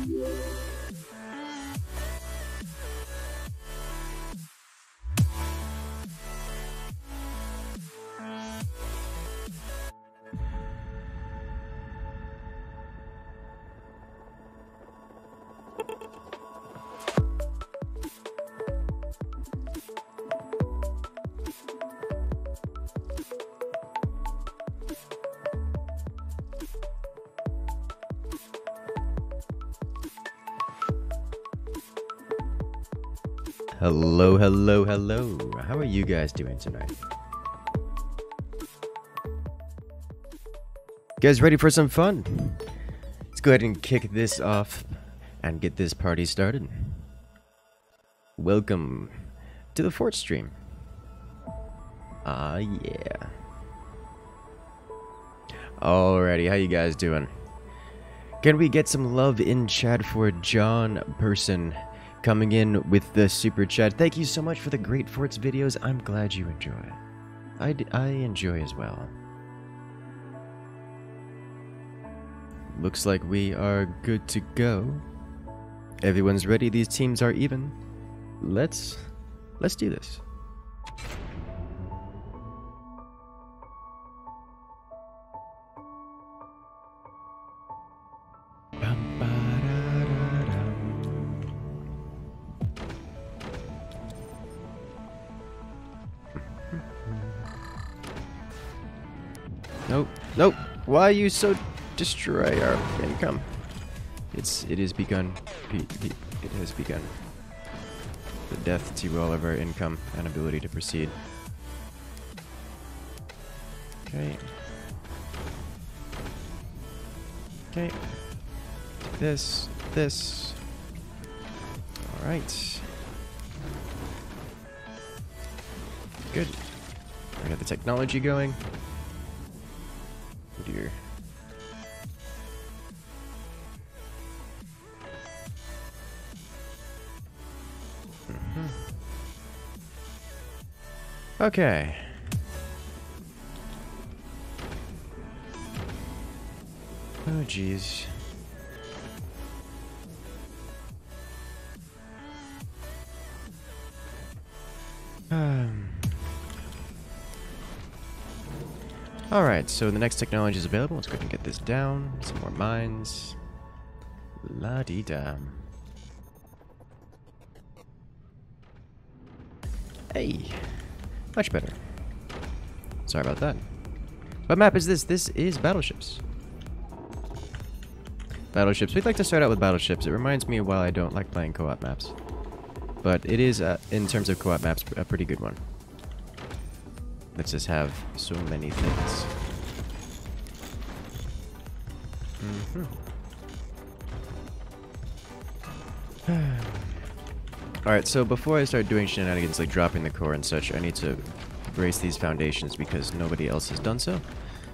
Hello, hello, hello. How are you guys doing tonight? You guys ready for some fun? Let's go ahead and kick this off and get this party started. Welcome to the Fort stream. Ah, yeah. Alrighty, how you guys doing? Can we get some love in chat for John Person coming in with the super chat? Thank you so much for the great Forts videos. I'm glad you enjoy. I enjoy as well. Looks like we are good to go. Everyone's ready. These teams are even. Let's do this. Nope, nope. Why are you so destroy our income? It has begun. It has begun. The death to all of our income and ability to proceed. Okay. Okay. This. All right. Good. We got the technology going. Oh dear. Okay. Oh jeez. Alright, so the next technology is available. Let's go ahead and get this down. Some more mines. La-dee-da. Hey! Much better. Sorry about that. What map is this? This is battleships. Battleships. We'd like to start out with battleships. It reminds me of why I don't like playing co-op maps. But it is, in terms of co-op maps, a pretty good one. Let's just have so many things. Alright, so before I start doing shenanigans like dropping the core and such, I need to brace these foundations because nobody else has done so.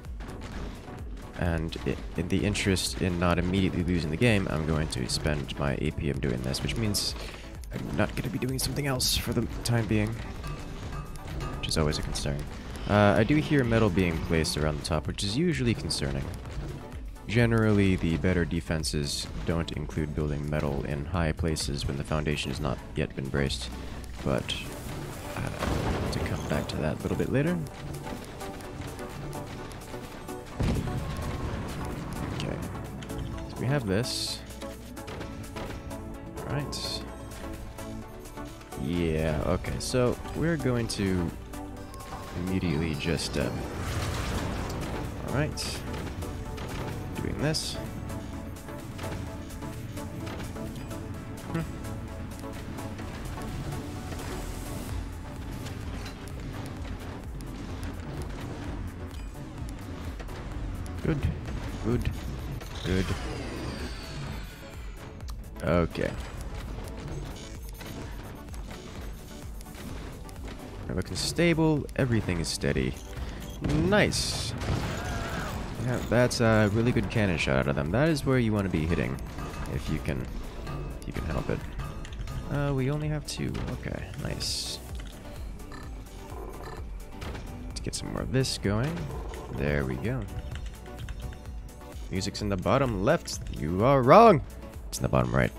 And in the interest in not immediately losing the game, I'm going to spend my APM doing this, which means I'm not going to be doing something else for the time being. Which is always a concern. I do hear metal being placed around the top, which is usually concerning. Generally, the better defenses don't include building metal in high places when the foundation has not yet been braced. But to come back to that a little bit later. Okay. So we have this. Alright. Yeah, okay, so we're going to immediately just, alright. Doing this. Good. Good. Good. Okay. We're looking stable. Everything is steady. Nice. Yeah, that's a really good cannon shot out of them. That is where you want to be hitting, if you can help it. We only have 2. Okay, nice. Let's get some more of this going. There we go. Music's in the bottom left. You are wrong. It's in the bottom right.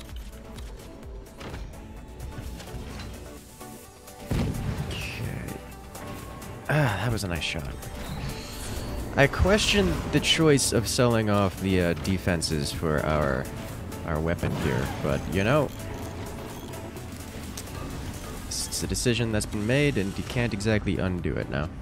Okay. Ah, that was a nice shot. I question the choice of selling off the defenses for our weapon here, but you know, it's a decision that's been made, and you can't exactly undo it now.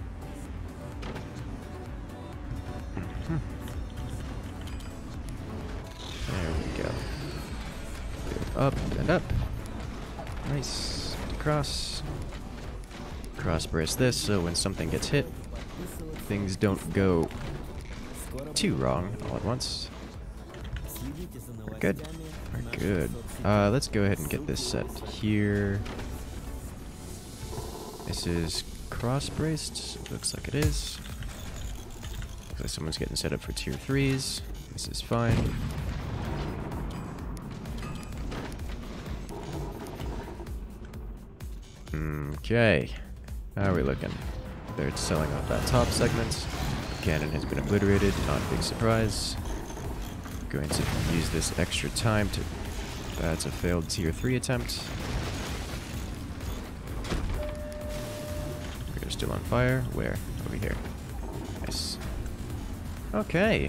There we go. Go up and up. Nice. Cross. Cross brace this, so when something gets hit, things don't go too wrong all at once. We're good. We're good. Let's go ahead and get this set here. This is cross-braced. Looks like it is. Looks like someone's getting set up for tier 3s. This is fine. Okay. How are we looking? They're selling off that top segment. Cannon has been obliterated. Not a big surprise. Going to use this extra time to... That's a failed tier 3 attempt. We're still on fire. Where? Over here. Nice. Okay.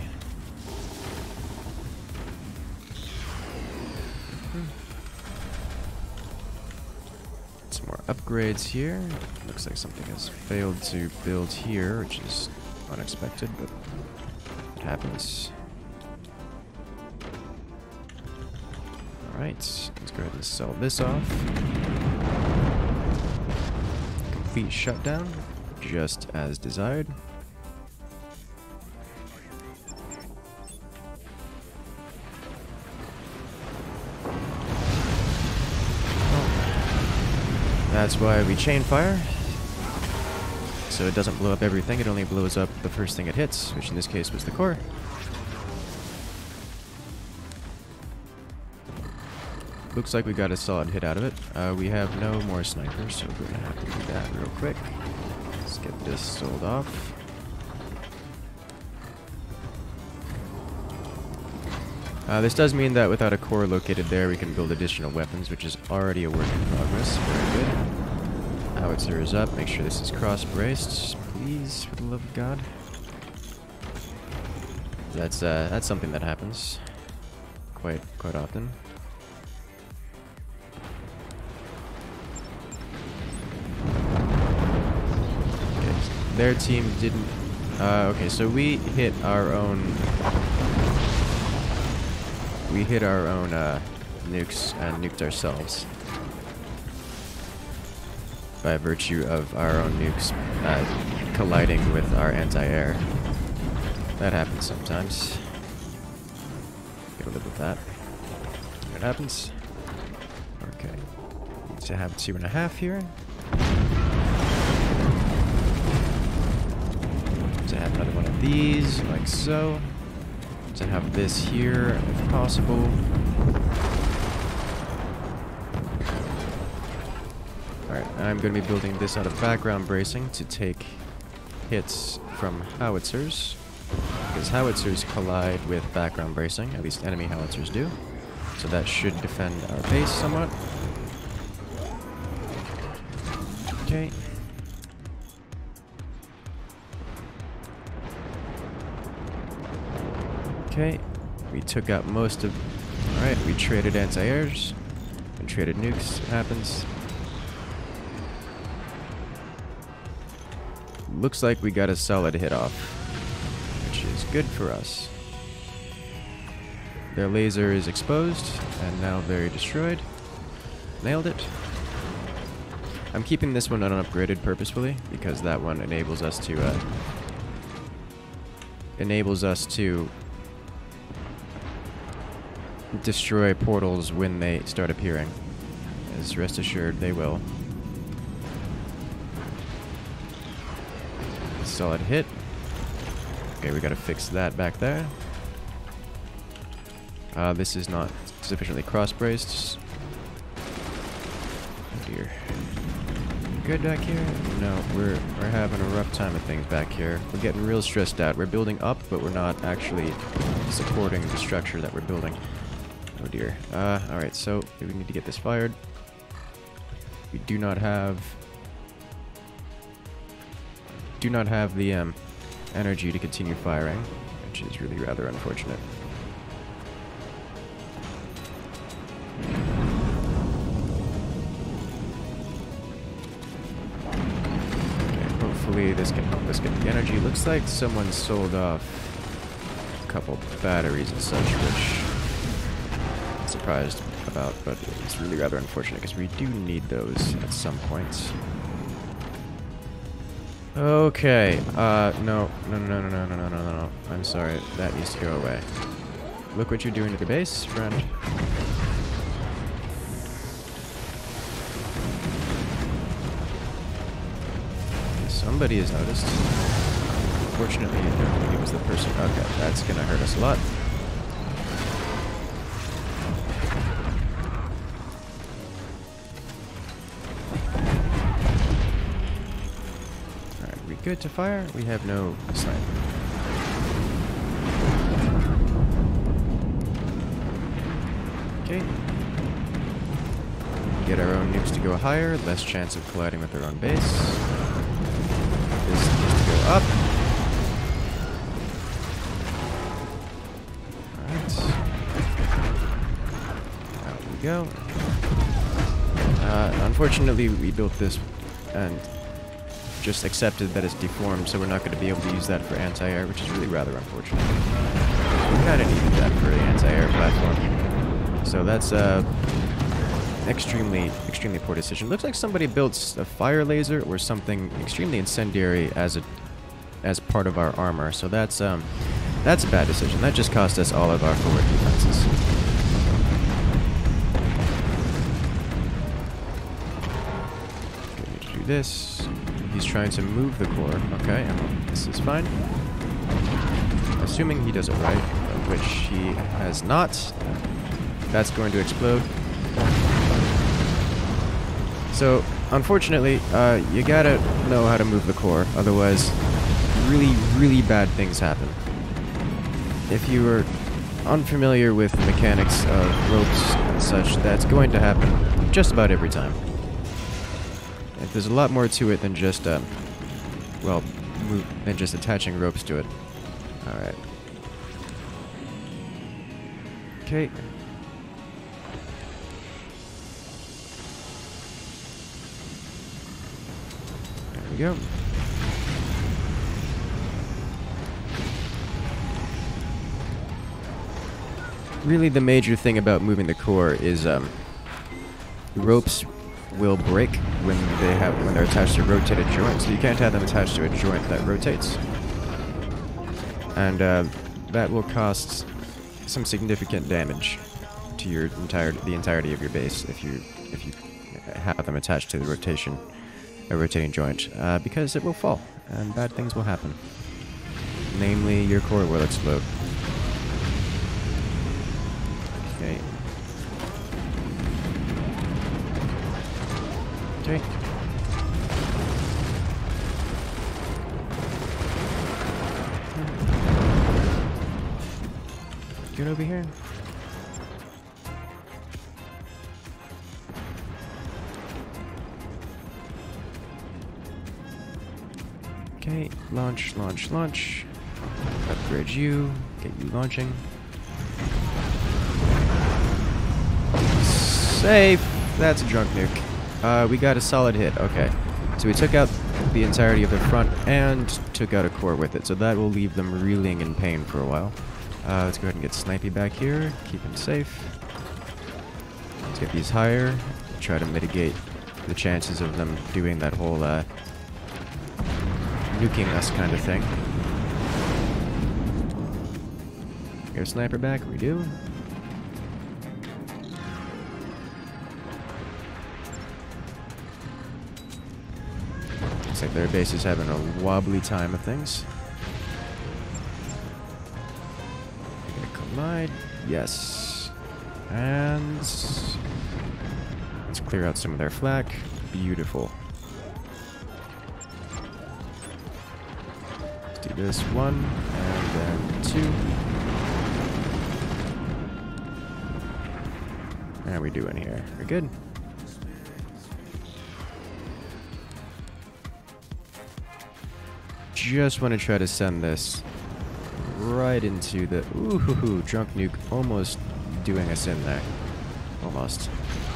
Some more upgrades here. Looks like something has failed to build here, which is unexpected, but it happens. Alright, let's go ahead and sell this off. Complete shutdown, just as desired. That's why we chain fire. So it doesn't blow up everything, it only blows up the first thing it hits, which in this case was the core. Looks like we got a solid hit out of it. We have no more snipers, so we're gonna have to do that real quick. Let's get this sold off. This does mean that without a core located there, we can build additional weapons, which is already a work in progress. Very good. Howitzer is up. Make sure this is cross-braced, please, for the love of God. That's something that happens quite often. Okay, their team didn't. Okay, so we hit our own. We hit our own nukes and nuked ourselves by virtue of our own nukes colliding with our anti-air. That happens sometimes. Gotta live with that. It happens. Okay. Need to have 2.5 here. To have another one of these, like so. To have this here, if possible. Alright, I'm going to be building this out of background bracing to take hits from howitzers. Because howitzers collide with background bracing, at least enemy howitzers do. So that should defend our base somewhat. Okay. Okay, we took out most of... Alright, we traded anti-airs. And traded nukes. It happens. Looks like we got a solid hit off. Which is good for us. Their laser is exposed. And now very destroyed. Nailed it. I'm keeping this one unupgraded purposefully. Because that one enables us to... destroy portals when they start appearing. As rest assured, they will. Solid hit. Okay, we gotta fix that back there. This is not sufficiently cross-braced. Oh dear. Good back here? No, we're having a rough time of things back here. We're getting real stressed out. We're building up, but we're not actually supporting the structure that we're building. Oh dear. Alright, so we need to get this fired. We do not have the energy to continue firing, which is really rather unfortunate. Okay, hopefully this can help us get the energy. Looks like someone sold off a couple batteries and such, which I'm surprised about, but it's really rather unfortunate because we do need those at some point. Okay, no. I'm sorry, that needs to go away. Look what you're doing to the base, friend. Somebody has noticed. Fortunately, I don't think it was the person. Okay, that's gonna hurt us a lot. Good to fire. We have no sniper. Okay. Get our own nukes to go higher, less chance of colliding with their own base. This needs to go up. Alright. Out we go. Unfortunately, we built this and just accepted that it's deformed, so we're not going to be able to use that for anti-air, which is really rather unfortunate. We kind of needed that for the anti-air platform. So that's extremely poor decision. Looks like somebody built a fire laser or something extremely incendiary as part of our armor. So that's a bad decision. That just cost us all of our forward defenses. Okay, need to do this. He's trying to move the core. Okay, this is fine. Assuming he does it right, which he has not. That's going to explode. So, unfortunately, you gotta know how to move the core, otherwise really, really bad things happen. If you are unfamiliar with the mechanics of ropes and such, that's going to happen just about every time. There's a lot more to it than just, than just attaching ropes to it. Alright. Okay. There we go. Really, the major thing about moving the core is, ropes will break when they're attached to rotated joints, so you can't have them attached to a joint that rotates. And that will cost some significant damage to the entirety of your base if you have them attached to a rotating joint, because it will fall and bad things will happen. Namely, your core will explode. Okay. Okay. Get over here. Okay, launch. Upgrade you, get you launching. Safe! That's a drunk nuke. We got a solid hit, okay. So we took out the entirety of the front and took out a core with it, so that will leave them reeling in pain for a while. Let's go ahead and get Snipey back here, keep him safe. Let's get these higher, try to mitigate the chances of them doing that whole nuking us kind of thing. Get a sniper back, we do. Looks like their base is having a wobbly time of things. Gonna collide, yes. And let's clear out some of their flak. Beautiful. Let's do this one, and then two. How are we doing here? We're good. Just want to try to send this right into the... Ooh, drunk nuke almost doing us in there. Almost.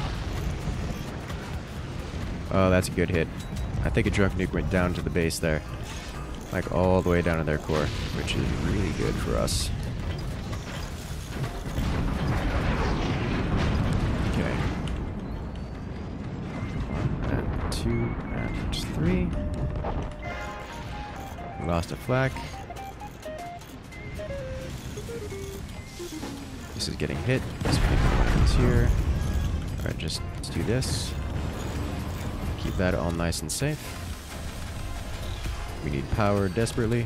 Oh, that's a good hit. I think a drunk nuke went down to the base there. Like all the way down to their core, which is really good for us. Okay. 1 and 2 and 3. Lost a flak. This is getting hit. This is here. Alright, just let's do this. Keep that all nice and safe. We need power desperately.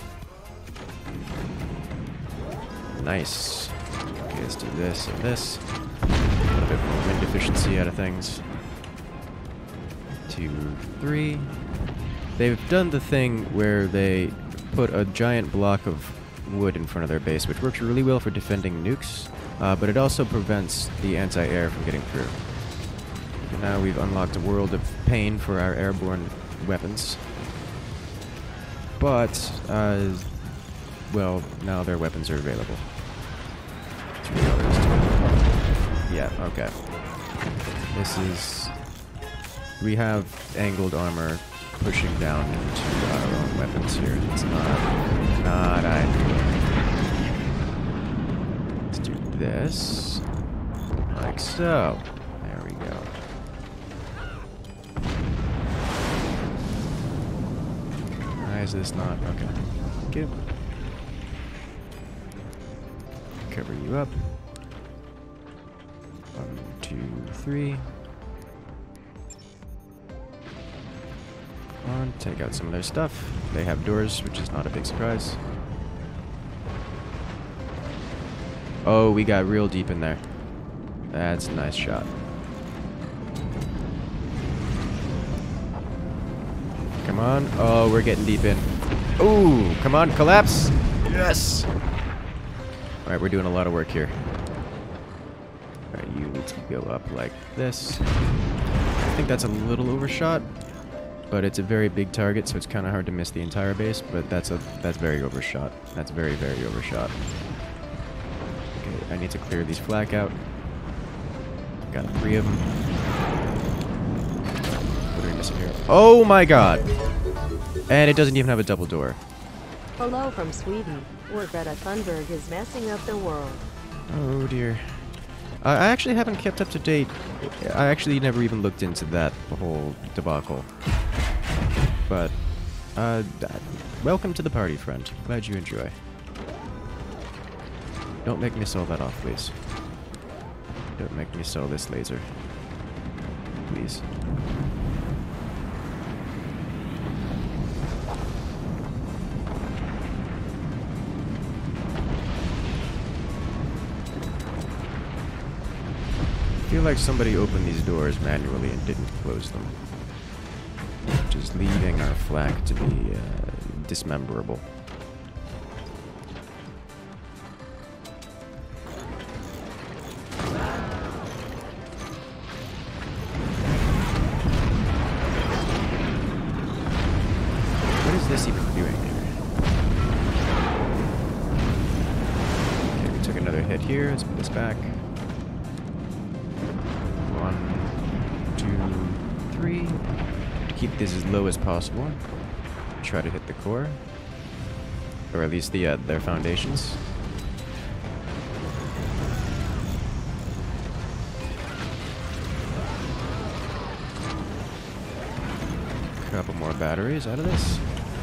Nice. Okay, let's do this and this. A little bit more wind efficiency out of things. 2, 3. They've done the thing where they put a giant block of wood in front of their base, which works really well for defending nukes, but it also prevents the anti-air from getting through. And now we've unlocked a world of pain for our airborne weapons. But, well, now their weapons are available. That's really all there is to it. Yeah, okay. This is... We have angled armor pushing down into our own weapons here. It's not ideal. Let's do this. Like so. There we go. Why is this not? Okay. Get cover you up. 1, 2, 3. On, take out some of their stuff. They have doors, which is not a big surprise. Oh, we got real deep in there. That's a nice shot. Come on. Oh, we're getting deep in. Ooh, come on, collapse. Yes. All right, we're doing a lot of work here. All right, you need to go up like this. I think that's a little overshot. But it's a very big target, so it's kind of hard to miss the entire base, but that's very overshot. That's very, very overshot. Okay, I need to clear these flak out. Got 3 of them. What are we missing here? Oh my god! And it doesn't even have a double door. Hello from Sweden, where Greta Thunberg is messing up the world. Oh dear. I actually haven't kept up to date. I actually never even looked into that whole debacle. But, welcome to the party, friend. Glad you enjoy. Don't make me sell that off, please. Don't make me sell this laser. Please. I feel like somebody opened these doors manually and didn't close them. Just leaving our flak to be dismemberable. What is this even doing here? Okay, we took another hit here. Let's put this back. 1, 2, 3. Keep this as low as possible. Try to hit the core, or at least the their foundations. Couple more batteries out of this.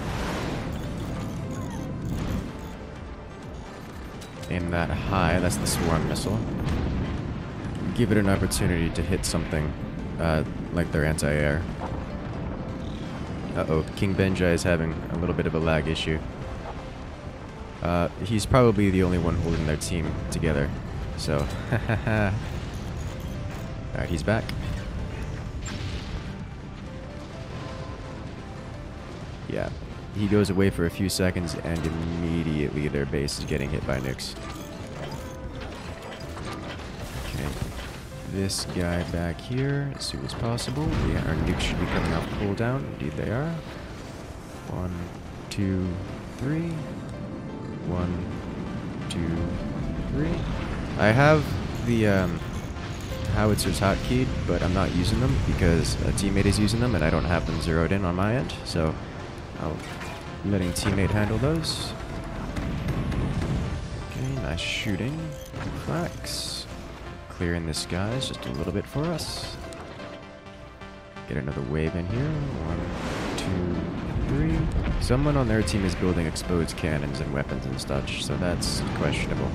Aim that high. That's the swarm missile. Give it an opportunity to hit something like their anti-air. Uh-oh, King Benjai is having a little bit of a lag issue. He's probably the only one holding their team together, so... Alright, he's back. Yeah, he goes away for a few seconds and immediately their base is getting hit by nukes. Okay, this guy back here as soon as possible. Our nukes should be coming off cooldown. Indeed they are. 1, 2, 3. 1, 2, 3. I have the howitzers hotkeyed, but I'm not using them because a teammate is using them and I don't have them zeroed in on my end. So I'm letting teammate handle those. Okay, nice shooting. Flax. Clearing the skies just a little bit for us. Get another wave in here. 1, 2, 3. Someone on their team is building exposed cannons and weapons and such, so that's questionable.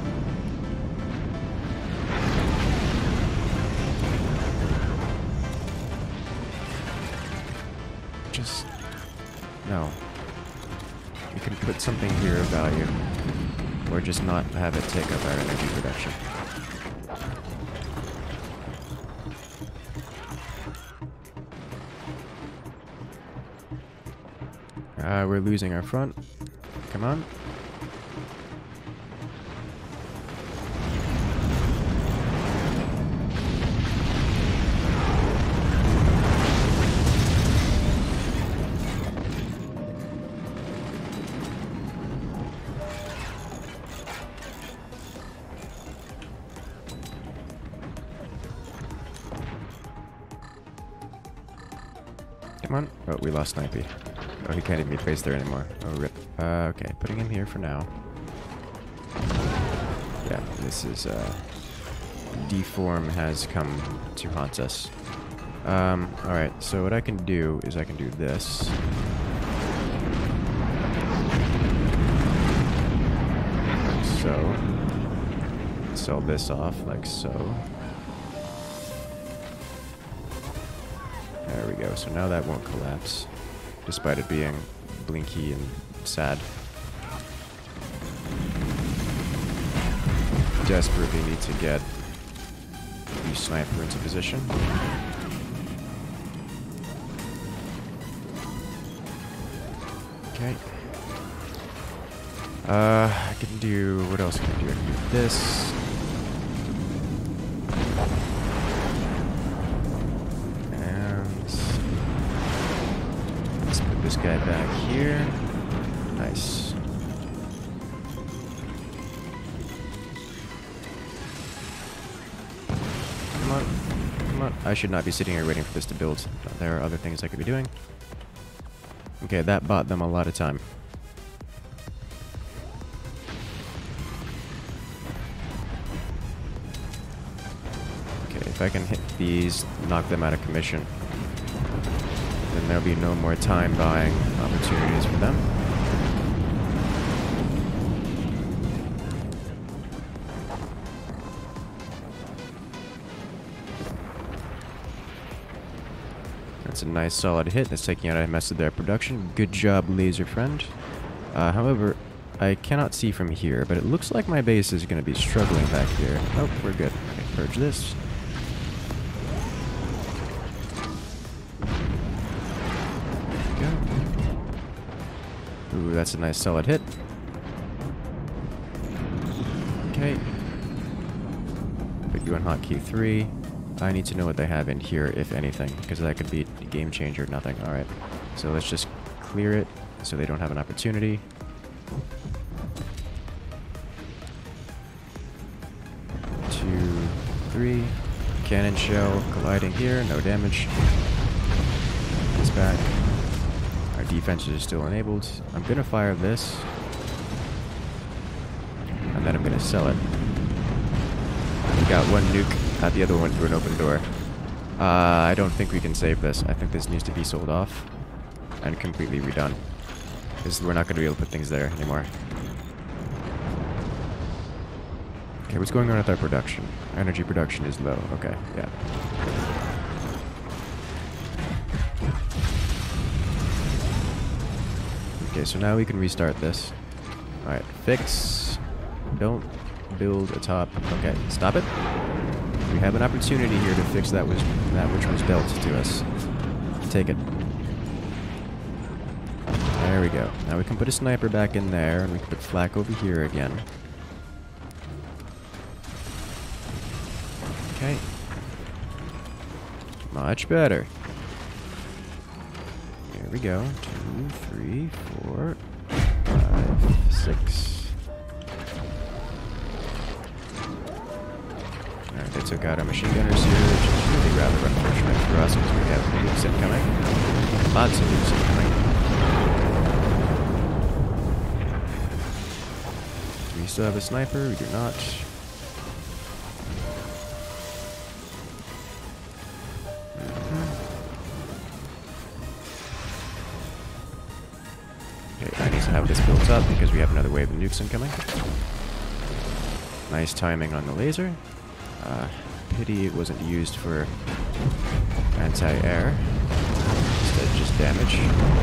Just... no. You can put something here of value. Or just not have it take up our energy production. We're losing our front. Come on. Come on. Oh, we lost Snipey. Oh, he can't even be placed there anymore. Oh, rip. Okay, putting him here for now. Yeah, this is, deform has come to haunt us. Alright, so what I can do is I can do this. Like so. Sell this off, like so. There we go, so now that won't collapse. Despite it being blinky and sad. Desperately need to get the sniper into position. Okay. I can do... what else can I do? I can do this. This guy back here. Nice. Come on. Come on. I should not be sitting here waiting for this to build. There are other things I could be doing. Okay, that bought them a lot of time. Okay, if I can hit these, knock them out of commission, then there'll be no more time buying opportunities for them. That's a nice solid hit. That's taking out most of their production. Good job, laser friend. However, I cannot see from here, but it looks like my base is going to be struggling back here. Oh, we're good. Okay, purge this. Ooh, that's a nice solid hit. Okay. Put you on hotkey 3. I need to know what they have in here, if anything, because that could be a game changer or nothing. Alright. So let's just clear it so they don't have an opportunity. Two, 3. Cannon shell colliding here, no damage. It's back. Our defenses are still enabled. I'm gonna fire this. And then I'm gonna sell it. We got one nuke at the other one through an open door. I don't think we can save this. I think this needs to be sold off and completely redone. Because we're not gonna be able to put things there anymore. Okay, what's going on with our production? Energy production is low. Okay, yeah. Okay, so now we can restart this. Alright, fix. Don't build a top. Okay, stop it. We have an opportunity here to fix that which was dealt to us. Take it. There we go. Now we can put a sniper back in there, and we can put flak over here again. Okay. Much better. Here we go. 2, 3, 4, 5, 6. Alright, they took out our machine gunners here, which is really rather unfortunate for us because we have nukes incoming. Lots of nukes incoming. Do we still have a sniper? We do not. Okay, I need to have this built up because we have another wave of nukes incoming. Nice timing on the laser. Pity it wasn't used for anti-air. Instead, just damage.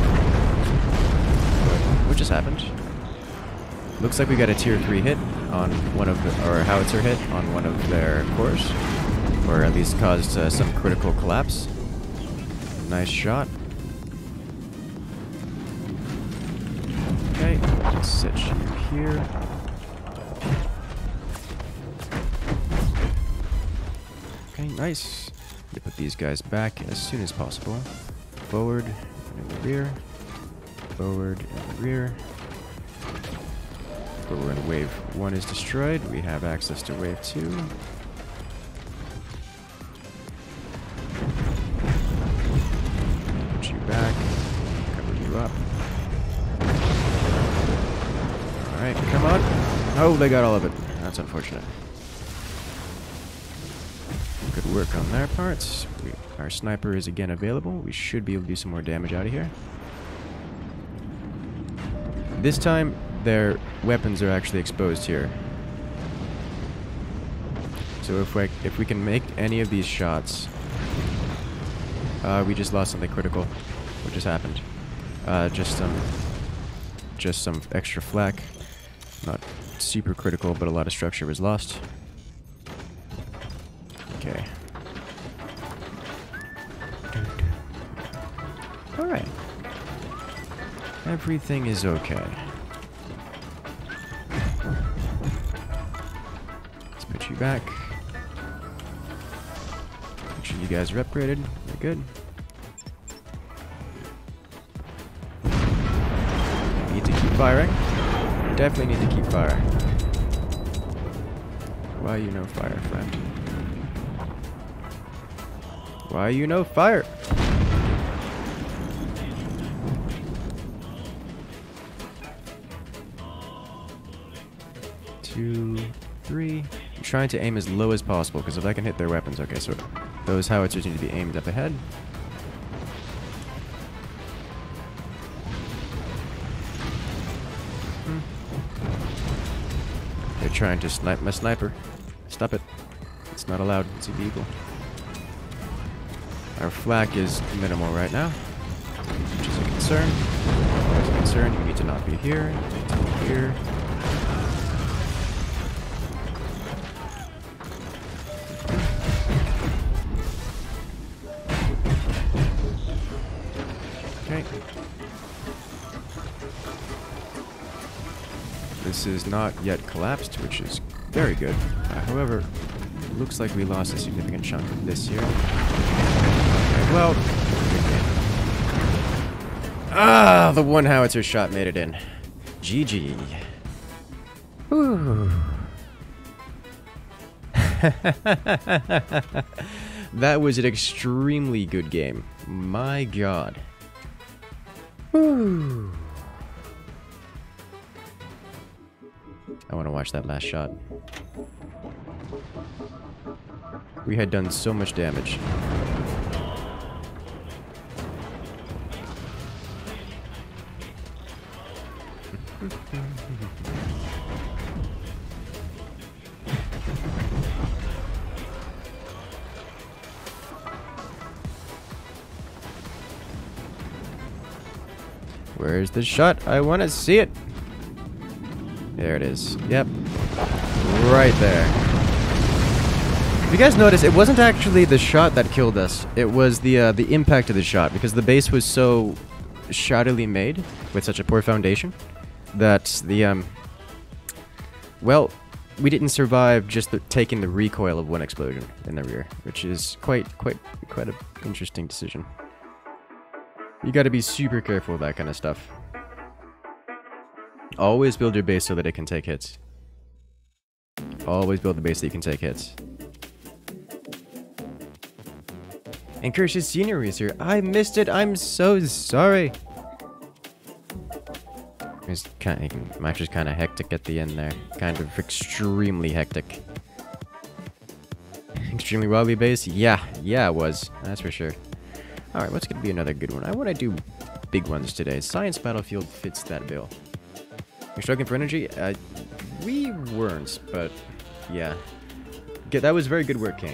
What just happened? Looks like we got a tier 3 hit on one of the, or a howitzer hit on one of their cores. Or at least caused some critical collapse. Nice shot. Okay, let's set you here. Okay, nice. You put these guys back as soon as possible. Forward and in the rear. Forward and the rear. But when wave 1 is destroyed, we have access to wave 2. Put you back. Cover you up. Alright, come on. Oh, they got all of it. That's unfortunate. Good work on their parts. Our sniper is again available. We should be able to do some more damage out of here. This time, their weapons are actually exposed here. So if we can make any of these shots... we just lost something critical. What just happened? Just some extra flak. Not super critical, but a lot of structure was lost. Okay. Alright. Everything is okay. Let's put you back. Make sure you guys are upgraded. We're good. Need to keep firing. Definitely need to keep firing. Why you no fire, friend? Why you no fire? Two, three. I'm trying to aim as low as possible because if I can hit their weapons, okay. So those howitzers need to be aimed up ahead. They're trying to snipe my sniper. Stop it. It's not allowed. It's illegal. Our flak is minimal right now, which is a concern. There's a concern. You need to not be here. You need to be here. Okay. This is not yet collapsed, which is very good. However, it looks like we lost a significant chunk of this here. Okay, well, the one howitzer shot made it in. GG. Whew. That was an extremely good game. My god. Whew. I want to watch that last shot. We had done so much damage. Where's the shot? I want to see it. There it is. Yep. Right there. If you guys notice, it wasn't actually the shot that killed us. It was the impact of the shot, because the base was so shoddily made with such a poor foundation that the well, we didn't survive just taking the recoil of one explosion in the rear, which is quite an interesting decision. You got to be super careful with that kind of stuff. Always build your base so that it can take hits. Always build the base that you can take hits. Incursus Senior is here. I missed it. I'm so sorry. Match was kind of hectic at the end there. Kind of extremely hectic. Extremely wobbly base? Yeah, it was. That's for sure. Alright, what's going to be another good one? I want to do big ones today. Science Battlefield fits that bill. You're struggling for energy? We weren't, but yeah. That was very good work, King.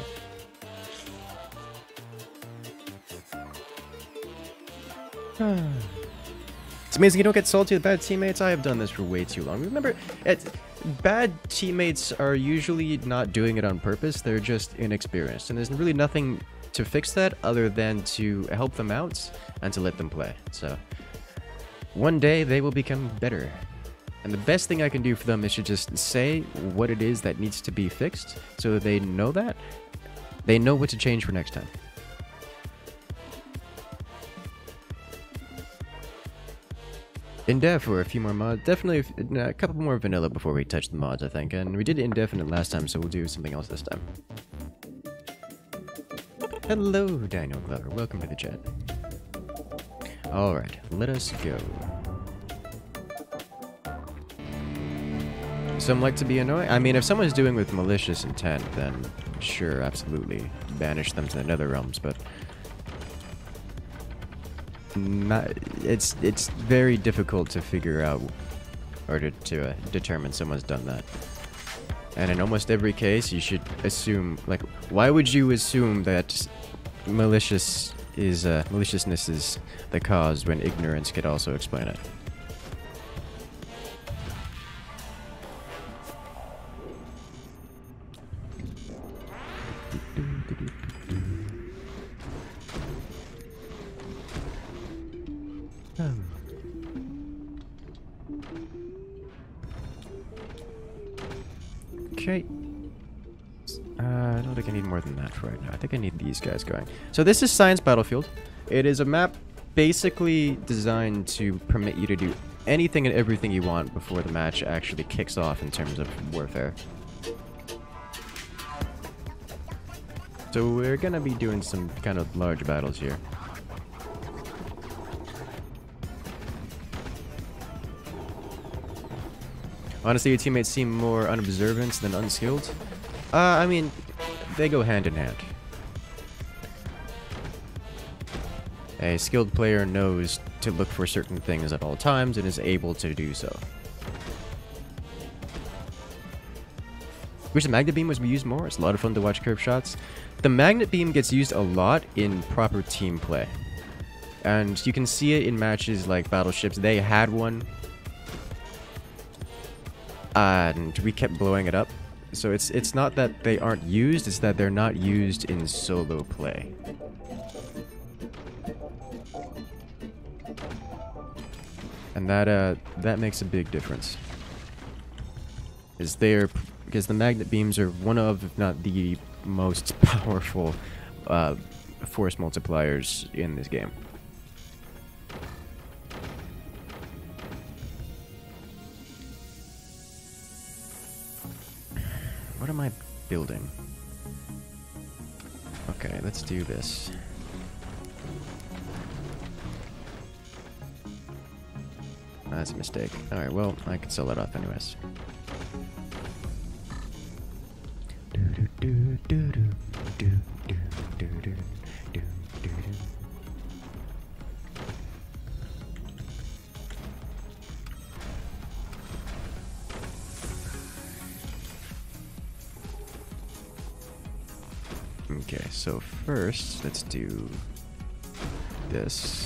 It's amazing you don't get salty with bad teammates. I have done this for way too long. Remember, bad teammates are usually not doing it on purpose. They're just inexperienced. And there's really nothing to fix that other than to help them out and to let them play. So, one day they will become better. And the best thing I can do for them is to just say what it is that needs to be fixed so that they know that. They know what to change for next time. Indef for a few more mods. Definitely a couple more vanilla before we touch the mods, I think. And we did indefinite last time, so we'll do something else this time. Hello, Daniel Glover. Welcome to the chat. Alright, let us go. Some like to be annoying. I mean, if someone's doing with malicious intent, then sure, absolutely. Banish them to the nether realms, but... it's very difficult to figure out or to determine someone's done that. And in almost every case, you should assume, like, why would you assume that maliciousness is the cause when ignorance could also explain it? Okay. I don't think I need more than that for right now. I think I need these guys going. So this is Science Battlefield. It is a map basically designed to permit you to do anything and everything you want before the match actually kicks off in terms of warfare. So we're gonna be doing some kind of large battles here. Honestly, your teammates seem more unobservant than unskilled. I mean, they go hand in hand. A skilled player knows to look for certain things at all times and is able to do so. Wish the magnet beam was used more. It's a lot of fun to watch curve shots. The magnet beam gets used a lot in proper team play. And you can see it in matches like Battleships. They had one. And we kept blowing it up. So it's not that they aren't used, it's that they're not used in solo play. And that makes a big difference. Because the magnet beams are one of, if not the most powerful force multipliers in this game. What am I building? Okay, let's do this. That's a mistake. Alright, well, I could sell that off anyways. Okay, so first, let's do this.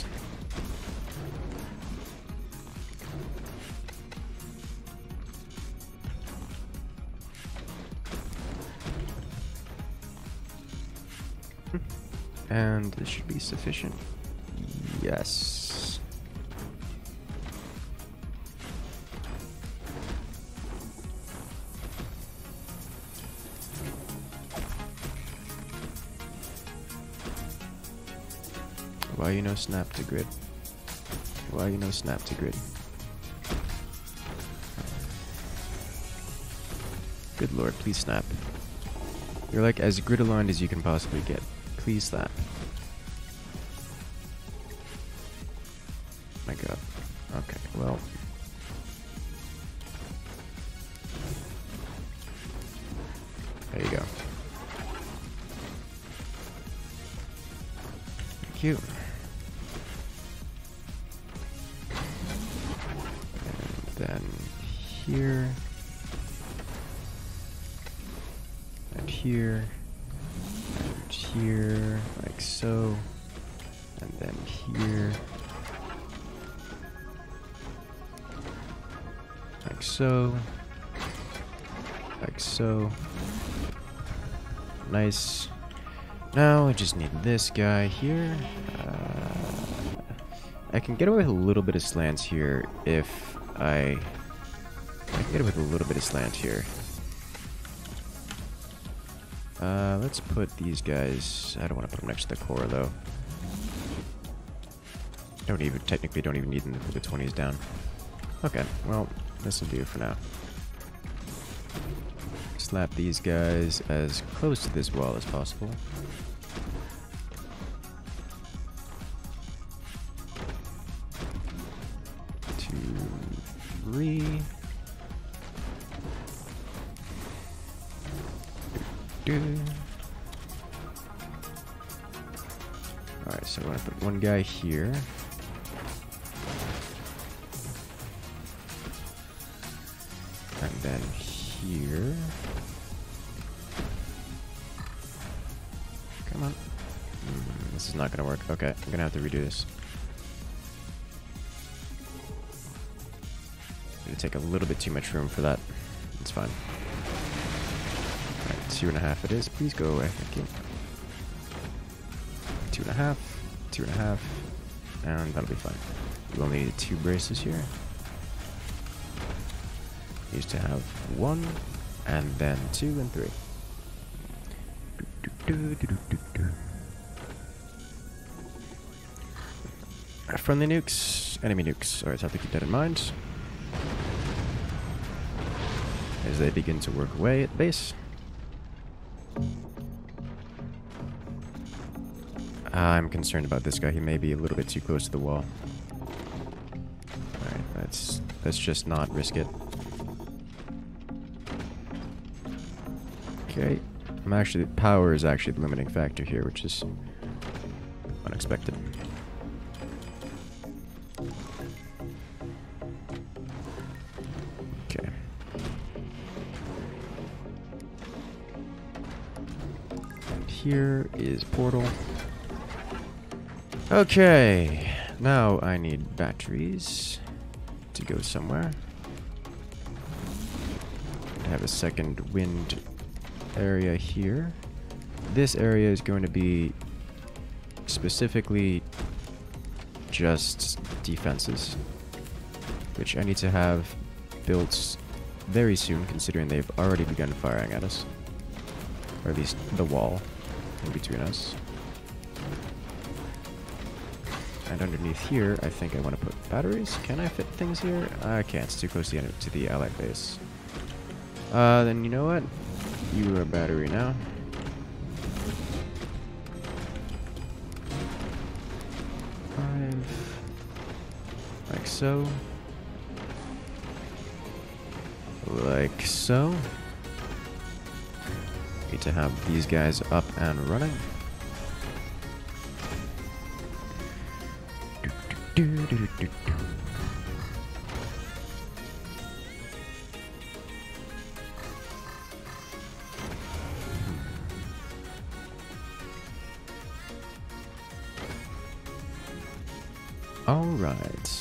And this should be sufficient. Yes. Why you no snap to grid? Why you no snap to grid? Good lord, please snap. You're like as grid aligned as you can possibly get. Please snap. My god. Okay, well. There you go. Thank you. And then here. And here. And here. Like so. And then here. Like so. Like so. Nice. Now I just need this guy here. I can get away with a little bit of slants here if I can get away with a little bit of slant here. Let's put these guys. I don't want to put them next to the core though. Technically don't even need them to put the 20s down. Okay, well, this will do for now. Slap these guys as close to this wall as possible. 2, 3. Alright, so I'm gonna put one guy here. And then here. Come on. This is not gonna work. Okay, I'm gonna have to redo this. Gonna take a little bit too much room for that. It's fine. Alright, 2.5 it is. Please go away. Thank you. 2.5, 2.5, and that'll be fine. You only need 2 braces here. Needs to have 1, and then 2 and 3. Friendly nukes, enemy nukes. Alright, so I have to keep that in mind as they begin to work away at the base. I'm concerned about this guy. He may be a little bit too close to the wall. Alright, let's just not risk it. Okay. Power is actually the limiting factor here, which is unexpected. Okay. And here is portal. Okay, now I need batteries to go somewhere. I have a second wind area here. This area is going to be specifically just defenses, which I need to have built very soon, considering they've already begun firing at us. Or at least the wall in between us. And underneath here, I think I want to put batteries. Can I fit things here? I can't. It's too close to the allied base. Then you know what? You are a battery now. Like so. Like so. Need to have these guys up and running. All right.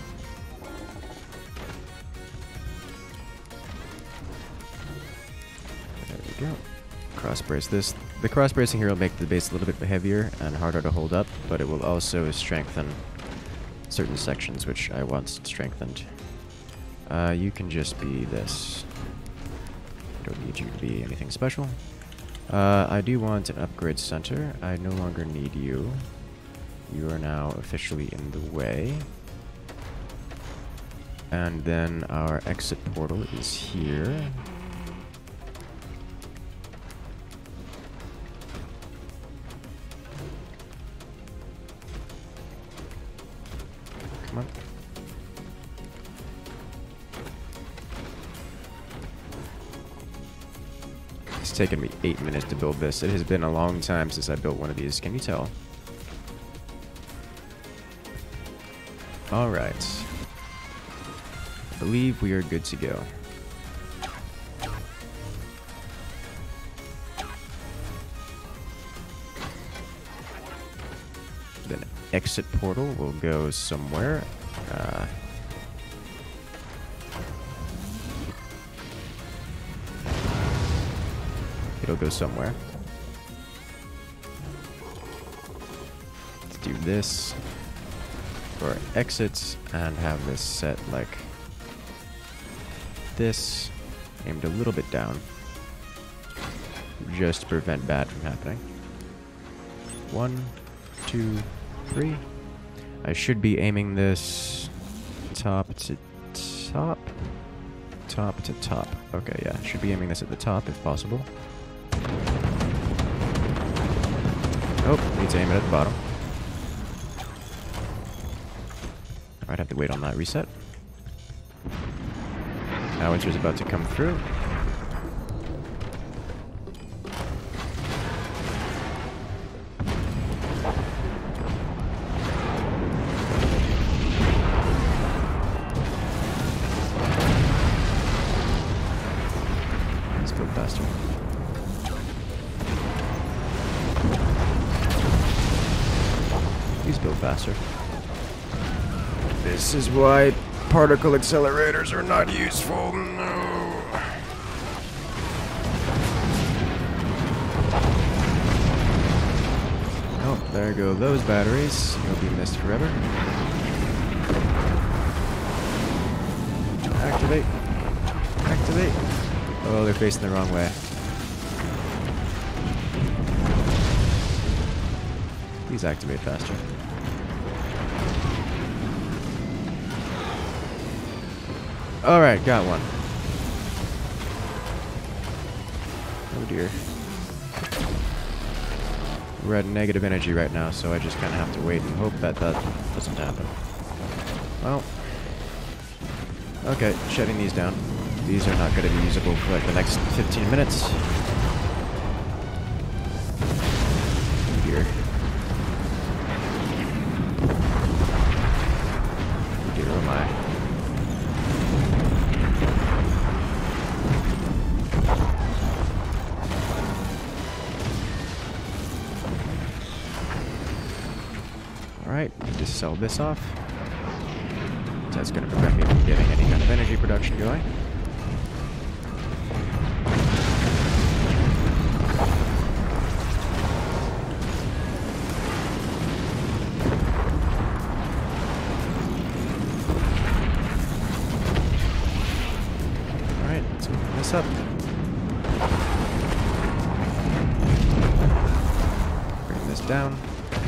There we go. Cross brace this. The cross bracing here will make the base a little bit heavier and harder to hold up, but it will also strengthen certain sections which I want strengthened. You can just be this. I don't need you to be anything special. I do want an upgrade center. I no longer need you. You are now officially in the way. And then our exit portal is here. Come on. It's taken me 8 minutes to build this. It has been a long time since I built one of these. Can you tell? Alright. I believe we are good to go. Then exit portal will go somewhere. It'll go somewhere. Let's do this for exits and have this set like this, aimed a little bit down, just to prevent bad from happening. 1, 2, 3. I should be aiming this top to top. Top to top. Okay, yeah, should be aiming this at the top if possible. Oh, need to aim it at the bottom. I'd have to wait on that reset. Now winter's about to come through. Let's go faster. Please build faster. This is why particle accelerators are not useful. No. Oh, there go those batteries. You'll be missed forever. Activate. Activate. Oh, they're facing the wrong way. Please activate faster. Alright, got one. Oh dear. We're at negative energy right now, so I just kind of have to wait and hope that that doesn't happen. Well. Okay, shutting these down. These are not going to be usable for like the next 15 minutes. Oh dear. Oh dear, oh my. Alright, just sell this off. That's going to prevent me from getting any kind of energy production going. Alright, let's open this up. Bring this down.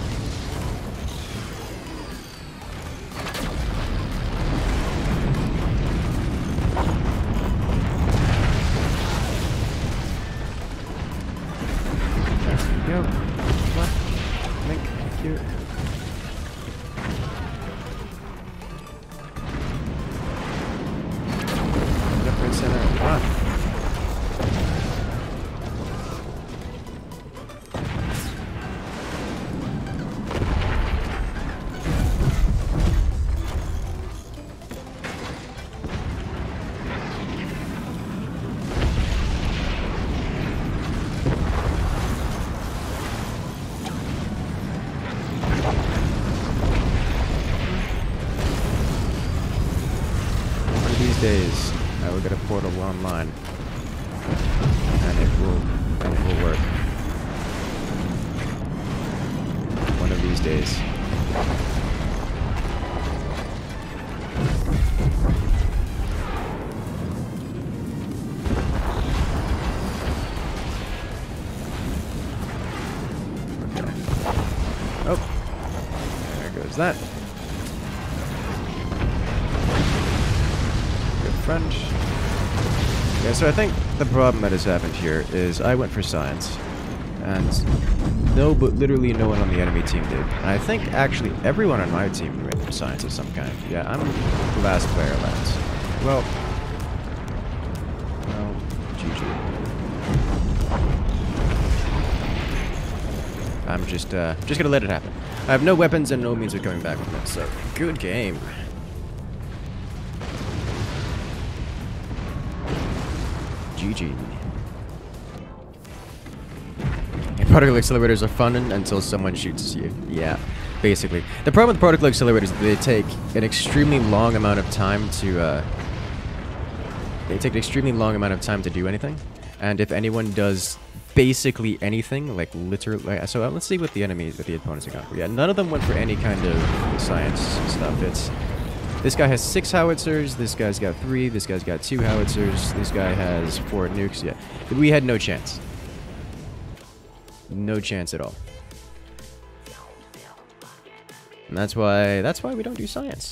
Go. Come on. Link. Here. Left, right, center. Come on. Days, I will get a portal online, and it will work. One of these days. Okay. Oh. that. Good friend. Yeah, so I think the problem that has happened here is I went for science, and literally no one on the enemy team did. And I think actually everyone on my team went for science of some kind. Yeah, I'm the last player left. Well, GG. I'm just gonna let it happen. I have no weapons and no means of coming back from it, so good game. GG. Particle accelerators are fun until someone shoots you. Yeah, basically. The problem with particle accelerators is that they take an extremely long amount of time to do anything. And if anyone does basically anything, like literally, so let's see what the opponents have gone for. Yeah, none of them went for any kind of science stuff. It's this guy has 6 howitzers, this guy's got 3, this guy's got 2 howitzers, this guy has 4 nukes. Yeah, we had no chance. No chance at all. And that's why we don't do science.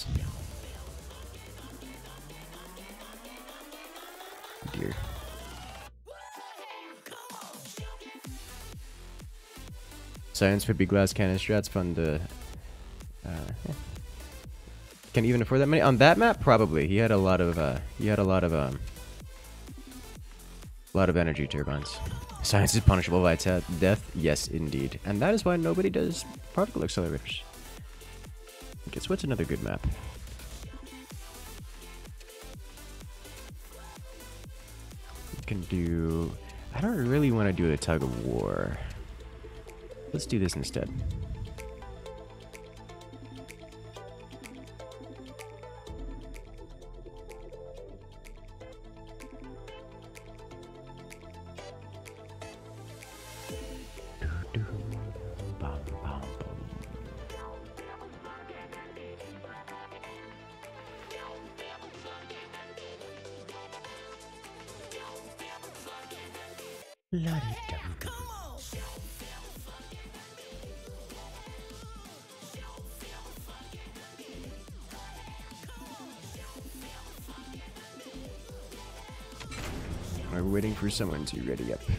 Dear. Science would be glass cannon strats fun to yeah. Can he even afford that many on that map? Probably. He had a lot of energy turbines. Science is punishable by death. Yes, indeed. And that is why nobody does particle accelerators. Guess what's another good map? We can do... I don't really want to do a tug of war. Let's do this instead. We're waiting for someone to ready up.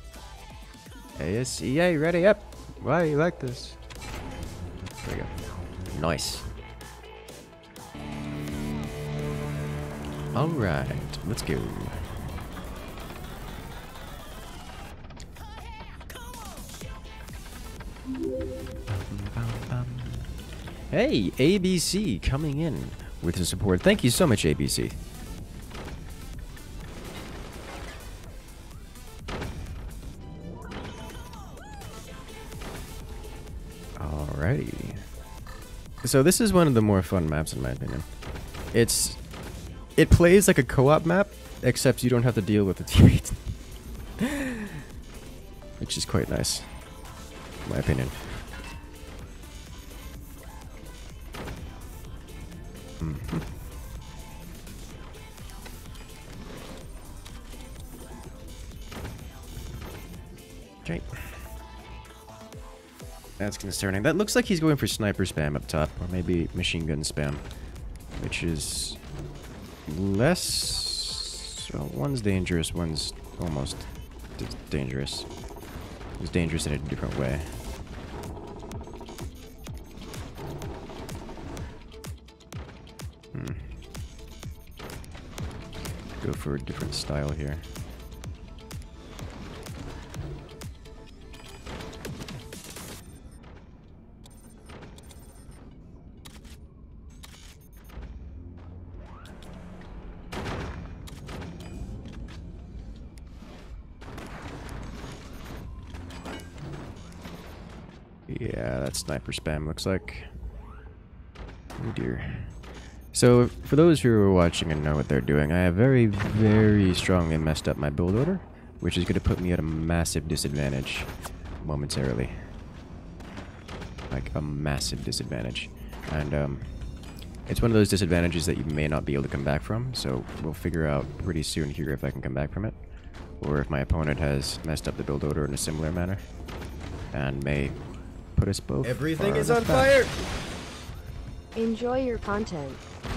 ASEA, ready up. Why you like this? There we go. Nice. Alright, let's go. Hey, ABC coming in with the support. Thank you so much, ABC. Alrighty. So this is one of the more fun maps in my opinion. It plays like a co-op map, except you don't have to deal with the teammates. Which is quite nice, in my opinion. Okay. That's concerning. That looks like he's going for sniper spam up top, or maybe machine gun spam, which is less... Well, one's dangerous, one's almost dangerous. It's dangerous in a different way. Go for a different style here. Yeah, that sniper spam looks like. Oh dear. So, for those who are watching and know what they're doing, I have very, very strongly messed up my build order, which is going to put me at a massive disadvantage momentarily. Like, a massive disadvantage. And, it's one of those disadvantages that you may not be able to come back from, so we'll figure out pretty soon here if I can come back from it, or if my opponent has messed up the build order in a similar manner, and may put us both. Everything is on fire! Enjoy your content.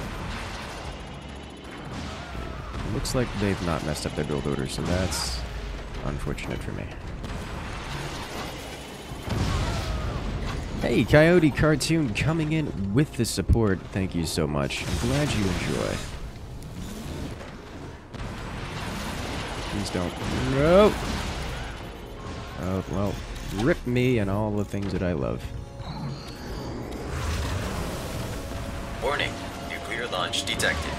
Looks like they've not messed up their build order, so that's unfortunate for me. Hey, Coyote Cartoon coming in with the support. Thank you so much. I'm glad you enjoy. Please don't. No! Oh, well, rip me and all the things that I love. Warning, nuclear launch detected.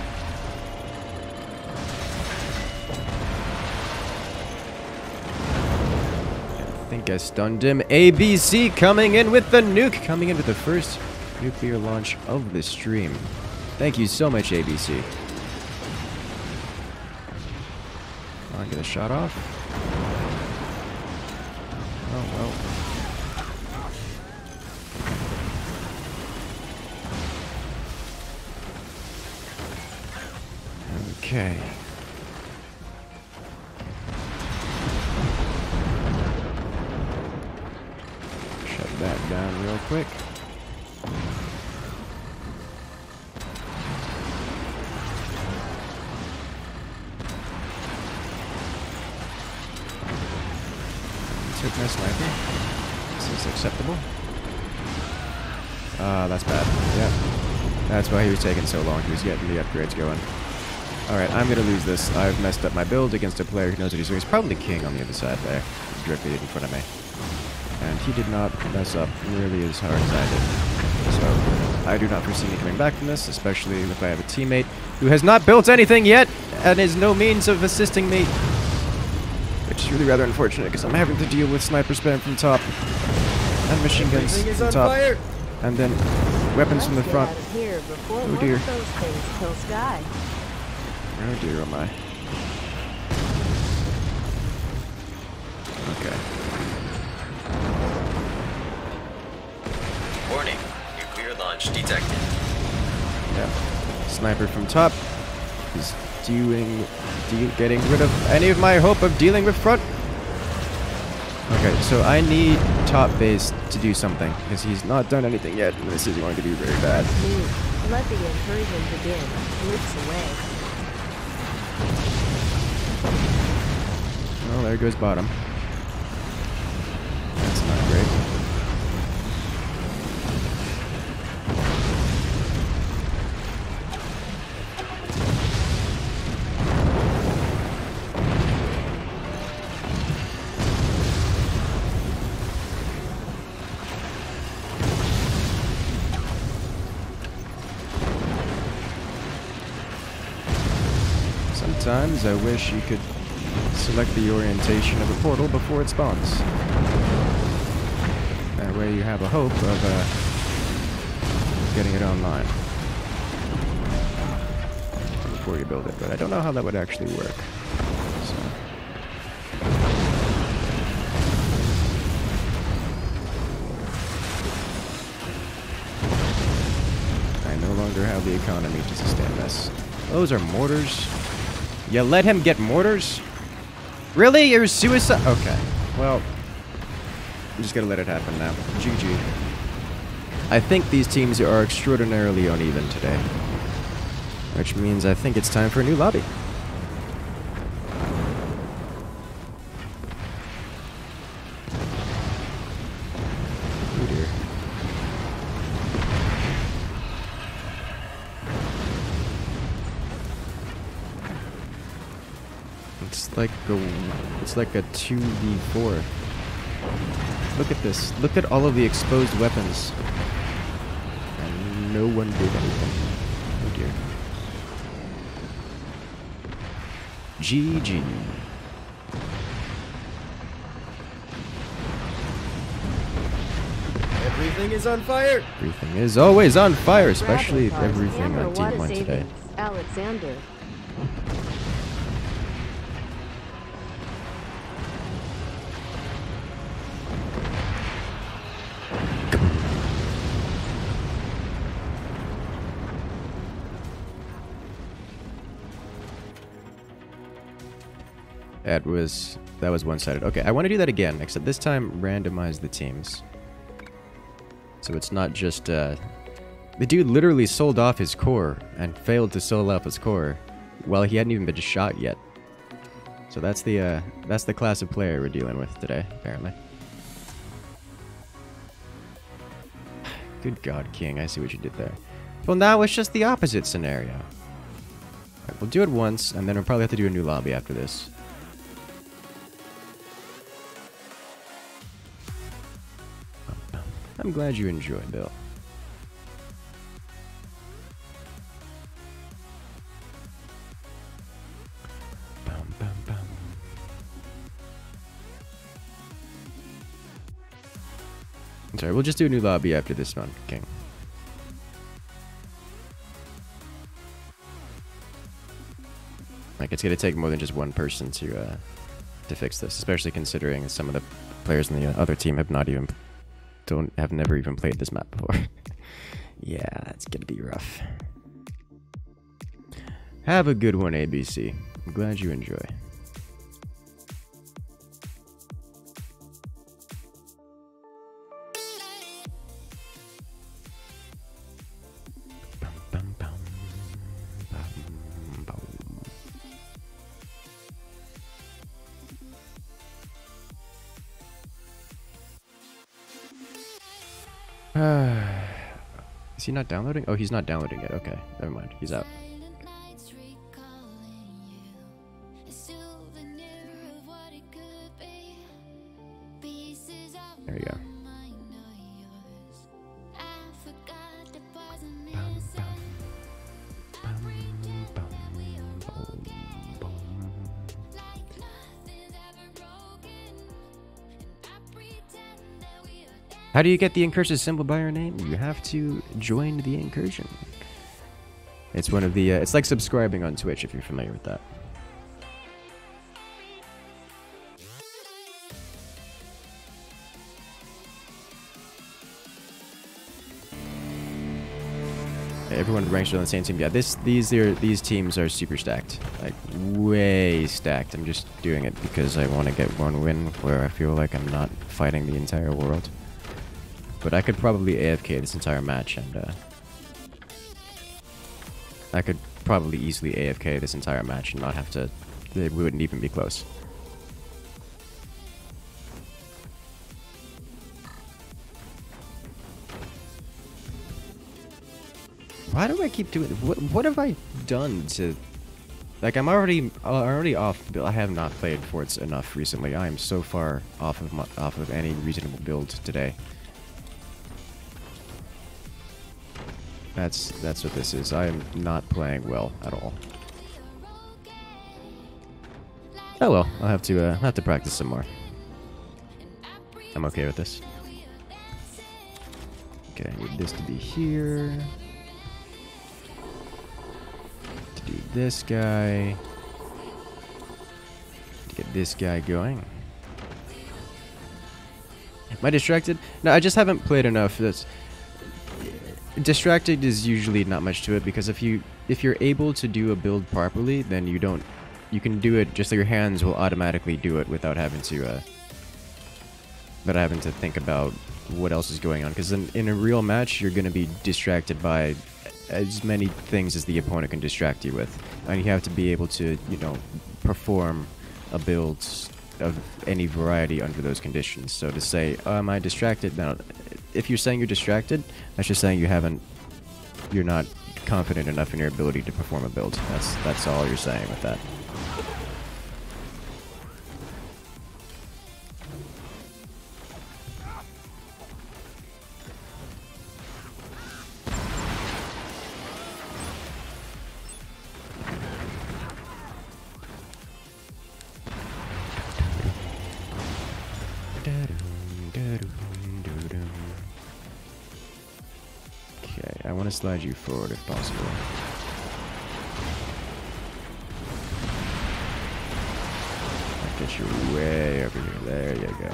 I think I stunned him. ABC coming in with the nuke, coming in with the first nuclear launch of the stream. Thank you so much, ABC. I'll get a shot off. Oh, well. Okay. Shut that down real quick. Took my sniper. This is acceptable. That's bad. Yeah. That's why he was taking so long. He was getting the upgrades going. Alright, I'm gonna lose this. I've messed up my build against a player who knows what he's doing. He's probably king on the other side there. Directly in front of me. And he did not mess up nearly as hard as I did. So, I do not foresee me coming back from this, especially if I have a teammate who has not built anything yet and is no means of assisting me. Which is really rather unfortunate because I'm having to deal with sniper spam from top and machine guns from top. Fire. And then weapons from the front. Oh dear. Oh dear, oh my. Okay. Warning, nuclear launch detected. Yeah. Sniper from top is getting rid of any of my hope of dealing with front. Okay, so I need top base to do something because he's not done anything yet, and this is going to be very bad. Let the incursion begin. Loops away. Well, there goes bottom. That's not great. Sometimes I wish you could select the orientation of a portal before it spawns. That way you have a hope of getting it online before you build it, but I don't know how that would actually work. So. I no longer have the economy to sustain this. Those are mortars. You let him get mortars? Really? You're suicide? Okay. Well, I'm just gonna let it happen now. GG. I think these teams are extraordinarily uneven today. Which means I think it's time for a new lobby. Oh dear. It's like a 2v4. Look at this. Look at all of the exposed weapons. And no one did anything. Oh dear. GG. Everything is on fire. Everything is always on fire, especially if everything on Team 1 today. Alexander. That was one-sided. Okay, I want to do that again, except this time randomize the teams. So it's not just The dude literally sold off his core and failed to sell off his core while he hadn't even been shot yet. So that's the class of player we're dealing with today, apparently. Good God, King, I see what you did there. Well, now it's just the opposite scenario. Alright, we'll do it once, and then we'll probably have to do a new lobby after this. I'm glad you enjoyed, Bill. Sorry, we'll just do a new lobby after this one, King. Like, it's gonna take more than just one person to fix this, especially considering some of the players in the other team have never even played this map before. Yeah, it's gonna be rough. Have a good one, ABC. I'm glad you enjoy. Is he not downloading? Oh, he's not downloading yet. Okay, never mind. He's out. There you go. How do you get the Incursus symbol by your name? You have to join the incursion. It's one of the, it's like subscribing on Twitch if you're familiar with that. Everyone ranks on the same team. Yeah, these teams are super stacked, like way stacked. I'm just doing it because I want to get one win where I feel like I'm not fighting the entire world. But I could probably AFK this entire match, and I could probably easily AFK this entire match and not have to. We wouldn't even be close. Why do I keep doing? What have I done to? Like, I'm already off. I have not played Forts enough recently. I am so far off of any reasonable build today. That's what this is. I am not playing well at all. Oh well, I'll have to practice some more. I'm okay with this. Okay, I need this to be here. To do this guy. To get this guy going. Am I distracted? No, I just haven't played enough. Distracted is usually not much to it, because if you're able to do a build properly, then you can do it just so your hands will automatically do it without having to think about what else is going on. Because in a real match, you're going to be distracted by as many things as the opponent can distract you with, and you have to be able to, you know, perform a build of any variety under those conditions. So to say, oh, am I distracted? Now, if you're saying you're distracted, that's just saying you're not confident enough in your ability to perform a build. That's all you're saying with that. Okay, I want to slide you forward if possible. I'll get you way over here. There you go.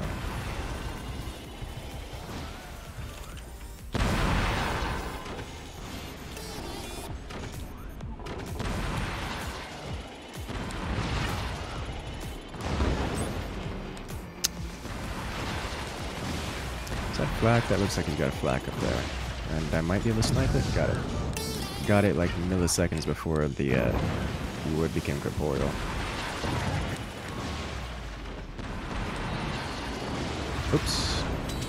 Is that flak? That looks like he's got a flak up there. And I might be able to snipe it. Got it. Got it like milliseconds before the wood became corporeal. Oops.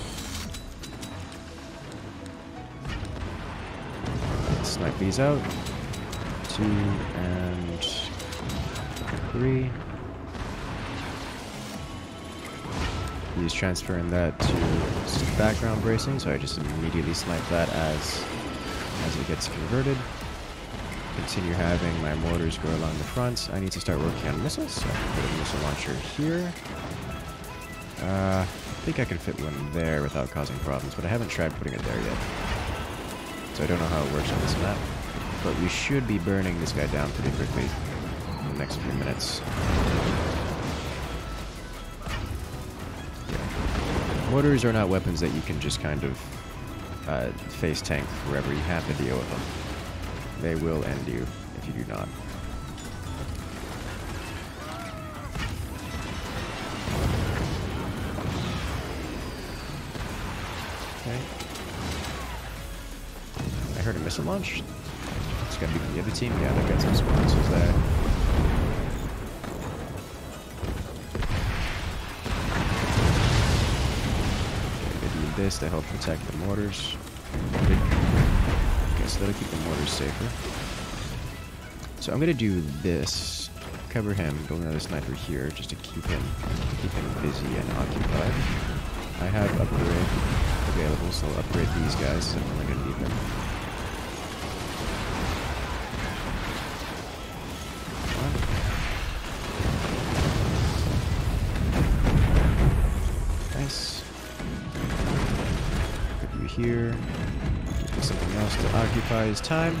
Let's snipe these out. 2 and 3. He's transferring that to background bracing, so I just immediately snipe that as it gets converted. Continue having my mortars go along the front. I need to start working on missiles, so I can put a missile launcher here. I think I can fit one there without causing problems, but I haven't tried putting it there yet. So I don't know how it works on this map. But we should be burning this guy down pretty quickly in the next few minutes. Yeah. Mortars are not weapons that you can just kind of face tank wherever you have to deal with them. They will end you if you do not. Okay. I heard a missile launch. It's gotta be from the other team. Yeah, they've got some sponsors there. Okay, they do this to help protect the mortars. Okay, so that'll keep the mortars safer. So I'm gonna do this. Cover him, build another sniper here just to keep him busy and occupied. I have upgrade available, so I'll upgrade these guys. I'm only gonna need them. Nice. Put you here. Give something else to occupy his time.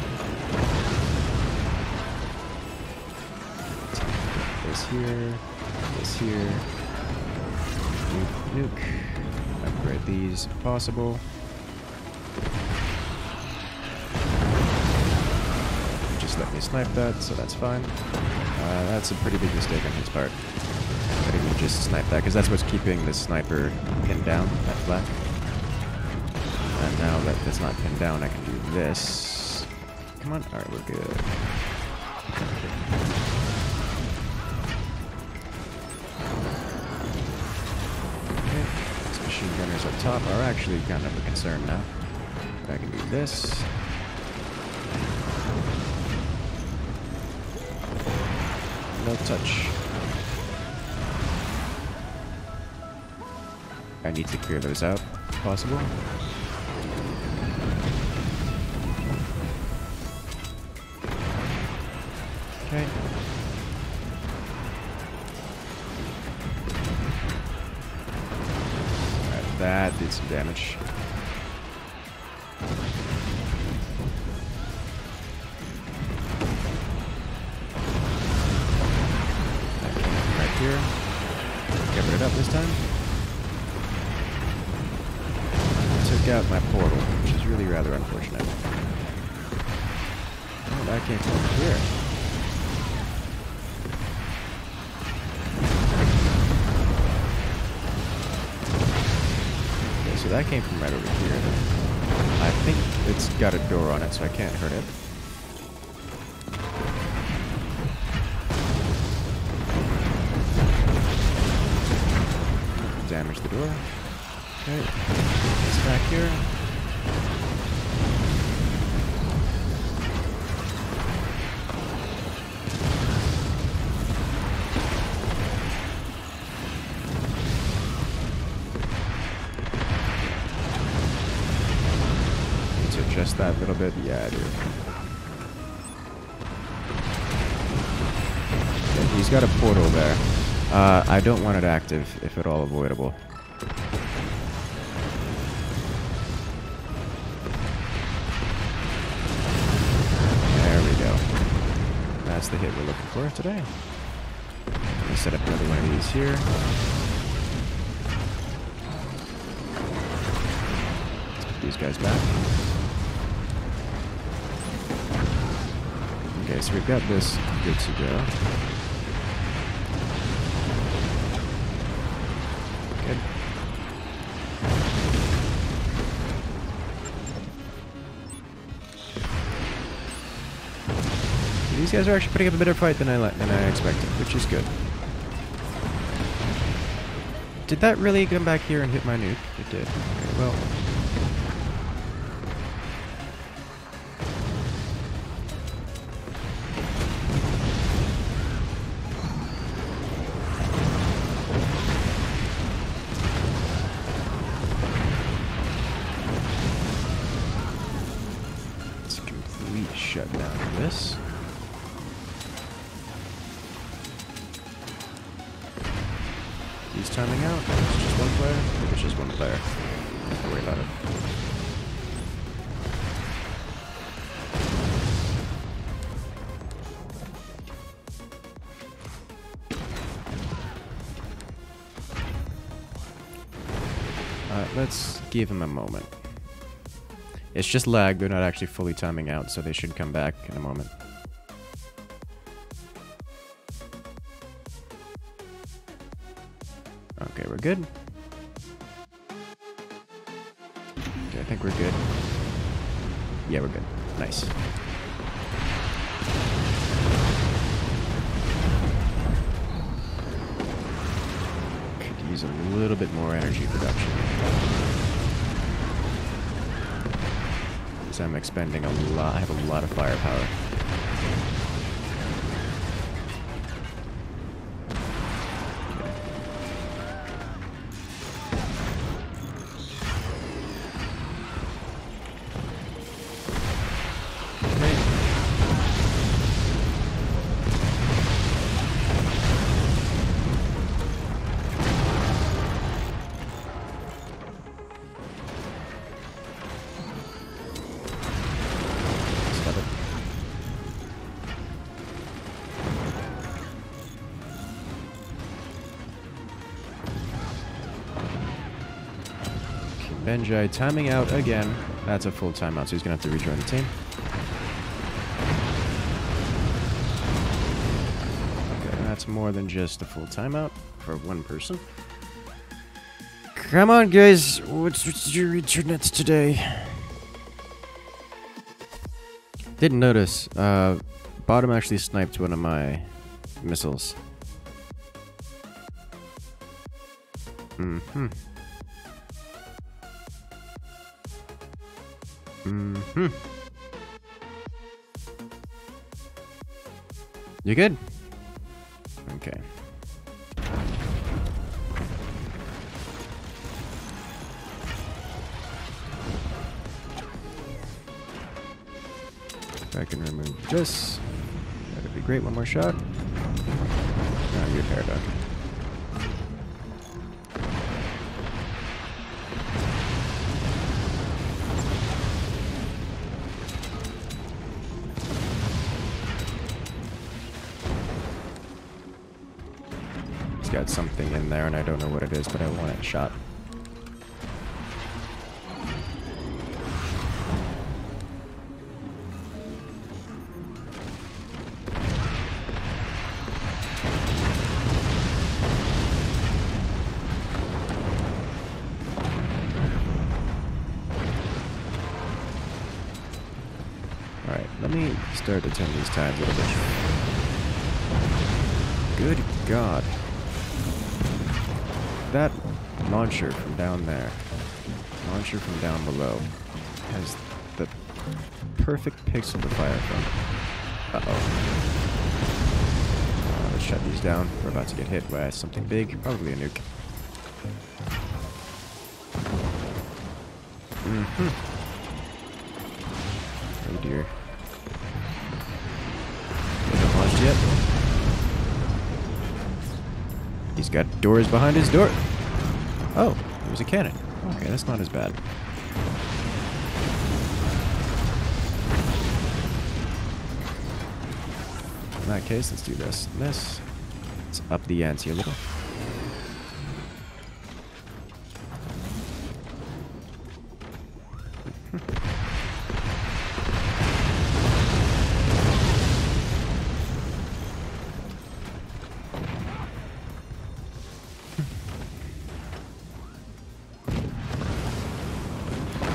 This here. This here. Nuke, nuke. Upgrade these if possible. Just let me snipe that, so that's fine. That's a pretty big mistake on his part. I didn't just snipe that, because that's what's keeping the sniper pinned down, that flag. And now that it's not pinned down, I can do this. Come on. Alright, we're good. Machine gunners up top are actually kind of a concern now. But I can do this. No touch. I need to clear those out, if possible. Okay. That did some damage. Right here. Cover it up this time. Took out my portal, which is really rather unfortunate. Oh, that came from over here. So that came from right over here. I think it's got a door on it, so I can't hurt it. Damage the door. Okay. It's back here. Just that little bit? Yeah, I do. Okay, he's got a portal there. I don't want it active, if at all avoidable. There we go. That's the hit we're looking for today. Let me set up another one of these here. Let's put these guys back. Okay, so we've got this good to go. Good. These guys are actually putting up a better fight than I expected, which is good. Did that really come back here and hit my nuke? It did. Okay, well. It's a complete shutdown of this. He's timing out. It's just one player. I think it's just one player. Don't worry about it. Let's give him a moment. It's just lag. They're not actually fully timing out, so they should come back in a moment. Okay, we're good. Okay, I think we're good. Yeah, we're good. Nice. Could use a little bit more energy production. Because I'm expending a lot. I have a lot of firepower. Benjai timing out again. That's a full timeout, so he's going to have to rejoin the team. Okay, that's more than just a full timeout for one person. Come on, guys. What's your internets today? Didn't notice. Bottom actually sniped one of my missiles. Mm-hmm. Mm-hmm. You good? Okay. If I can remove this, that'd be great. One more shot. Oh, you're paradox. Got something in there and I don't know what it is, but I want it shot. Alright, let me start to turn these times a little bit. Good God. That launcher from down there, launcher from down below, has the perfect pixel to fire from. Uh-oh. Let's shut these down. We're about to get hit by something big, probably a nuke. Mm-hmm. Oh dear. Hasn't launched yet. He's got doors behind his door. Oh, it was a cannon. Okay, that's not as bad. In that case, let's do this and this. Let's up the ante a little.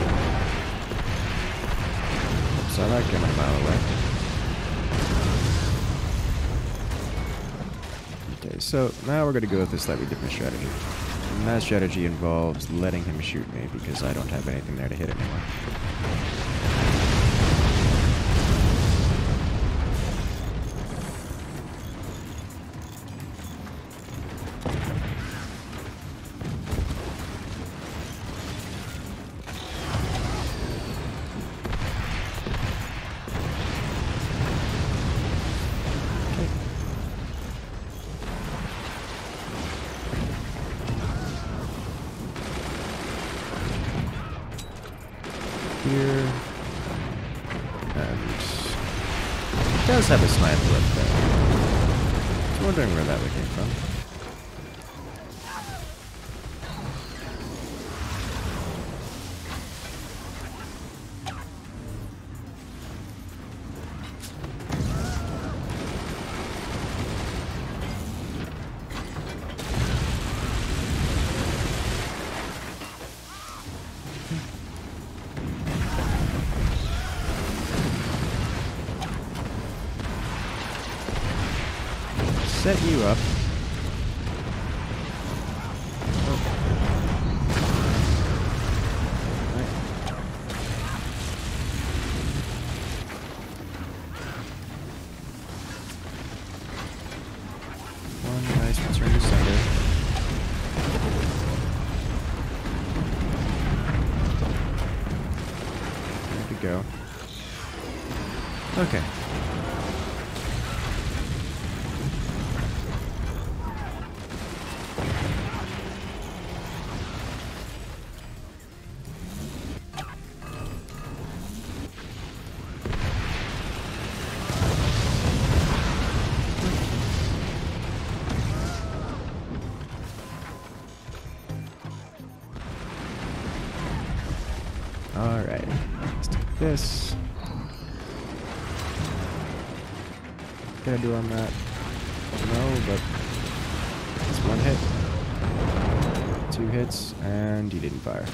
Saw that coming a mile away. So now we're going to go with a slightly different strategy. And that strategy involves letting him shoot me because I don't have anything there to hit anymore. Here, and it does have a sniper up there. I was wondering where that one came from. Set you up. Right. One nice return to sender. There we go. Okay. Alright, let's take this. Can I do on that? No, but it's one hit. 2 hits, and he didn't fire.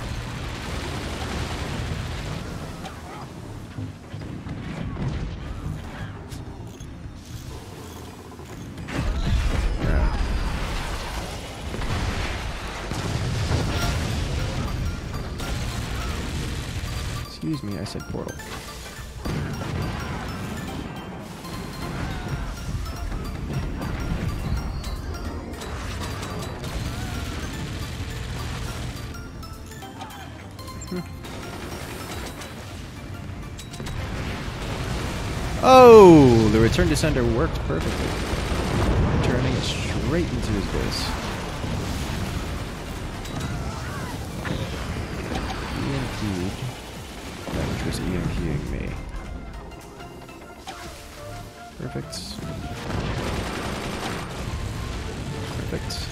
Excuse me, I said portal. Oh, the return to sender worked perfectly. Turning it straight into his base. EMP'd. That which was EMPing me. Perfect. Perfect.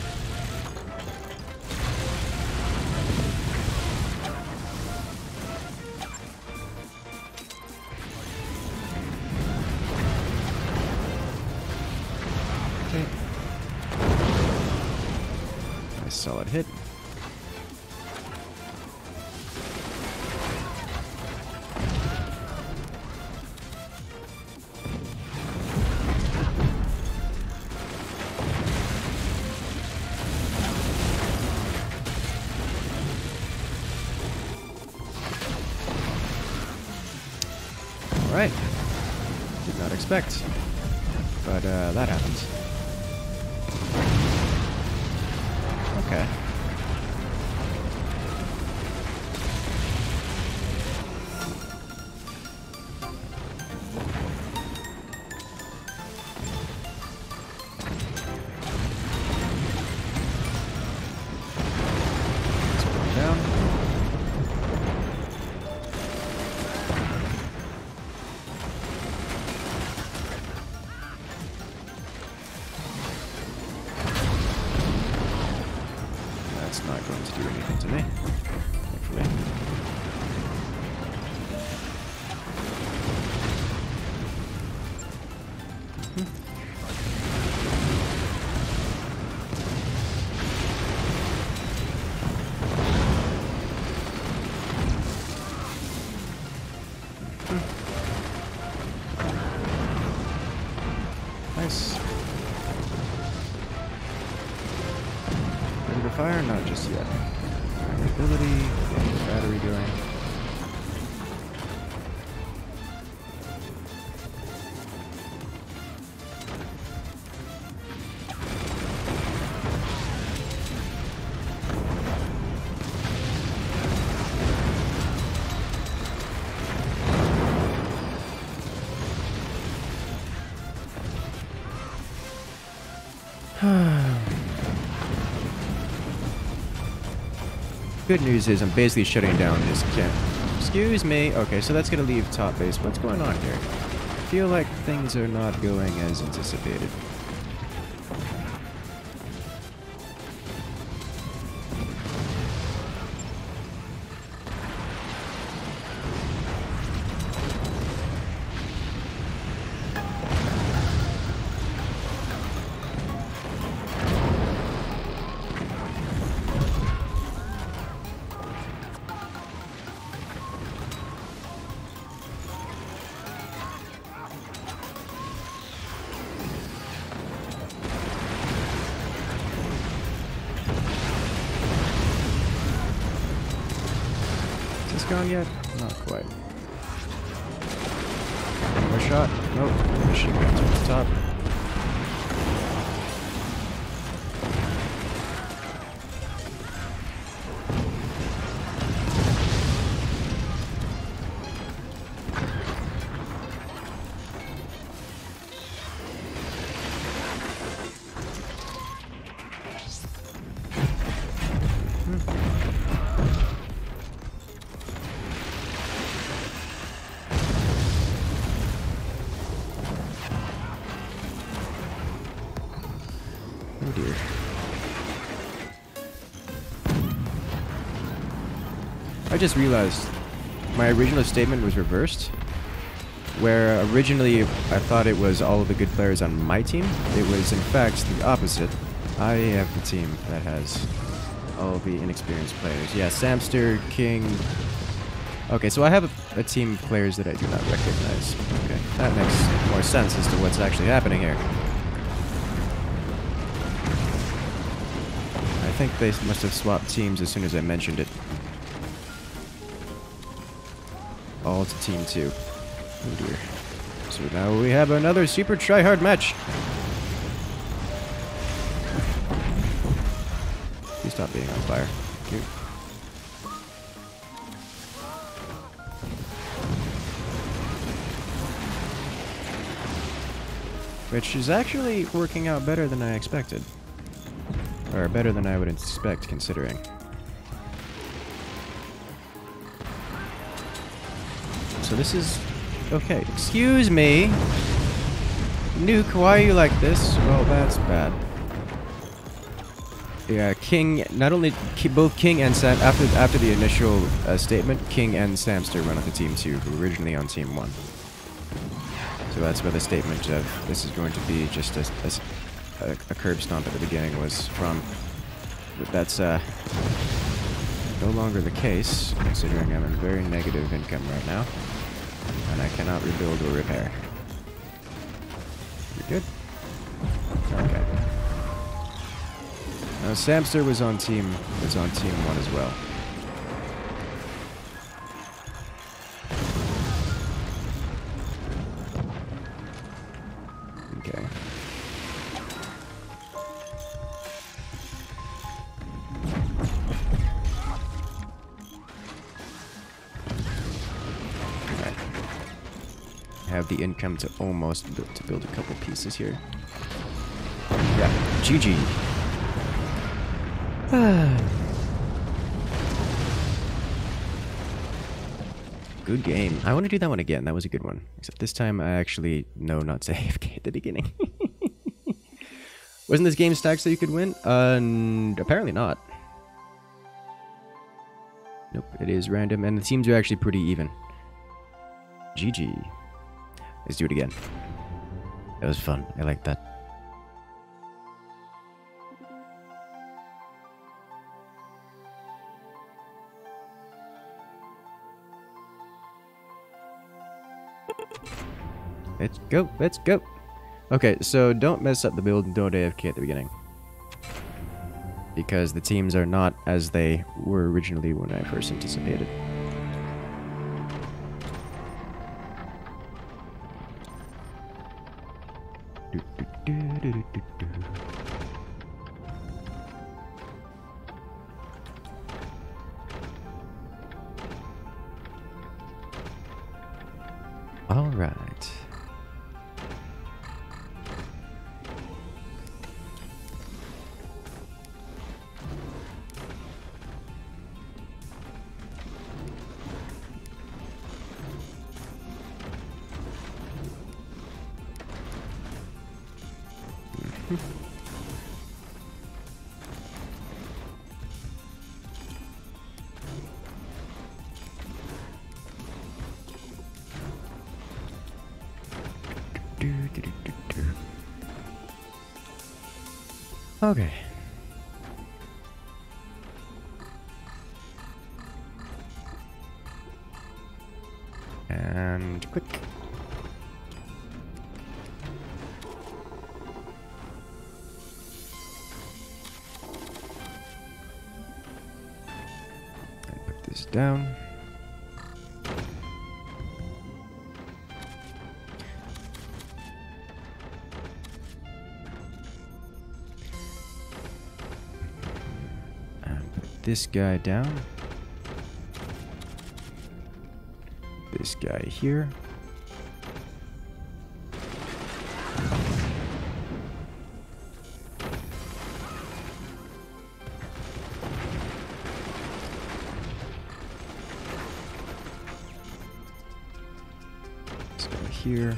Okay. Nice solid hit. Alright. Did not expect. But that happens. Okay. Let's put it down. That's not going to do anything to me, thankfully. Nice. under fire? Not just yet. Ability, getting the battery going. Good news is I'm basically shutting down this camp. Excuse me. Okay, so that's gonna leave top base. What's going on here? I feel like things are not going as anticipated. Gone yet? Not quite. One more shot? Nope. Machine guns at the top. Oh dear. I just realized my original statement was reversed. Where originally I thought it was all of the good players on my team, it was in fact the opposite. I have the team that has all the inexperienced players. Yeah, Samster, King. Okay, so I have a team of players that I do not recognize. Okay, that makes more sense as to what's actually happening here. I think they must have swapped teams as soon as I mentioned it. All to Team 2. Oh dear. So now we have another super try-hard match. Please stop being on fire. Thank you. Which is actually working out better than I expected. Or better than I would expect, considering. So this is... okay, excuse me! Nuke, why are you like this? Well, that's bad. Yeah, King... not only... both King and Sam... after the initial statement, King and Samster went on to Team 2, who were originally on Team 1. So that's where the statement of this is going to be just a curb stomp at the beginning was from. But that's no longer the case, considering I'm in very negative income right now. And I cannot rebuild or repair. You good? Okay. Now Samster was on Team 1 as well. Okay. Alright. I have the income to almost build a couple pieces here. Yeah, GG. Good game. I want to do that one again. That was a good one. Except this time I actually know not to AFK at the beginning. Wasn't this game stacked so you could win? Apparently not. Nope, it is random, and the teams are actually pretty even. GG. Let's do it again. That was fun. I like that. Let's go, let's go. Okay, so don't mess up the build and don't AFK at the beginning. because the teams are not as they were originally when I first anticipated. All right. Okay. And quick. And put this down. This guy down. This guy here. This guy here.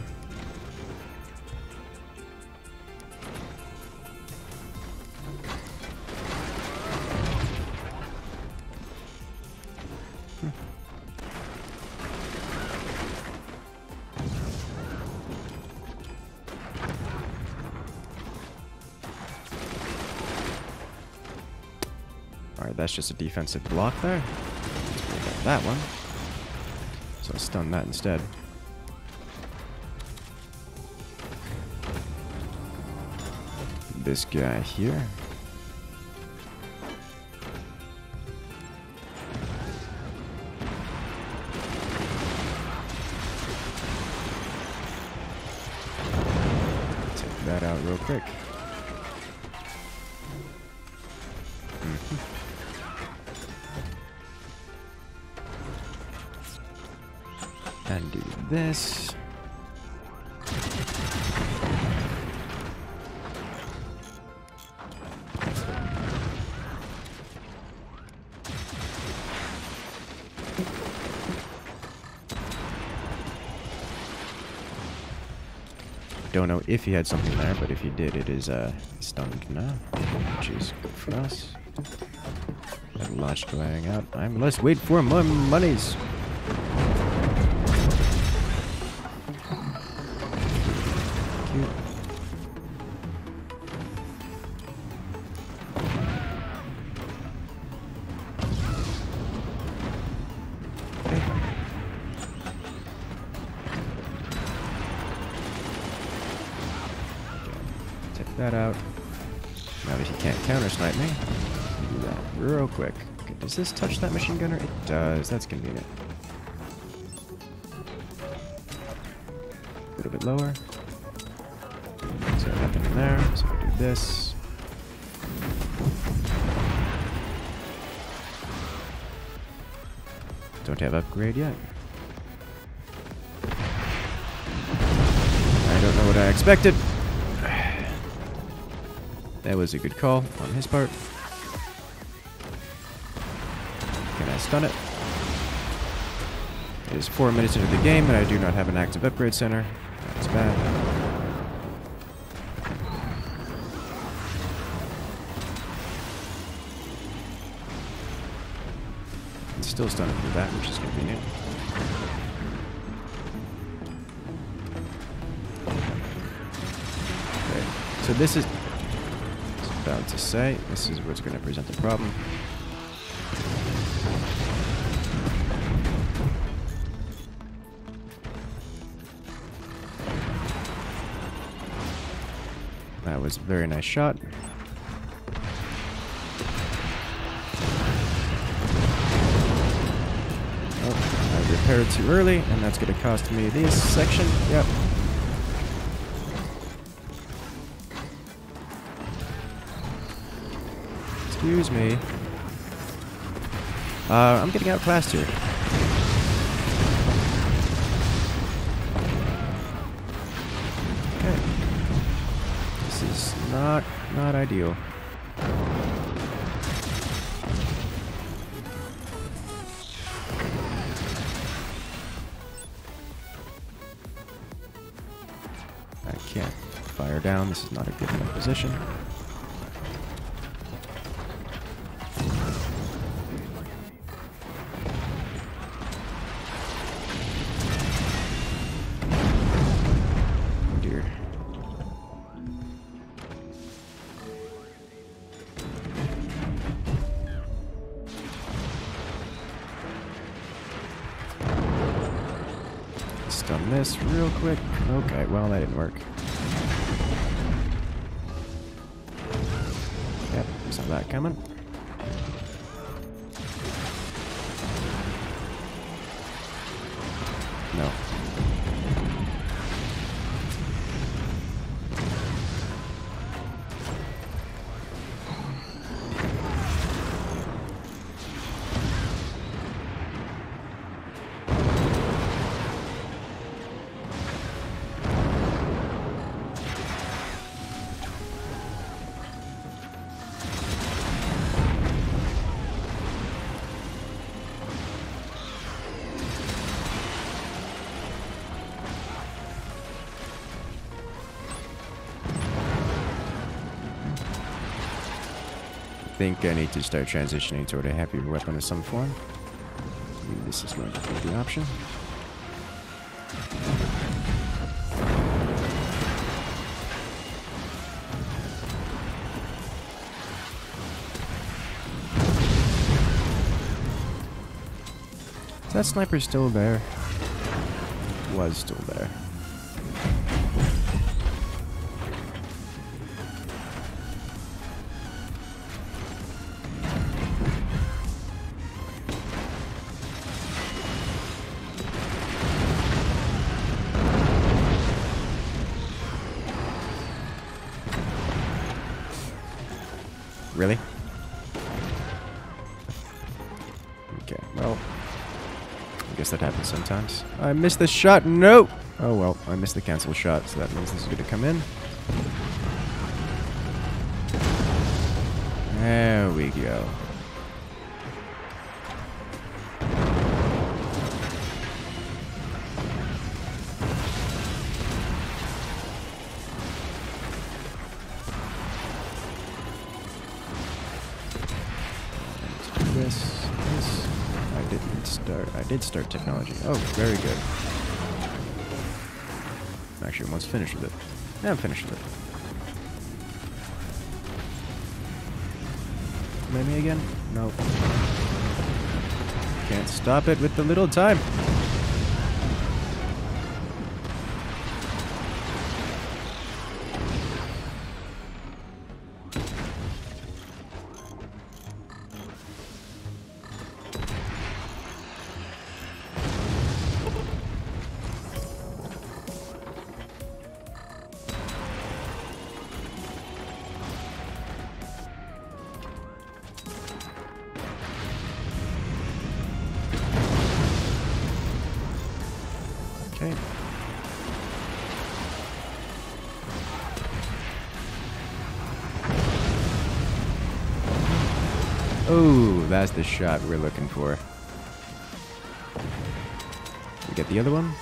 Alright, that's just a defensive block there. Let's break up that one. So I'll stun that instead. This guy here. Take that out real quick. And do this. Don't know if he had something there, but if he did, it is stunned now, which is good for us. That launch going out. Let's wait for more monies. That out. Now that he can't counter snipe me, do that real quick. Okay, does this touch that machine gunner? It does. That's convenient. A little bit lower. So nothing in there. So I do this. Don't have upgrade yet. I don't know what I expected. That was a good call on his part. Can I stun it? It is 4 minutes into the game, and I do not have an active upgrade center. That's bad. It's still stunning through that, which is convenient. Okay, so this is... about to say, this is what's going to present the problem. That was a very nice shot. repaired too early, and that's going to cost me this section. Yep. Excuse me. I'm getting outclassed here. Okay. This is not ideal. I can't fire down. This is not a good enough position. Stun this real quick. Okay, well, that didn't work. Yep, saw that coming. No. I think I need to start transitioning toward a heavier weapon of some form. Maybe this is going to be the option. Is that sniper still there? Was still there. Really? Okay, well, I guess that happens sometimes. I missed the shot. No! Oh well, I missed the cancel shot, so that means this is going to come in. There we go. This. I did start technology. Oh, very good. Actually, almost finished with it. Yeah, I'm finished with it. Maybe again? Nope. Can't stop it with the little time. Okay. Oh, that's the shot we're looking for. We get the other one.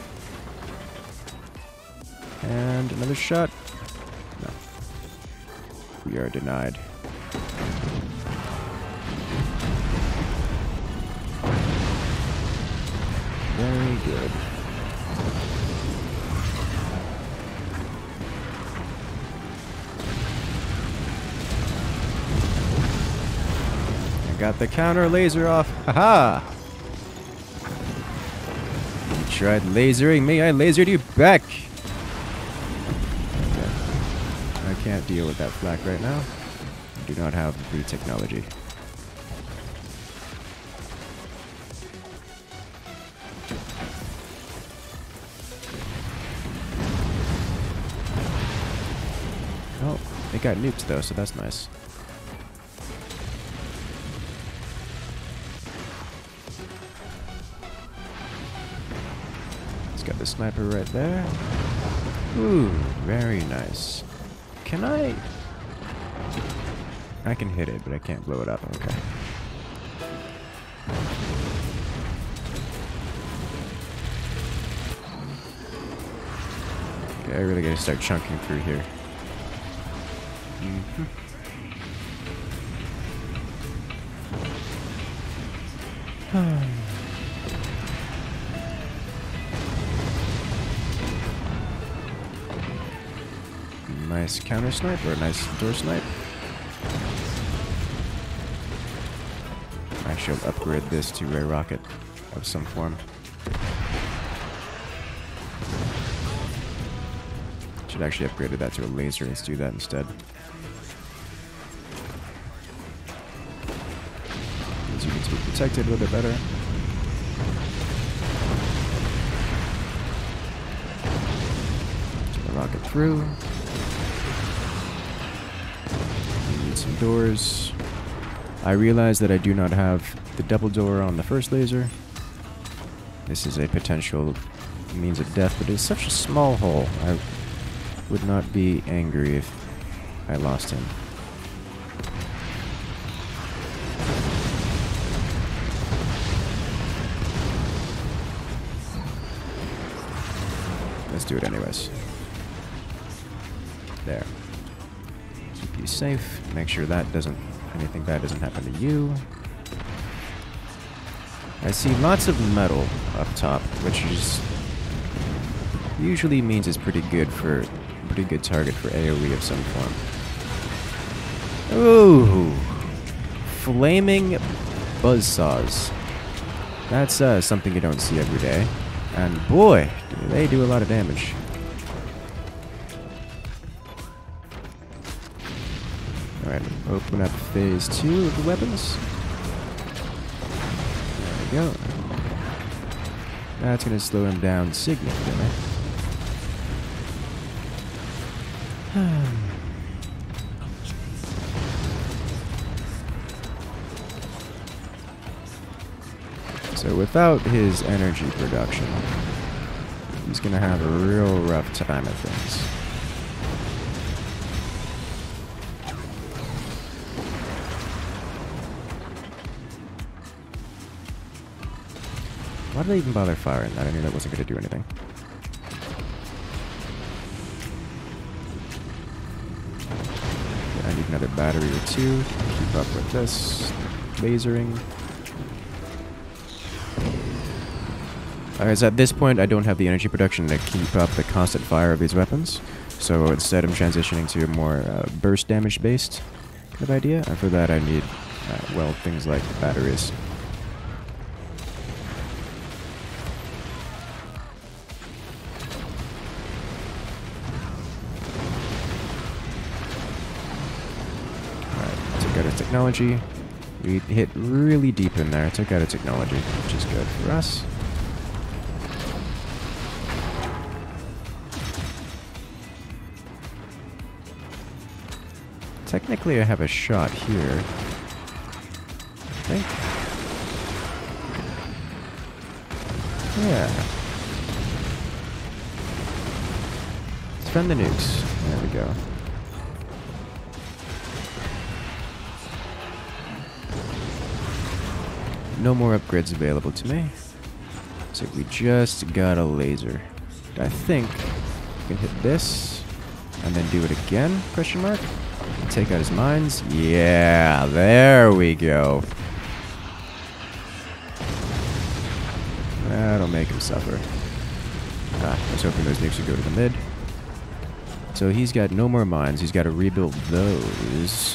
And another shot. No. We are denied. Very good. Got the counter laser off. Haha! You tried lasering me, I lasered you back! Okay. I can't deal with that flak right now. I do not have the technology. got nukes though, so that's nice. He's got the sniper right there. Ooh, very nice. Can I can hit it, but I can't blow it up. Okay. Okay, I really gotta start chunking through here. Nice counter snipe, or a nice door snipe. Actually, I'll upgrade this to a rocket of some form. Should actually upgrade that to a laser. Let's do that instead. Means you can be protected a little bit better. Turn the rocket through. Need some doors. I realize that I do not have the double door on the first laser. This is a potential means of death, but it's such a small hole. I would not be angry if I lost him. Let's do it anyways. There. Keep you safe. Make sure that anything bad doesn't happen to you. I see lots of metal up top, which is usually means it's pretty good target for AoE of some form. Ooh, flaming buzzsaws. That's something you don't see every day, and boy, do they do a lot of damage. Alright, open up phase 2 of the weapons. There we go. That's going to slow him down significantly. So without his energy production, he's going to have a real rough time of things. Why did I even bother firing that? I knew that wasn't going to do anything. I need another battery or two to keep up with this. Lasering. Alright, so at this point I don't have the energy production to keep up the constant fire of these weapons. So instead I'm transitioning to a more burst damage based kind of idea. And for that I need, well, things like batteries. Technology. We hit really deep in there. Took out a technology, which is good for us. Technically, I have a shot here. I think. Yeah. Spend the nukes. There we go. No more upgrades available to me. So we just got a laser. I think we can hit this and then do it again, question mark. And take out his mines. Yeah, there we go. That'll make him suffer. I was hoping those nukes would go to the mid. So he's got no more mines. He's got to rebuild those.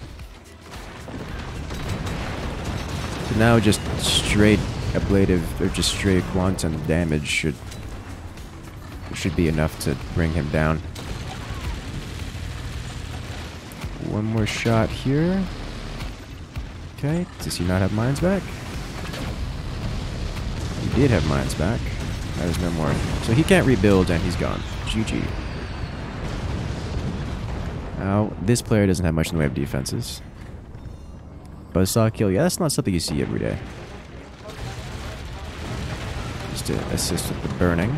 So now just straight ablative, or just straight quantum damage should be enough to bring him down. One more shot here. Okay, does he not have mines back? He did have mines back. That is no more. So he can't rebuild and he's gone. GG. Now, this player doesn't have much in the way of defenses. Buzzsaw kill, yeah, that's not something you see every day. Just to assist with the burning.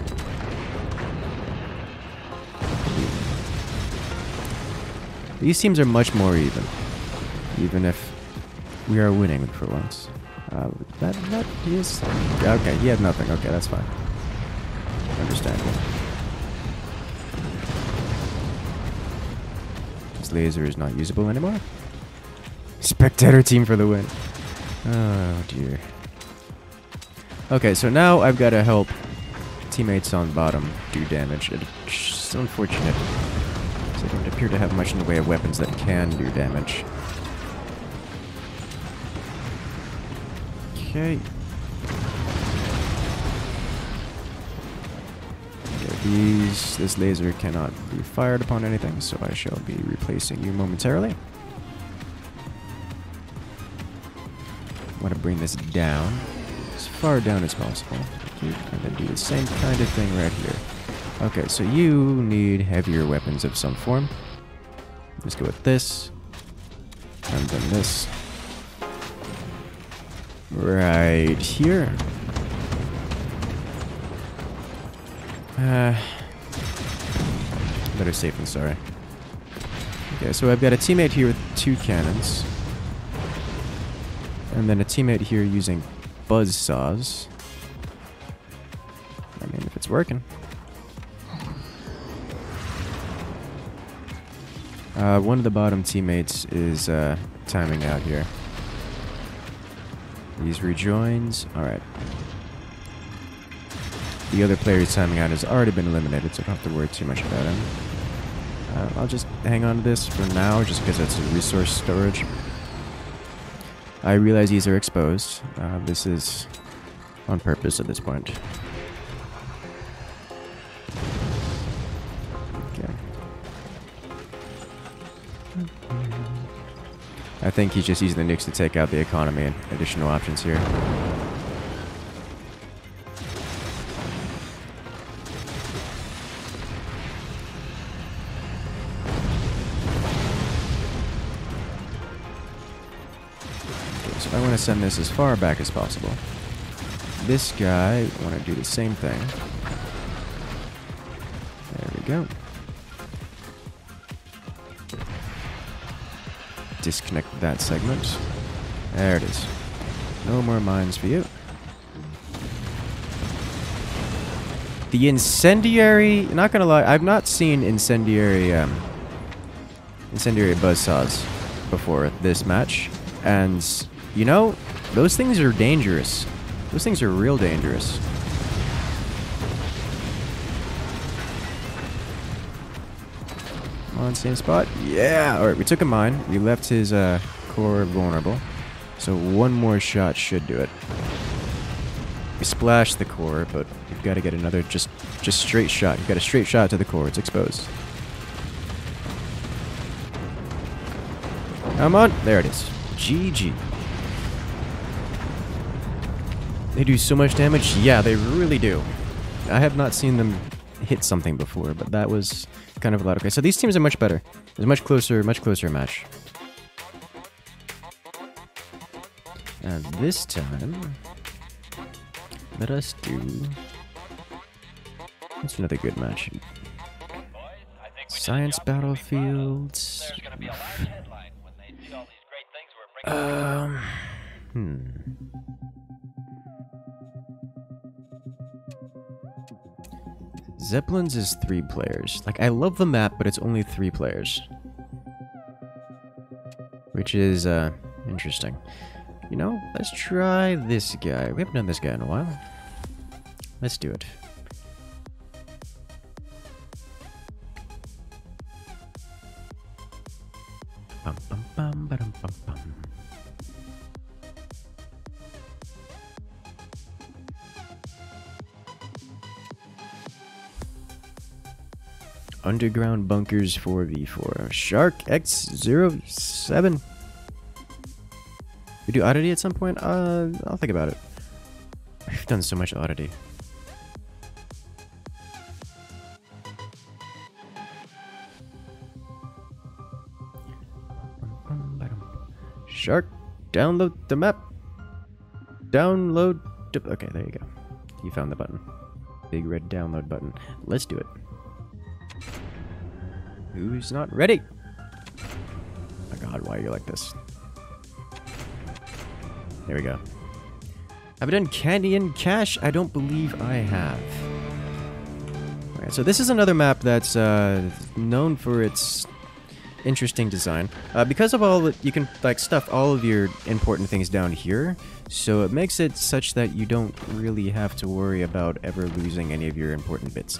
These teams are much more even if we are winning for once. That is... Okay, he had nothing. Okay, that's fine. Understandable. This laser is not usable anymore. Spectator team for the win. Oh, dear. Okay, so now I've got to help teammates on bottom do damage. It's unfortunate. They don't appear to have much in the way of weapons that can do damage. Okay. This laser cannot be fired upon anything, so I shall be replacing you momentarily. I want to bring this down, as far down as possible. And then do the same kind of thing right here. Okay, so you need heavier weapons of some form. Let's go with this. And then this. Right here. Better safe than sorry. Okay, so I've got a teammate here with 2 cannons. And then a teammate here using buzz saws. I mean, if it's working. One of the bottom teammates is timing out here. These rejoins. Alright. The other player's timing out has already been eliminated, so I don't have to worry too much about him. I'll just hang on to this for now, just because it's a resource storage. I realize these are exposed. This is on purpose at this point. Okay. I think he's just using the nukes to take out the economy and additional options here. I want to send this as far back as possible. This guy, I want to do the same thing. There we go. Disconnect that segment. There it is. No more mines for you. The incendiary, not gonna lie, I've not seen incendiary buzzsaws before this match, and you know, those things are dangerous. Those things are real dangerous. On same spot. Yeah. All right, we took a mine. We left his core vulnerable, so one more shot should do it. We splashed the core, but we've got to get another just straight shot. You've got a straight shot to the core. It's exposed. Come on. There it is. GG. They do so much damage. Yeah, they really do. I have not seen them hit something before, but that was kind of a lot. Okay, so these teams are much better. It's a much closer match. And this time, let us do... That's another good match. Science battlefields. Zeppelins is 3 players. Like, I love the map, but it's only 3 players. Which is, interesting. You know, let's try this guy. We haven't done this guy in a while. Let's do it. Bum, bum, bum, ba-dum, bum, bum. Underground bunkers 4v4. Shark X07. We do oddity at some point? I'll think about it. We've done so much oddity. Shark, download the map. Download. Okay, there you go. You found the button. Big red download button. Let's do it. Who's not ready? Oh my god, why are you like this? There we go. Have I done Candy and Cash? I don't believe I have. Alright, so this is another map that's known for its interesting design. Because of all that, you can like stuff all of your important things down here, so it makes it such that you don't really have to worry about ever losing any of your important bits.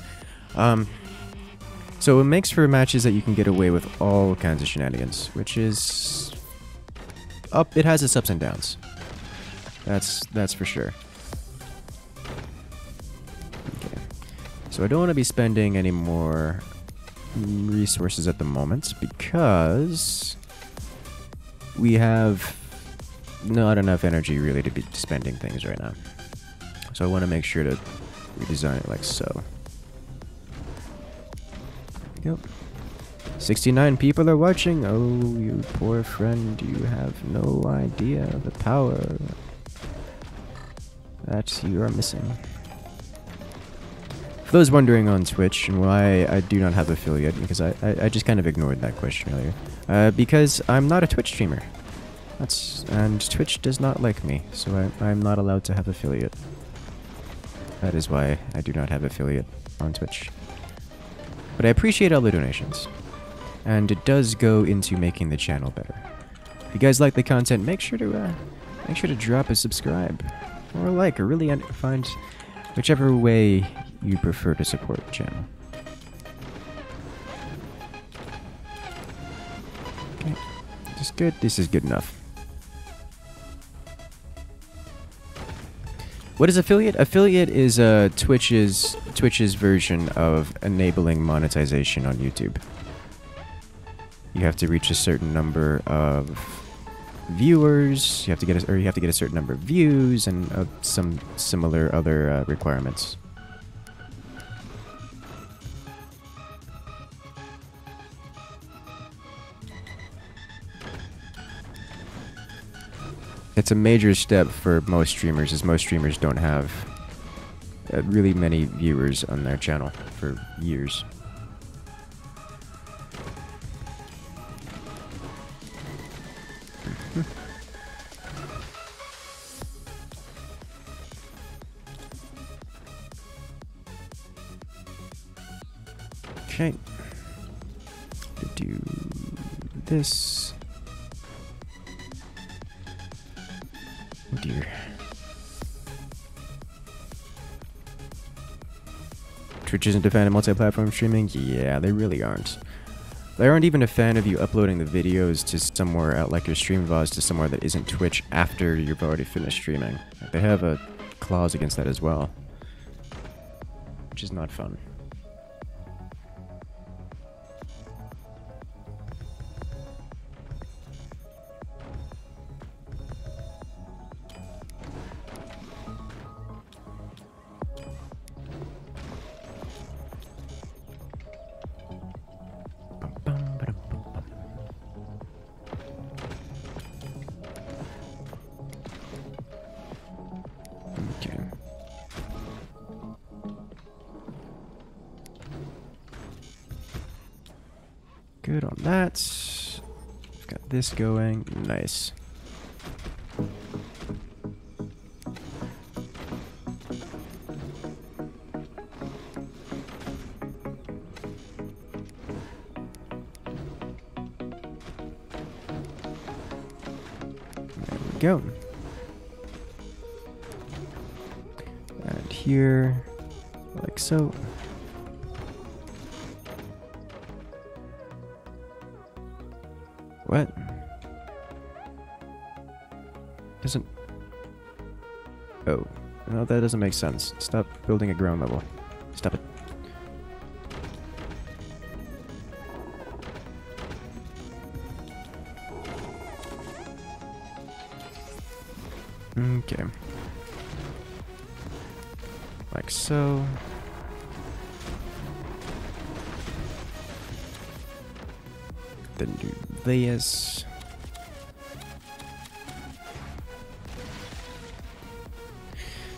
So it makes for matches that you can get away with all kinds of shenanigans, which is it has its ups and downs. That's for sure. Okay. So I don't want to be spending any more resources at the moment because we have not enough energy really to be spending things right now. So I want to make sure to redesign it like so. There we go. 69 people are watching. Oh, you poor friend, you have no idea the power that you are missing. For those wondering on Twitch and why I do not have affiliate, because I just kind of ignored that question earlier. Because I'm not a Twitch streamer. And Twitch does not like me, so I'm not allowed to have affiliate. That is why I do not have affiliate on Twitch. But I appreciate all the donations. And it does go into making the channel better. If you guys like the content, make sure to drop a subscribe. Or a like, or really find whichever way you prefer to support the channel. Okay. This is good. This is good enough. What is affiliate? Affiliate is Twitch's version of enabling monetization on YouTube. You have to reach a certain number of viewers. You have to get a certain number of views and some similar other requirements. It's a major step for most streamers, as most streamers don't have really many viewers on their channel for years. Okay. To do this. Oh dear. Twitch isn't a fan of multi-platform streaming? Yeah, they really aren't. They aren't even a fan of you uploading the videos to somewhere out like your stream VODs to somewhere that isn't Twitch after you've already finished streaming. They have a clause against that as well, which is not fun. Good on that. We've got this going. Nice. There we go. And here, like so. What? Doesn't... Oh. No, that doesn't make sense. Stop building a ground level. Stop it. Okay. Like so. Then do this.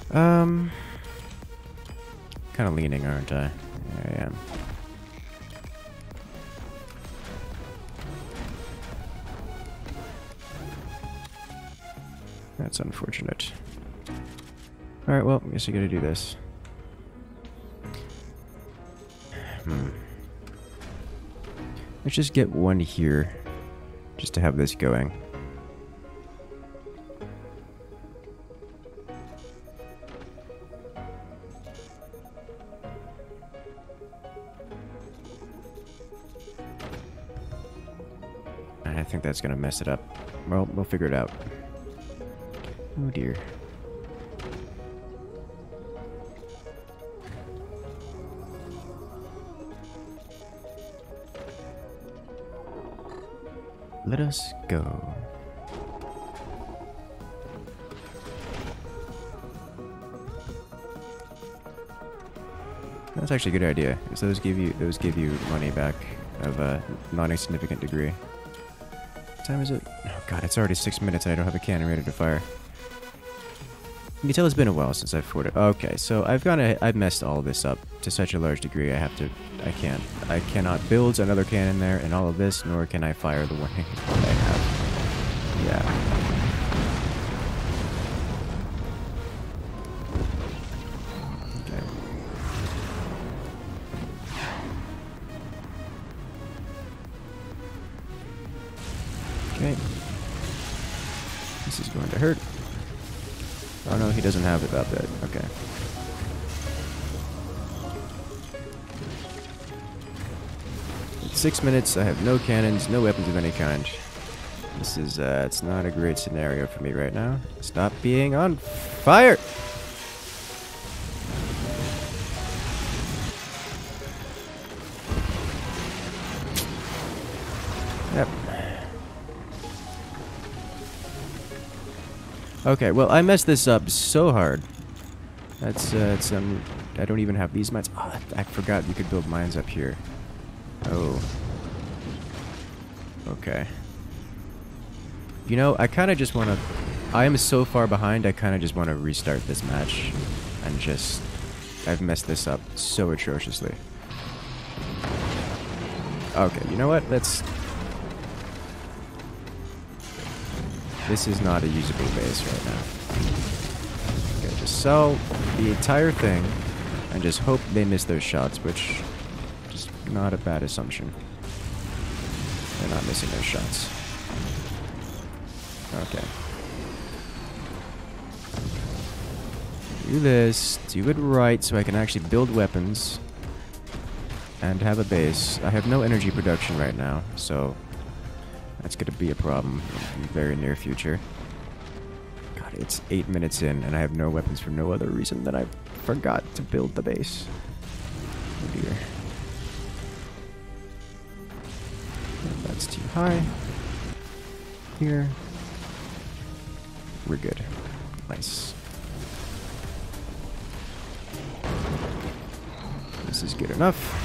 Kind of leaning, aren't I? I am. That's unfortunate. Alright, well, I guess I gotta do this. Let's just get one here, just to have this going. I think that's gonna mess it up. Well, we'll figure it out. Oh dear. Let us go. That's actually a good idea. So those give you money back of a non-insignificant degree. What time is it? Oh god, it's already 6 minutes and I don't have a cannon ready to fire. You can tell it's been a while since I've fought it. Okay, so I've messed all this up to such a large degree. I cannot build another cannon there in all of this, nor can I fire the one that I have. Yeah. Okay. This is going to hurt. Oh no, he doesn't have it that bad. Okay. It's 6 minutes, I have no cannons, no weapons of any kind. This is, it's not a great scenario for me right now. Stop being on fire! Yep. Okay, well, I messed this up so hard. That's, I don't even have these mines. Oh, I forgot you could build mines up here. Oh. Okay. You know, I kind of just want to... I am so far behind, I kind of just want to restart this match. And just... I've messed this up so atrociously. Okay, you know what? Let's... This is not a usable base right now. Okay, just sell the entire thing and just hope they miss those shots, which is not a bad assumption. They're not missing those shots. Okay. Do this, do it right so I can actually build weapons and have a base. I have no energy production right now, so that's going to be a problem in the very near future. God, it's 8 minutes in, and I have no weapons for no other reason than I forgot to build the base. Oh dear. That's too high. Here. We're good. Nice. This is good enough.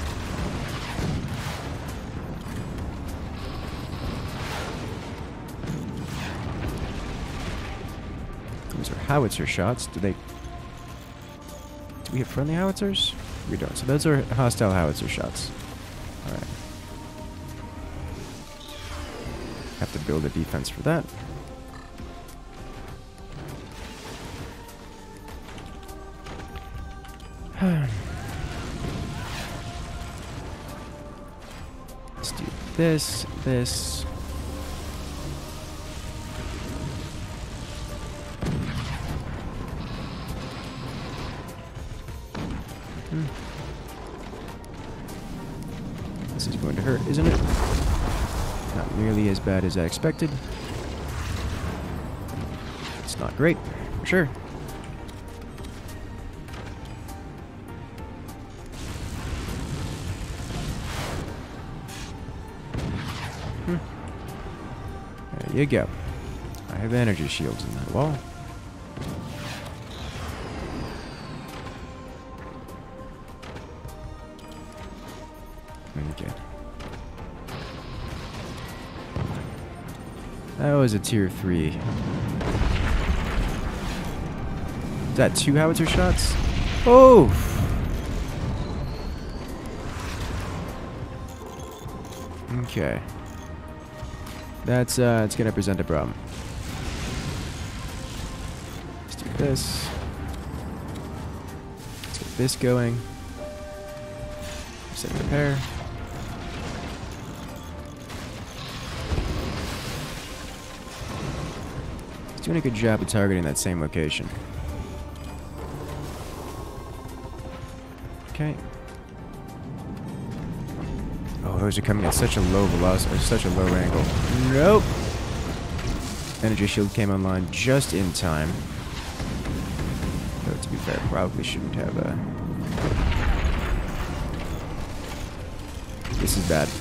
Those are howitzer shots. Do we have friendly howitzers? We don't. So those are hostile howitzer shots. Alright. Have to build a defense for that. Let's do this, this. This is going to hurt, isn't it? Not nearly as bad as I expected. It's not great, for sure. There you go. I have energy shields in that wall. Okay. That was a tier 3. that 2 howitzer shots? Oh! Okay. That's it's gonna present a problem. Let's do this. Let's get this going. Set repair. He's doing a good job of targeting that same location. Okay. Oh, those are coming at such a low velocity, or such a low angle. Nope. Energy shield came online just in time. Though, to be fair, probably shouldn't have This is bad.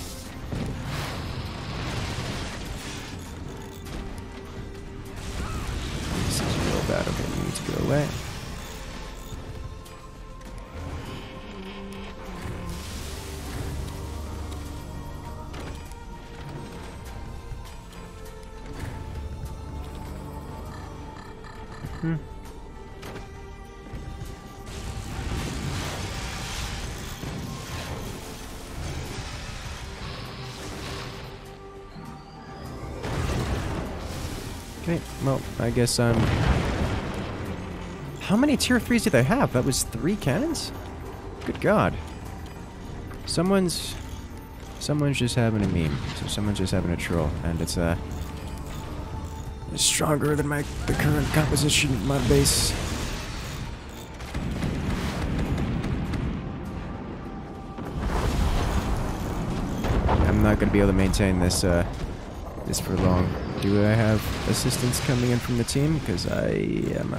This is real bad. Okay, you need to go away. Okay, well, I guess I'm... How many tier 3s do they have? That was 3 cannons? Good God. Someone's just having a meme. So someone's just having a troll. And it's stronger than the current composition of my base. I'm not going to be able to maintain this this for long. Do I have assistance coming in from the team? Because I am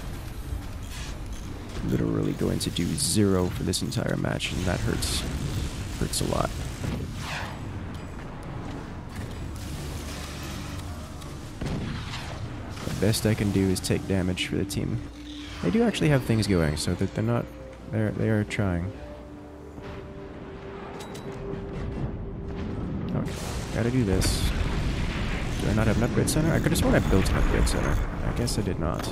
literally going to do 0 for this entire match, and that hurts a lot. The best I can do is take damage for the team. They do actually have things going, so that they are trying. Okay, gotta do this. Do I not have an upgrade center? I could have sworn I built an upgrade center. I guess I did not.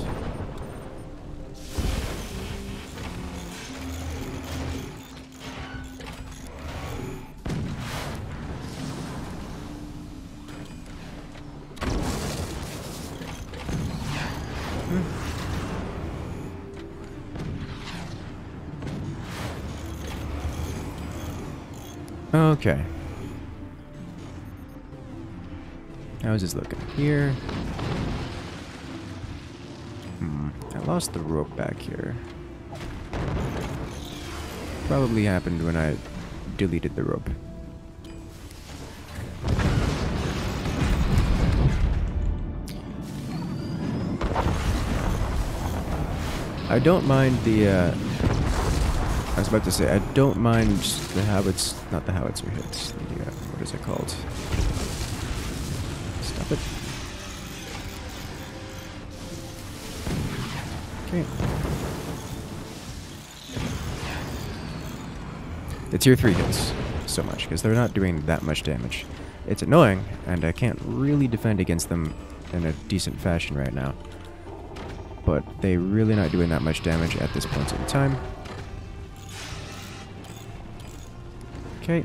Okay. How's this looking? Here. I lost the rope back here. Probably happened when I deleted the rope. I don't mind the, I was about to say, I don't mind the howitzer, not the howitzer hits. The, what is it called? Stop it. Okay. The tier 3 hits so much, because they're not doing that much damage. It's annoying, and I can't really defend against them in a decent fashion right now. But they're really not doing that much damage at this point in time. Okay.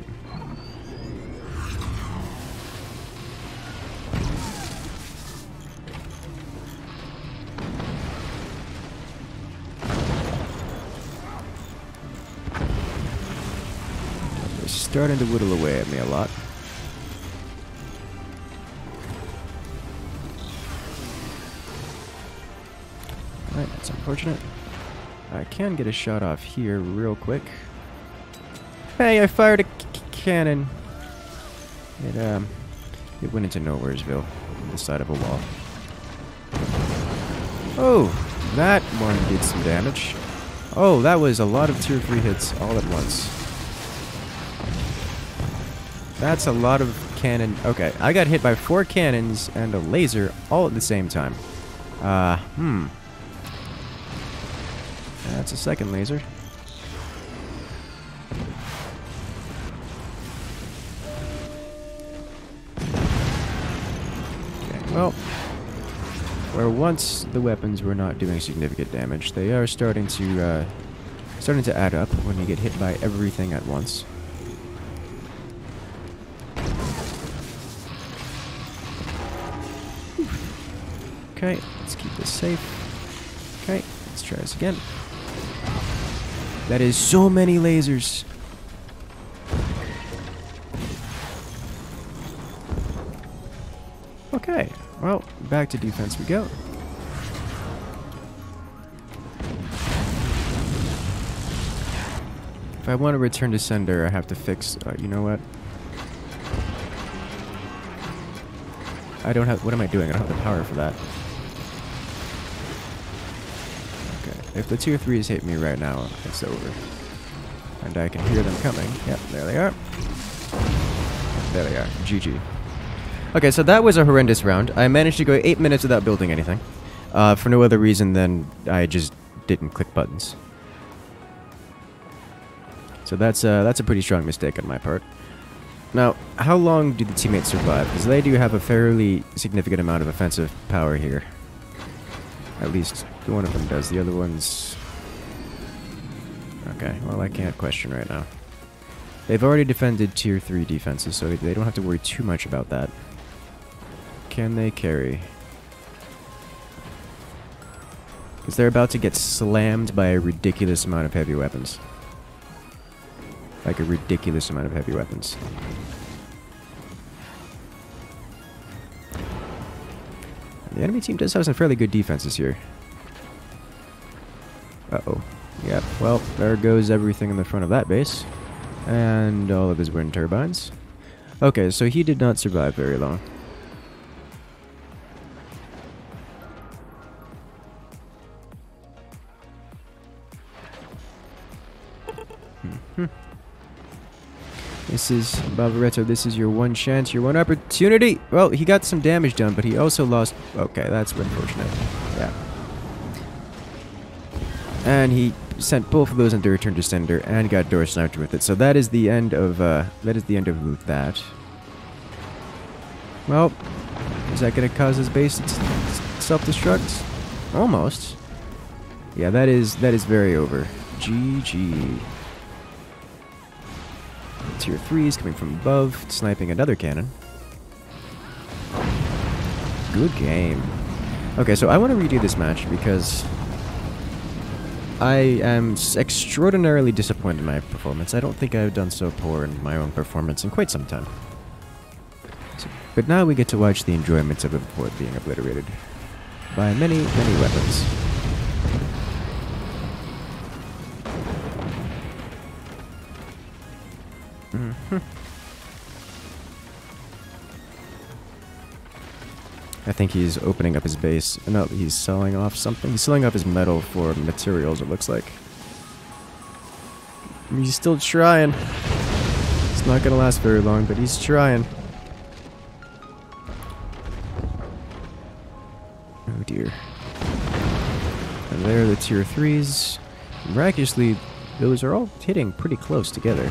They're starting to whittle away at me a lot. Alright, that's unfortunate. I can get a shot off here real quick. Hey, I fired a cannon. It went into Nowheresville, on the side of a wall. Oh, that one did some damage. Oh, that was a lot of tier 3 hits all at once. That's a lot of cannon. Okay, I got hit by 4 cannons and a laser all at the same time. That's a second laser. Okay, well, where once the weapons were not doing significant damage, they are starting to add up when you get hit by everything at once. Okay, let's keep this safe. Okay, let's try this again. That is so many lasers. Okay, well, back to defense we go. If I want to return to sender, I have to fix... you know what? I don't have... What am I doing? I don't have the power for that. Okay, if the tier 3s hit me right now, it's over. And I can hear them coming. Yep, there they are. There they are. GG. Okay, so that was a horrendous round. I managed to go 8 minutes without building anything. For no other reason than I just didn't click buttons. So that's a pretty strong mistake on my part. Now, how long do the teammates survive? Because they do have a fairly significant amount of offensive power here. At least one of them does. The other ones... Okay, well, I can't question right now. They've already defended tier 3 defenses, so they don't have to worry too much about that. Can they carry? Because they're about to get slammed by a ridiculous amount of heavy weapons. Like a ridiculous amount of heavy weapons. The enemy team does have some fairly good defenses here. Uh-oh. Yep, well, there goes everything in the front of that base. And all of his wind turbines. Okay, so he did not survive very long. This is, Barbaretto, this is your one chance, your one opportunity! Well, he got some damage done, but he also lost... Okay, that's unfortunate. Yeah. And he sent both of those into return to sender and got door sniped with it. So that is the end of, that. Well, is that going to cause his base to self-destruct? Almost. Yeah, that is very over. GG. Tier 3s coming from above, sniping another cannon. Good game. Okay, so I want to redo this match because I am extraordinarily disappointed in my performance. I don't think I've done so poor in my own performance in quite some time. But now we get to watch the enjoyments of a fort being obliterated by many, many weapons. I think he's opening up his base. No, he's selling off something. He's selling off his metal for materials, it looks like. He's still trying. It's not gonna last very long, but he's trying. Oh dear. And there are the tier 3s. Miraculously, those are all hitting pretty close together.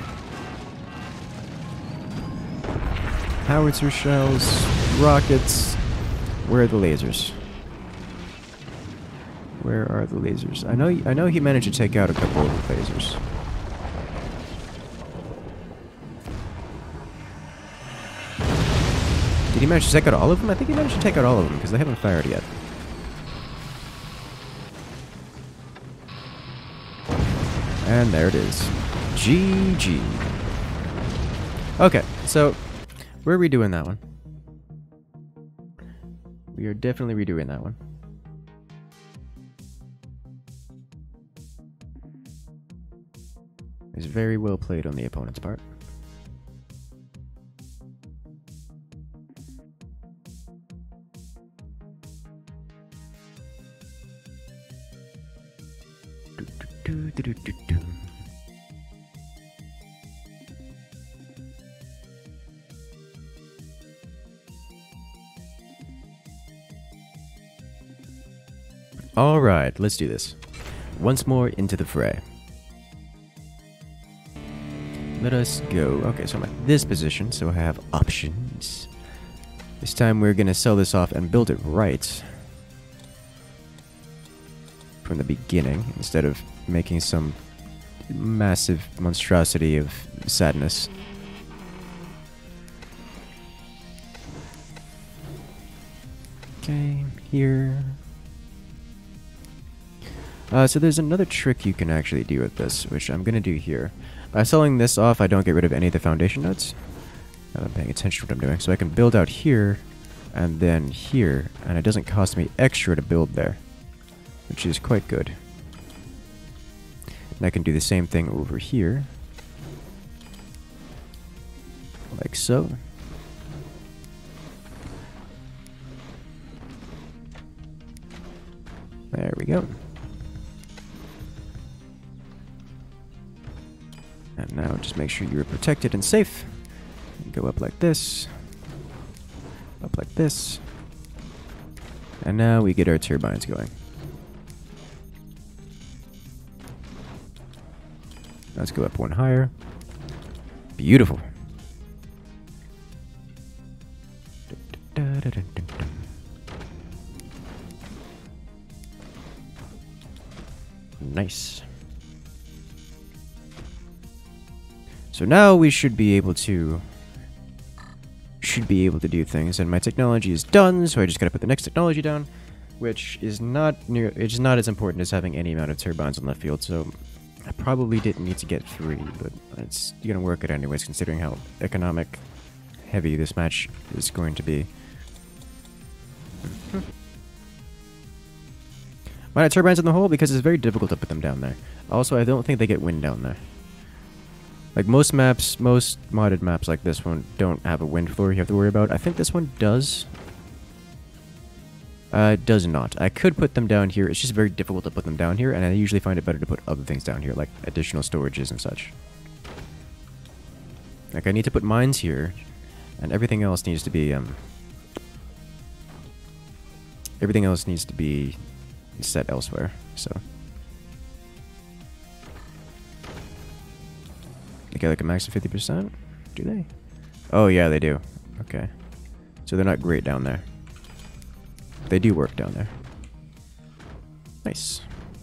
Howitzer shells, rockets. Where are the lasers? Where are the lasers? I know he managed to take out a couple of the lasers. Did he manage to take out all of them? I think he managed to take out all of them because they haven't fired yet. And there it is. GG. Okay, so we're redoing that one. We are definitely redoing that one. It's very well played on the opponent's part. Alright, let's do this. Once more into the fray. Let us go. Okay, so I'm at this position, so I have options. This time we're going to sell this off and build it right. from the beginning, instead of making some massive monstrosity of sadness. Okay, here. So there's another trick you can actually do with this, which I'm going to do here. By selling this off, I don't get rid of any of the foundation nodes. I'm paying attention to what I'm doing. So I can build out here, and then here, and it doesn't cost me extra to build there, which is quite good. And I can do the same thing over here, like so. There we go. And now just make sure you're protected and safe. And go up like this. Up like this. And now we get our turbines going. Let's go up one higher. Beautiful. Nice. So now we should be able to do things, and my technology is done, so I just gotta put the next technology down, which is not as important as having any amount of turbines on the field, so I probably didn't need to get 3, but it's gonna work it anyways, considering how economic heavy this match is going to be. Why not turbines in the hole? Because it's very difficult to put them down there. Also, I don't think they get wind down there. Like most maps, most modded maps like this one don't have a wind floor you have to worry about. I think this one does. It does not. I could put them down here. It's just very difficult to put them down here, and I usually find it better to put other things down here, like additional storages and such. Like I need to put mines here, and everything else needs to be set elsewhere. So. They get like a max of 50%? Do they? Oh yeah, they do. Okay. So they're not great down there. They do work down there. Nice.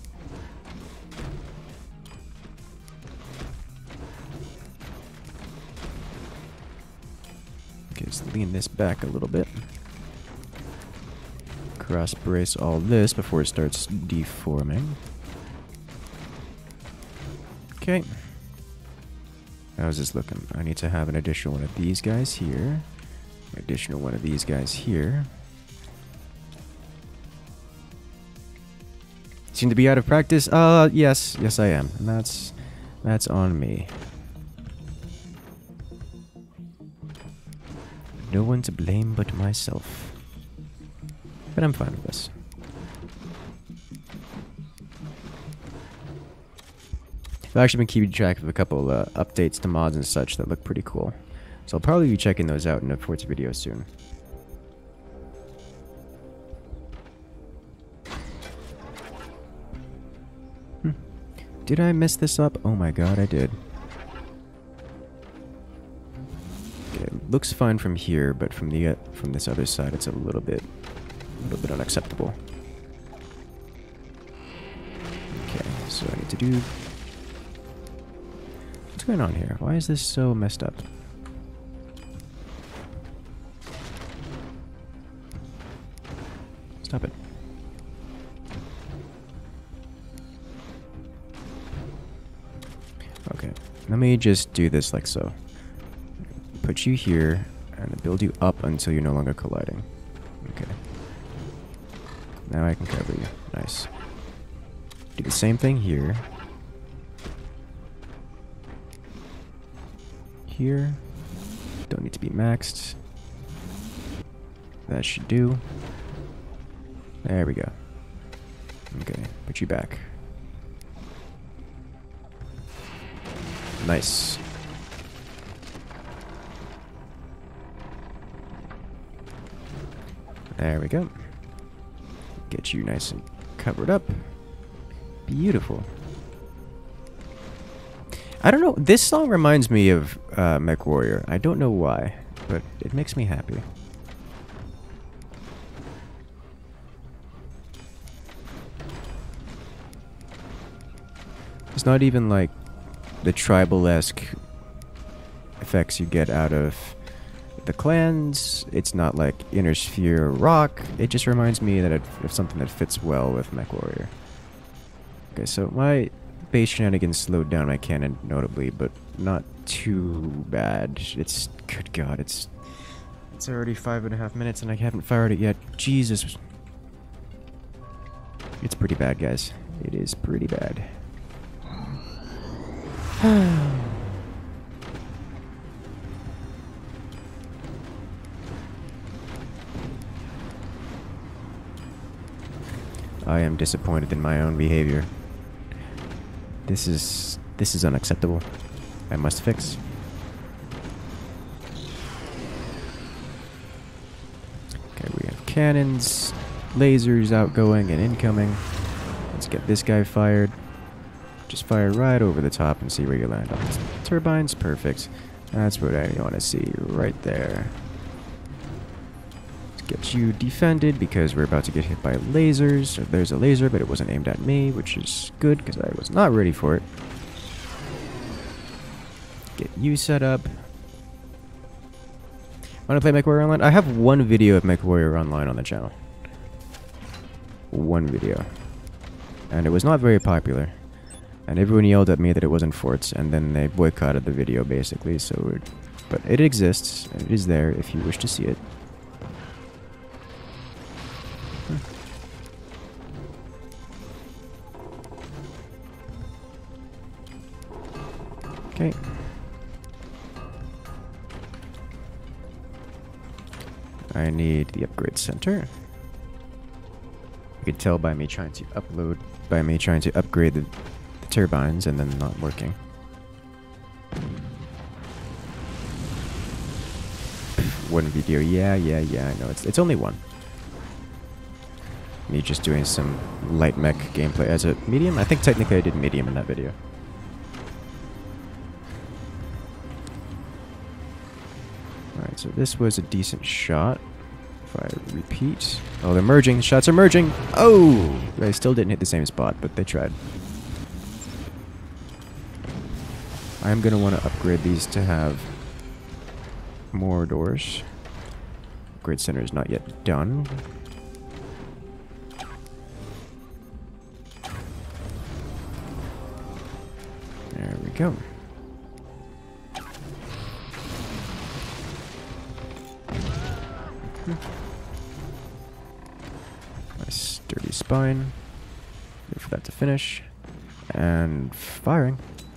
Okay, let's lean this back a little bit. Cross brace all this before it starts deforming. Okay. How's this looking? I need to have an additional one of these guys here. Additional one of these guys here. Seem to be out of practice? Yes. Yes, I am. And that's on me. No one to blame but myself. But I'm fine with this. I've actually been keeping track of a couple updates to mods and such that look pretty cool. So I'll probably be checking those out in a Forza video soon. Did I mess this up? Oh my god, I did. Okay, looks fine from here, but from this other side, it's a little bit unacceptable. Okay, so I need to do. What's going on here? Why is this so messed up? Stop it. Okay, let me just do this like so. Put you here, and build you up until you're no longer colliding. Okay. Now I can cover you. Nice. Do the same thing here. Here. Don't need to be maxed. That should do. There we go. Okay, put you back. Nice. There we go. Get you nice and covered up. Beautiful. I don't know, this song reminds me of Mech Warrior. I don't know why, but it makes me happy. It's not even like the tribal-esque effects you get out of the clans. It's not like Inner Sphere or Rock. It just reminds me that of something that fits well with MechWarrior. Okay, so my base shenanigans slowed down my cannon notably, but not too bad. It's, good god, it's already 5.5 minutes and I haven't fired it yet. Jesus. It's pretty bad, guys. It is pretty bad. I am disappointed in my own behavior. This is unacceptable. I must fix. Okay, we have cannons, lasers outgoing and incoming. Let's get this guy fired. Just fire right over the top and see where you land on this. Turbines, perfect. That's what I want to see right there. Let's get you defended because we're about to get hit by lasers. There's a laser, but it wasn't aimed at me, which is good because I was not ready for it. Get you set up. Want to play MechWarrior Online? I have one video of MechWarrior Online on the channel. One video. And it was not very popular. And everyone yelled at me that it wasn't forts, and then they boycotted the video, basically, so but it exists, and it is there if you wish to see it. Okay. I need the upgrade center. You can tell by me trying to upgrade the turbines and then not working. One video, yeah, I know. It's only one. Me just doing some light mech gameplay as a medium. I think technically I did medium in that video. Alright, so this was a decent shot. If I repeat. Oh, they're merging. The shots are merging. Oh! They still didn't hit the same spot, but they tried. I'm going to want to upgrade these to have more doors. Upgrade center is not yet done. There we go. Nice sturdy spine. Wait for that to finish. And firing.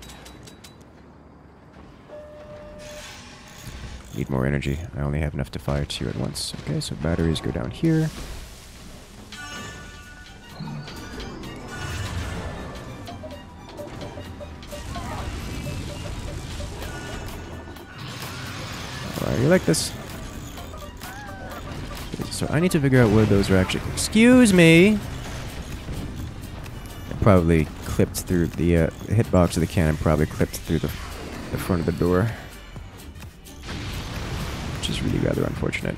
Need more energy. I only have enough to fire 2 at once. Okay, so batteries go down here. Alright, you like this? So I need to figure out where those are actually. Excuse me! It probably clipped through the hitbox of the cannon, probably clipped through the front of the door. Which is really rather unfortunate.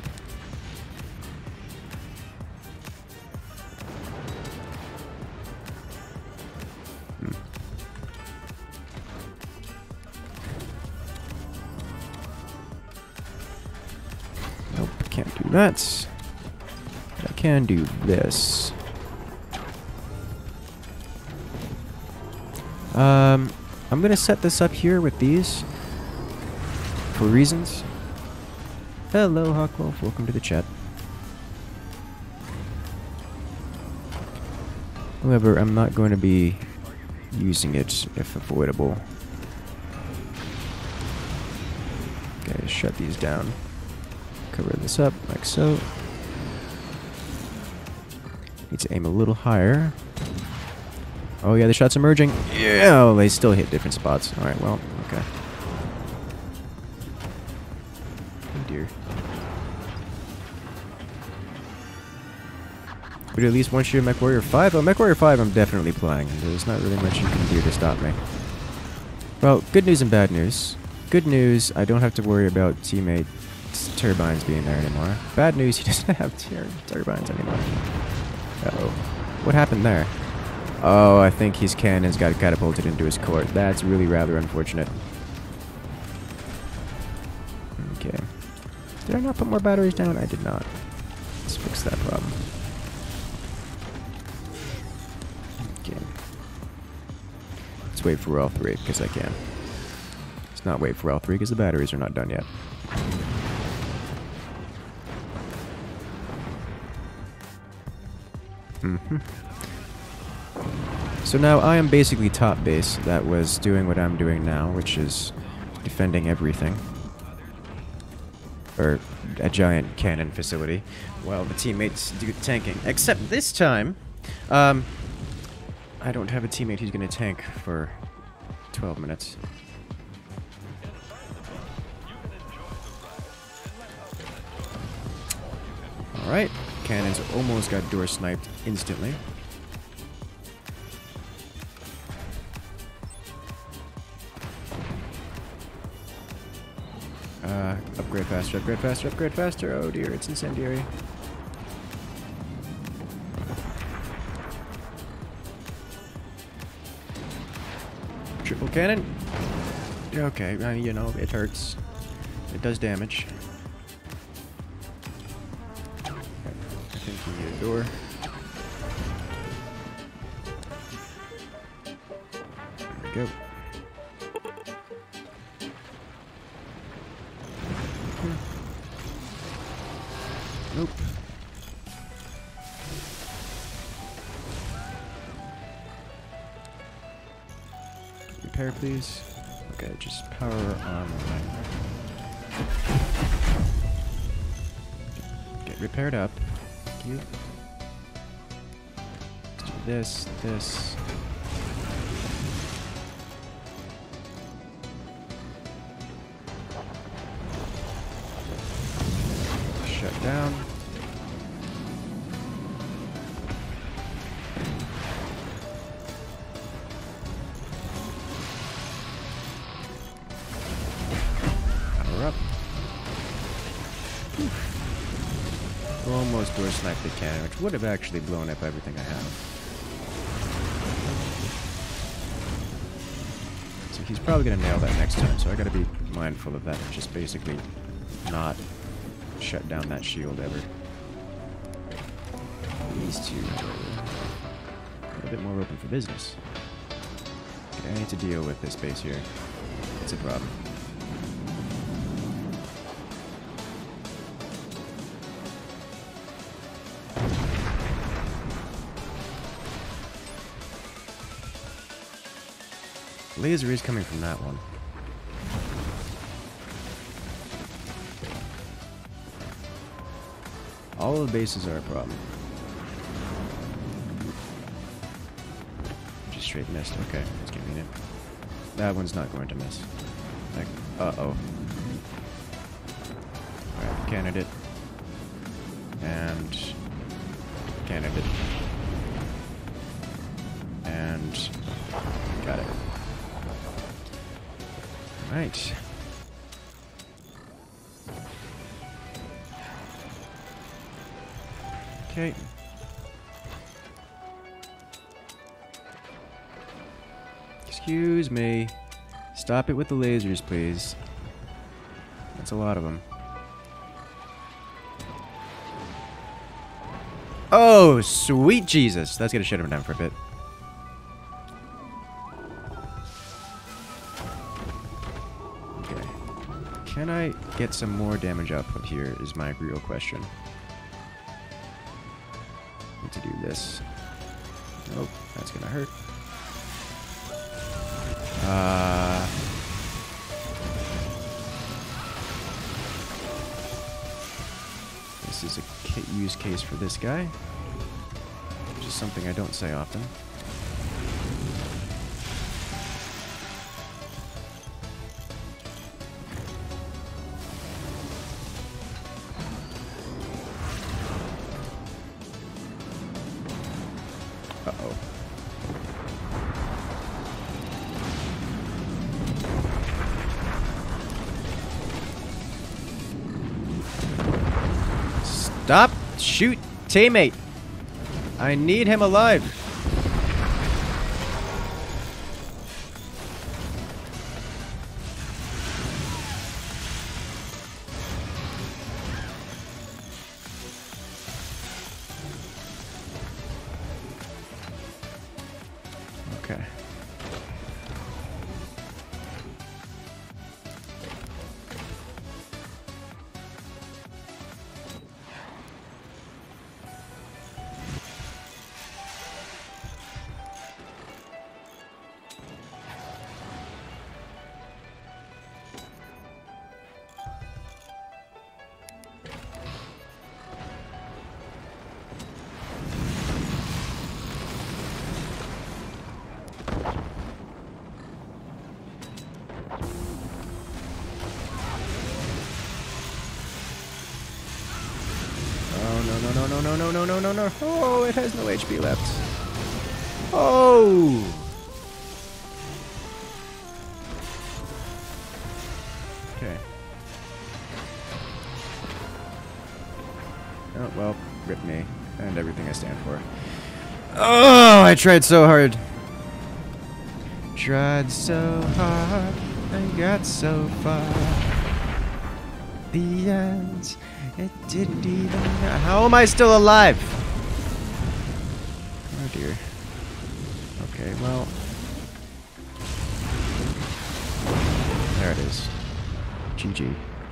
Nope, can't do that. But I can do this. I'm gonna set this up here with these for reasons. Hello, Hawkwolf. Welcome to the chat. However, I'm not going to be using it if avoidable. Okay, shut these down. Cover this up like so. Need to aim a little higher. Oh yeah, the shot's emerging. Yeah, oh, they still hit different spots. Alright, well, okay. Oh dear. But at least once you're MechWarrior 5? Oh, MechWarrior 5 I'm definitely playing. There's not really much you can do to stop me. Well, good news and bad news. Good news, I don't have to worry about teammate turbines being there anymore. Bad news, he doesn't have turbines anymore. Uh-oh. What happened there? Oh, I think his cannons got catapulted into his court. That's really rather unfortunate. Okay. Did I not put more batteries down? I did not. Let's fix that problem. Okay. Let's wait for all three, because I can. Let's not wait for all three, because the batteries are not done yet. So now I am basically top base that was doing what I'm doing now, which is defending everything. Or a giant cannon facility, while the teammates do tanking. Except this time, I don't have a teammate who's going to tank for 12 minutes. Alright, cannons almost got door sniped instantly. Upgrade faster, upgrade faster, upgrade faster. Oh dear, it's incendiary. Triple cannon. Okay, you know, it hurts. It does damage. Okay, I think we need a door. There we go. Nope. Repair, please. Okay, just power on. Get repaired up. Thank you. Let's do this, this. Shut down. Power up. Almost door sniped the cannon, which would have actually blown up everything I have. So he's probably gonna nail that next time, so I gotta be mindful of that. Just basically not shut down that shield ever. These two are a bit more open for business. Okay, I need to deal with this base here. It's a problem. Laser is coming from that one. All the bases are a problem. Just straight missed. Okay, that's convenient. That one's not going to miss. Like, uh-oh. Alright, candidate. And candidate. And got it. Right. Okay. Excuse me. Stop it with the lasers, please. That's a lot of them. Oh, sweet Jesus. That's gonna shut him down for a bit. Okay. Can I get some more damage output here is my real question. Need to do this. Nope, that's gonna hurt. This is a use case for this guy, which is something I don't say often. Uh-oh. Stop! Shoot! Teammate! I need him alive! Okay. No. Oh, it has no HP left. Oh! Okay. Oh, well, rip me. And everything I stand for. Oh, I tried so hard. Tried so hard and got so far. The end. It didn't even... How am I still alive? Oh dear. Okay, well... There it is. GG.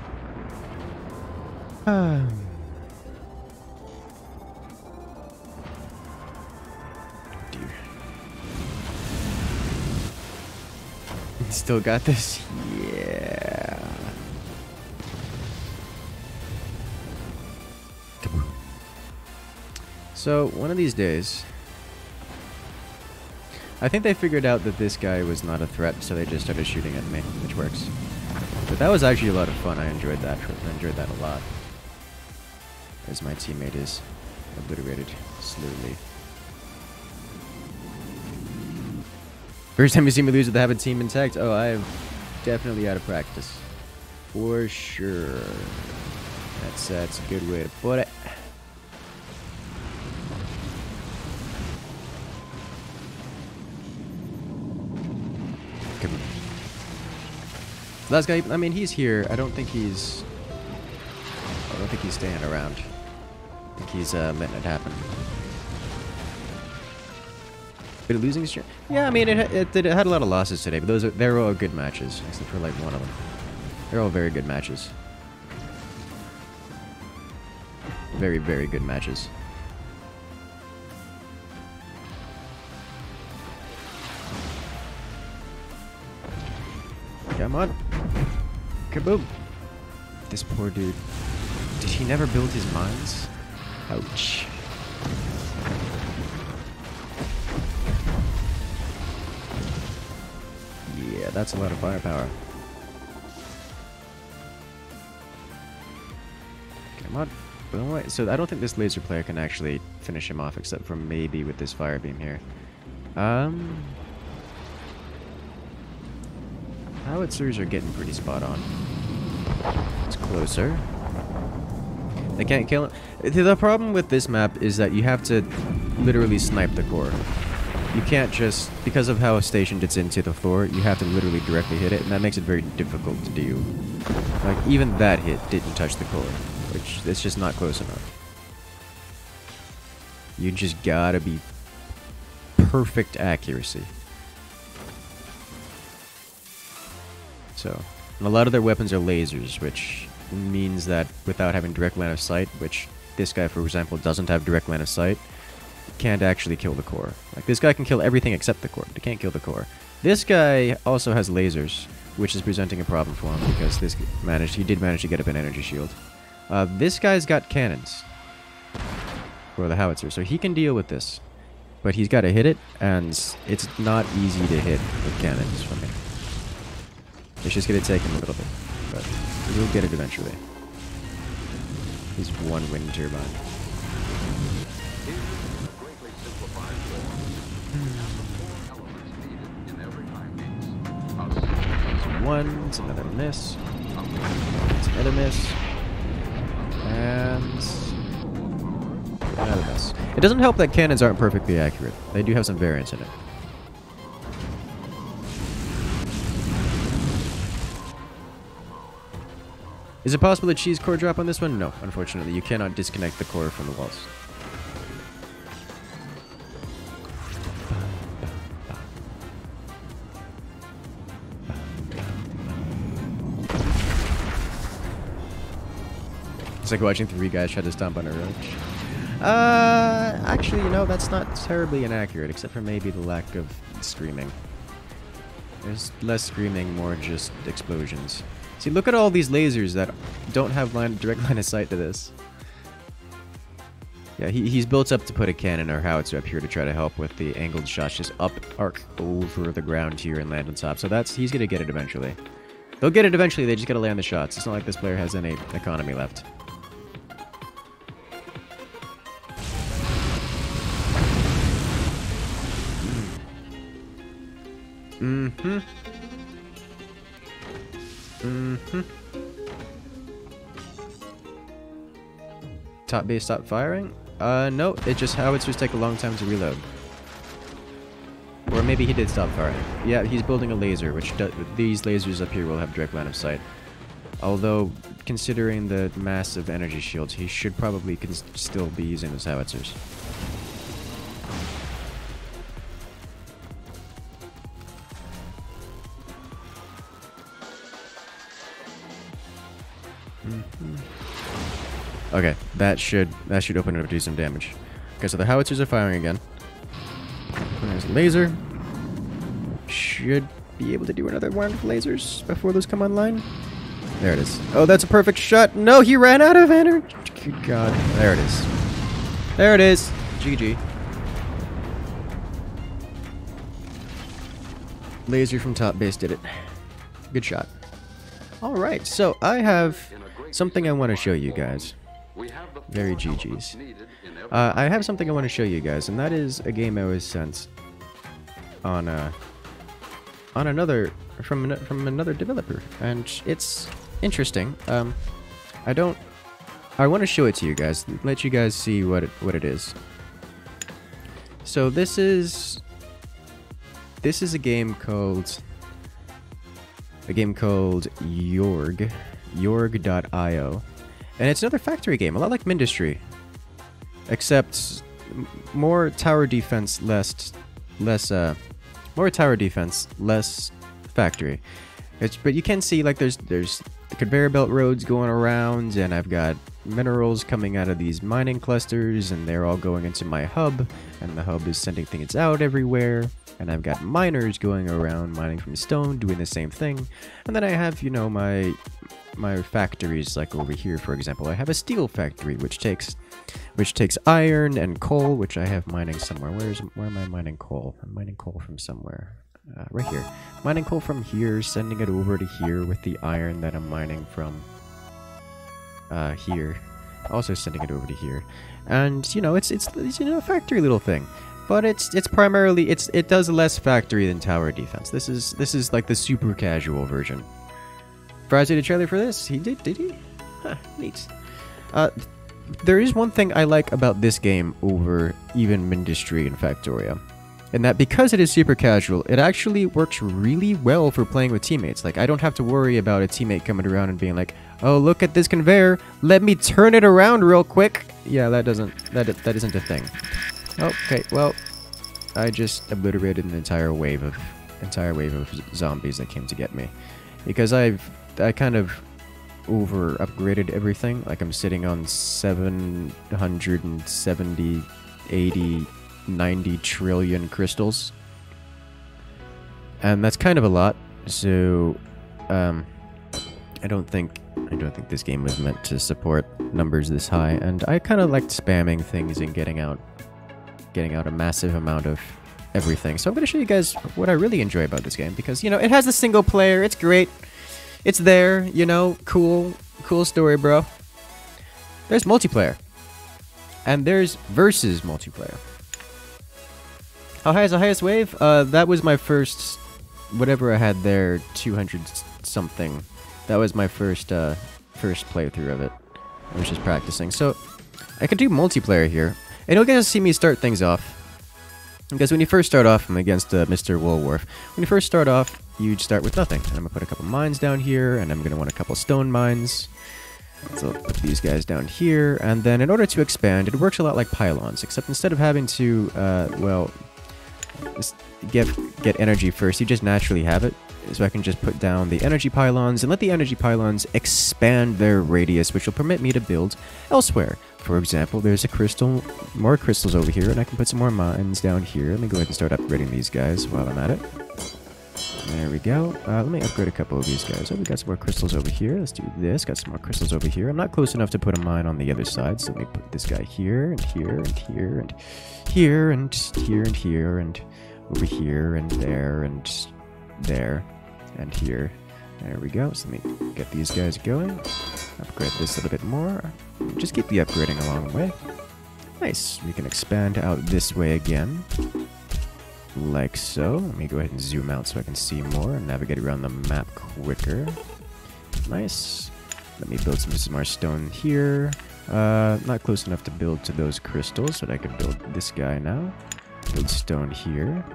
Dear. Still got this? Yeah. So, one of these days, I think they figured out that this guy was not a threat, so they just started shooting at me, which works. But that was actually a lot of fun. I enjoyed that. I enjoyed that a lot. As my teammate is obliterated slowly. First time you see me lose with the habit team intact? Oh, I am definitely out of practice. For sure. That's a good way to put it. Last guy, I mean, he's here. I don't think he's staying around. I think he's letting it happen. Been losing streak? Yeah, I mean, it had a lot of losses today, but they're all good matches, except for like one of them. They're all very good matches. Very, very good matches. Come on. Kaboom. This poor dude. Did he never build his mines? Ouch. Yeah, that's a lot of firepower. Come on. Boom. So I don't think this laser player can actually finish him off, except for maybe with this fire beam here. Howitzers are getting pretty spot on. It's closer. They can't kill him. The problem with this map is that you have to literally snipe the core. You can't just, because of how stationed it's into the floor, you have to literally directly hit it, and that makes it very difficult to do. Like, even that hit didn't touch the core, which it's just not close enough. You just gotta be perfect accuracy. So, and a lot of their weapons are lasers, which means that without having direct line of sight, which this guy, for example, doesn't have direct line of sight, can't actually kill the core. Like, this guy can kill everything except the core, but he can't kill the core. This guy also has lasers, which is presenting a problem for him because he did manage to get up an energy shield. This guy's got cannons for the howitzer, so he can deal with this. But he's got to hit it, and it's not easy to hit with cannons from him. It's just going to take him a little bit, but he'll get it eventually. He's one wind turbine. One, it's another miss. It's another miss. And another miss. It doesn't help that cannons aren't perfectly accurate. They do have some variance in it. Is it possible to cheese core drop on this one? No, unfortunately. You cannot disconnect the core from the walls. It's like watching 3 guys try to stomp on a roach. Actually, you know, that's not terribly inaccurate, except for maybe the lack of screaming. There's less screaming, more just explosions. See, look at all these lasers that don't have direct line of sight to this. Yeah, he's built up to put a cannon or howitzer up here to try to help with the angled shots, just arc over the ground here and land on top. So he's gonna get it eventually. They'll get it eventually, they just gotta land the shots. It's not like this player has any economy left. Mm-hmm. Mm-hmm. Top base stopped firing? No, it just howitzers take a long time to reload. Or maybe he did stop firing. Yeah, he's building a laser, which these lasers up here will have direct line of sight. Although, considering the massive energy shields, he should probably still be using those howitzers. Okay, that should open it up to do some damage. Okay, so the howitzers are firing again. There's a laser. Should be able to do another one of lasers before those come online. There it is. Oh, that's a perfect shot. No, he ran out of energy. Good God. There it is. There it is. GG. Laser from top base did it. Good shot. Alright, so I have something I want to show you guys. Very GG's. I have something I want to show you guys, and that is a game I was sent on another from another developer, and it's interesting. I want to show it to you guys, let you guys see what it is. So this is a game called Yorg.io. And it's another factory game, a lot like Mindustry, except more tower defense, less factory. But you can see, like, there's the conveyor belt roads going around, and I've got minerals coming out of these mining clusters, and they're all going into my hub, and the hub is sending things out everywhere. And I've got miners going around mining from stone, doing the same thing. And then I have, you know, my factories, like over here, for example. I have a steel factory, which takes iron and coal, which I have mining somewhere. Where am I mining coal? I'm mining coal from somewhere. Right here. Mining coal from here, sending it over to here with the iron that I'm mining from here. Also sending it over to here. And, you know, it's you know, a factory little thing. But it's primarily it does less factory than tower defense. This is like the super casual version. Fries did a trailer for this. He did he? Huh, neat. There is one thing I like about this game over even Mindustry and Factoria, and that because it is super casual, it actually works really well for playing with teammates. Like, I don't have to worry about a teammate coming around and being like, "Oh, look at this conveyor. Let me turn it around real quick." Yeah, that isn't a thing. Okay, well, I just obliterated an entire wave of zombies that came to get me, because I kind of over upgraded everything. Like, I'm sitting on 770, 80, 90 trillion crystals, and that's kind of a lot. So, I don't think this game was meant to support numbers this high, and I kind of liked spamming things and getting out a massive amount of everything. So I'm going to show you guys what I really enjoy about this game, because, you know, it has a single player. It's great. It's there, you know, cool story, bro. There's multiplayer. And there's versus multiplayer. How high is the highest wave? That was my first, whatever I had there, 200 something. That was my first playthrough of it. I was just practicing. So I could do multiplayer here. And you'll get to see me start things off. Because when you first start off, I'm against Mr. Woolworth. When you first start off, you start with nothing. And I'm going to put a couple mines down here, and I'm going to want a couple stone mines. So I'll put these guys down here. And then in order to expand, it works a lot like pylons, except instead of having to, well, get energy first, you just naturally have it. so I can just put down the energy pylons and let the energy pylons expand their radius, which will permit me to build elsewhere. For example, there's a crystal, more crystals over here, and I can put some more mines down here. Let me go ahead and start upgrading these guys while I'm at it. There we go. Let me upgrade a couple of these guys. Oh, we got some more crystals over here. Let's do this. Got some more crystals over here. I'm not close enough to put a mine on the other side, so let me put this guy here, and here, and here, and here, and here, and here, and over here, and there, and there, and here. There we go. So let me get these guys going. Upgrade this a little bit more. Just keep the upgrading along the way. Nice. We can expand out this way again. Like so. Let me go ahead and zoom out so I can see more and navigate around the map quicker. Nice. Let me build some more stone here. Not close enough to build to those crystals, but I can build this guy now. Build stone here.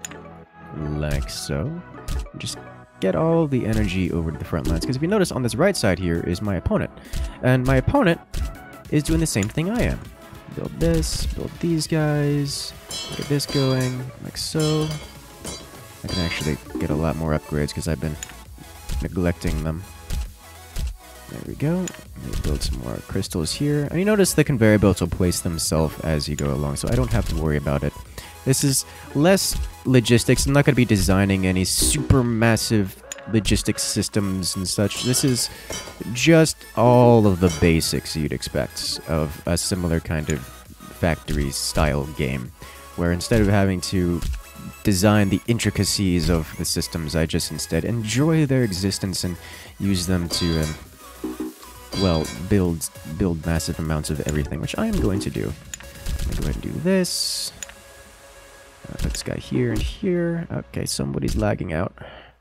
Like so. Just get all the energy over to the front lines, because if you notice on this right side here is my opponent. And my opponent is doing the same thing I am. Build this, build these guys, get this going, like so. I can actually get a lot more upgrades because I've been neglecting them. There we go. Let me build some more crystals here. And you notice the conveyor belts will place themselves as you go along, so I don't have to worry about it. This is less logistics. I'm not going to be designing any super massive logistics systems and such. This is just all of the basics you'd expect of a similar kind of factory style game, where instead of having to design the intricacies of the systems, I just instead enjoy their existence and use them to well, build massive amounts of everything, which I am going to do. Let me go ahead and do this. Put this guy here and here. Okay, somebody's lagging out.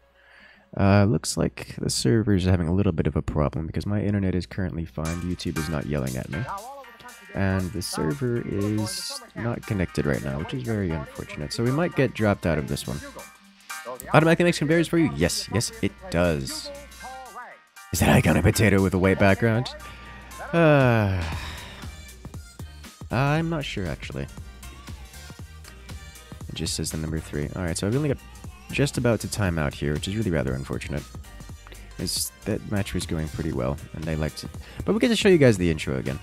Looks like the server is having a little bit of a problem because my internet is currently fine. YouTube is not yelling at me. And the server is not connected right now, which is very unfortunate. So we might get dropped out of this one. Automatically makes conveyors for you? Yes, yes, it does. Is that iconic potato with a white background? I'm not sure, actually. It just says the number 3. Alright, so I've only got just about to time out here, which is really rather unfortunate. That match was going pretty well, and I liked it. But we'll get to show you guys the intro again.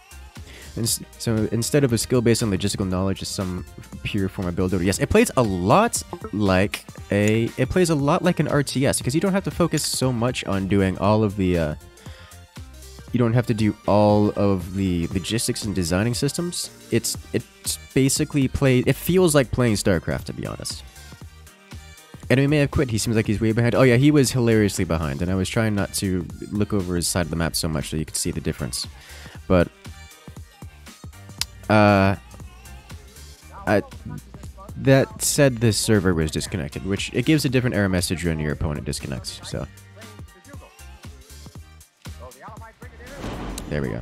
So instead of a skill based on logistical knowledge, it's some pure form of build order. Yes, it plays a lot like an RTS, because you don't have to focus so much on doing all of the you don't have to do all of the logistics and designing systems. It's basically it feels like playing StarCraft, to be honest. And we may have quit. He seems like he's way behind. Oh yeah, he was hilariously behind, and I was trying not to look over his side of the map so much so you could see the difference. But that said, this server was disconnected, which it gives a different error message when your opponent disconnects. So there we go.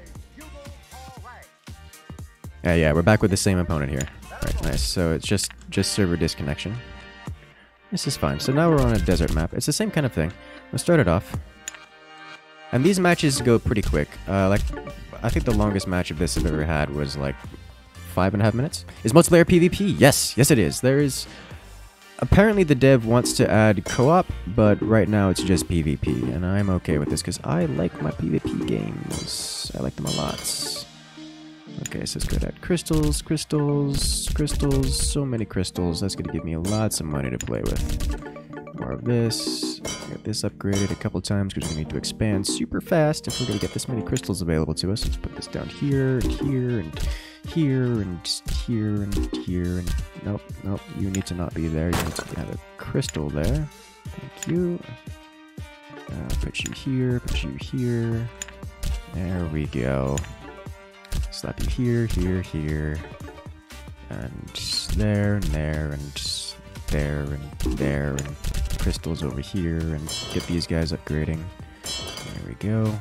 Yeah, we're back with the same opponent here. Right, nice. So it's just server disconnection. This is fine. So now we're on a desert map. It's the same kind of thing. We'll start it off. And these matches go pretty quick. Like, I think the longest match of this I've ever had was like 5.5 minutes. Is multiplayer PvP? Yes, yes it is. There is... Apparently the dev wants to add co-op, but right now it's just PvP. And I'm okay with this because I like my PvP games. I like them a lot. Okay, so let's go to crystals, crystals, crystals, so many crystals. That's going to give me lots of money to play with. More of this. Get this upgraded a couple times because we need to expand super fast if we're going to get this many crystals available to us. Let's put this down here, and here, and here, and here, and here, and... Nope, nope, you need to not be there. You need to have a crystal there. Thank you. Put you here, put you here. There we go. Slap you here, here, here, and there, and there, and there, and there, and crystals over here, and get these guys upgrading. There we go.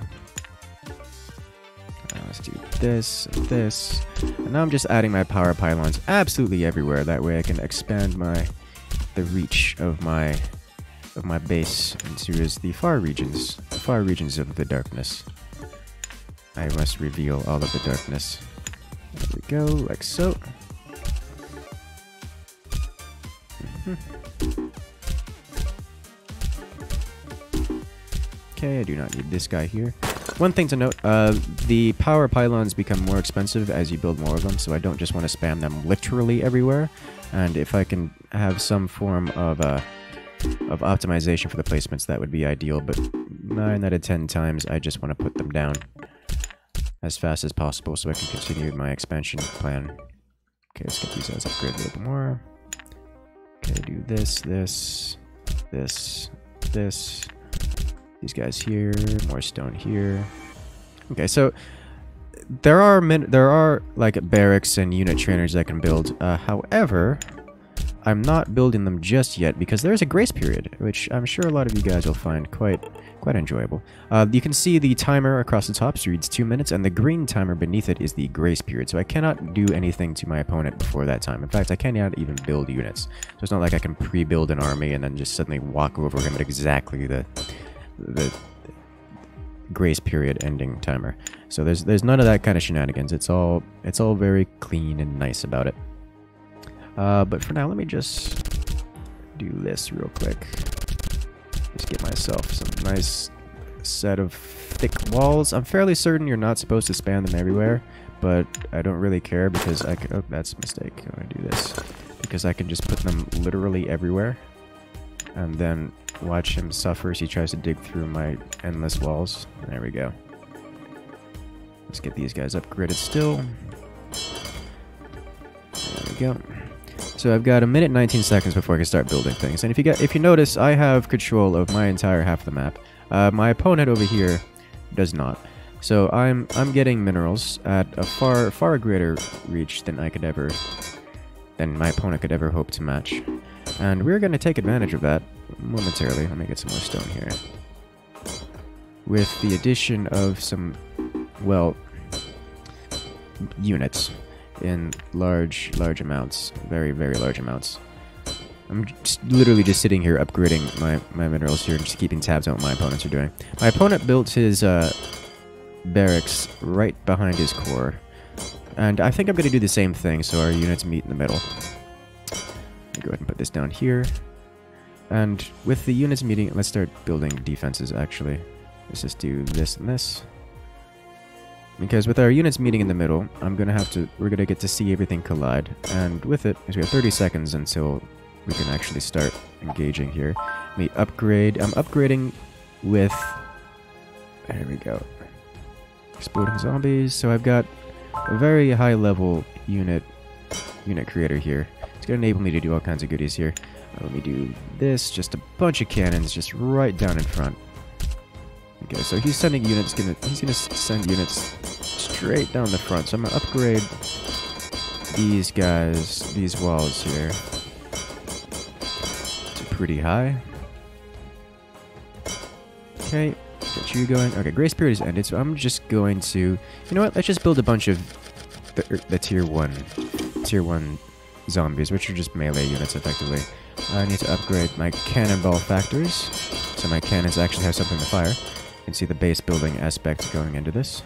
Let's do this, and this, and now I'm just adding my power pylons absolutely everywhere. That way I can expand the reach of my base into the far regions of the darkness. I must reveal all of the darkness. There we go, like so. Okay, I do not need this guy here. One thing to note, the power pylons become more expensive as you build more of them, so I don't just want to spam them literally everywhere. And if I can have some form of optimization for the placements, that would be ideal, but 9 out of 10 times I just want to put them down as fast as possible so I can continue my expansion plan. Okay, let's get these guys upgraded a little bit more. Okay, do this. These guys here, more stone here. Okay, so there are like barracks and unit trainers I can build. However, I'm not building them just yet because there's a grace period, which I'm sure a lot of you guys will find quite enjoyable. You can see the timer across the top reads 2 minutes, and the green timer beneath it is the grace period. So I cannot do anything to my opponent before that time. In fact, I cannot even build units. So it's not like I can pre-build an army and then just suddenly walk over him at exactly the grace period ending timer. So there's none of that kind of shenanigans. It's all very clean and nice about it. But for now, let me just do this real quick. Just get myself some nice set of thick walls. I'm fairly certain you're not supposed to spam them everywhere, but I don't really care because I can... Oh, that's a mistake. I'm gonna do this. Because I can just put them literally everywhere. And then watch him suffer as he tries to dig through my endless walls. There we go. Let's get these guys upgraded still. There we go. So I've got 1 minute 19 seconds before I can start building things. And if you notice, I have control of my entire half of the map. My opponent over here does not. So I'm getting minerals at a far greater reach than my opponent could ever hope to match. And we're going to take advantage of that momentarily. Let me get some more stone here. With the addition of some, well, units in large amounts. Very large amounts. I'm literally just sitting here upgrading my minerals here and just keeping tabs on what my opponents are doing. My opponent built his barracks right behind his core. And I think I'm going to do the same thing so our units meet in the middle. Let me go ahead and put this down here. And with the units meeting, let's start building defenses actually. Let's just do this and this. Because with our units meeting in the middle, we're gonna get to see everything collide. And with it, we have 30 seconds until we can actually start engaging here. Let me upgrade. I'm upgrading with... There we go. Exploding zombies. So I've got a very high level unit creator here. It's gonna enable me to do all kinds of goodies here. Let me do this. Just a bunch of cannons just right down in front. Okay, so he's sending units. He's gonna send units straight down the front. So I'm gonna upgrade these guys, these walls here, to pretty high. Okay, get you going. Okay, grace period is ended, so I'm just going to, you know what? Let's just build a bunch of the tier one zombies, which are just melee units, effectively. I need to upgrade my cannonball factories, so my cannons actually have something to fire. You can see the base building aspect going into this.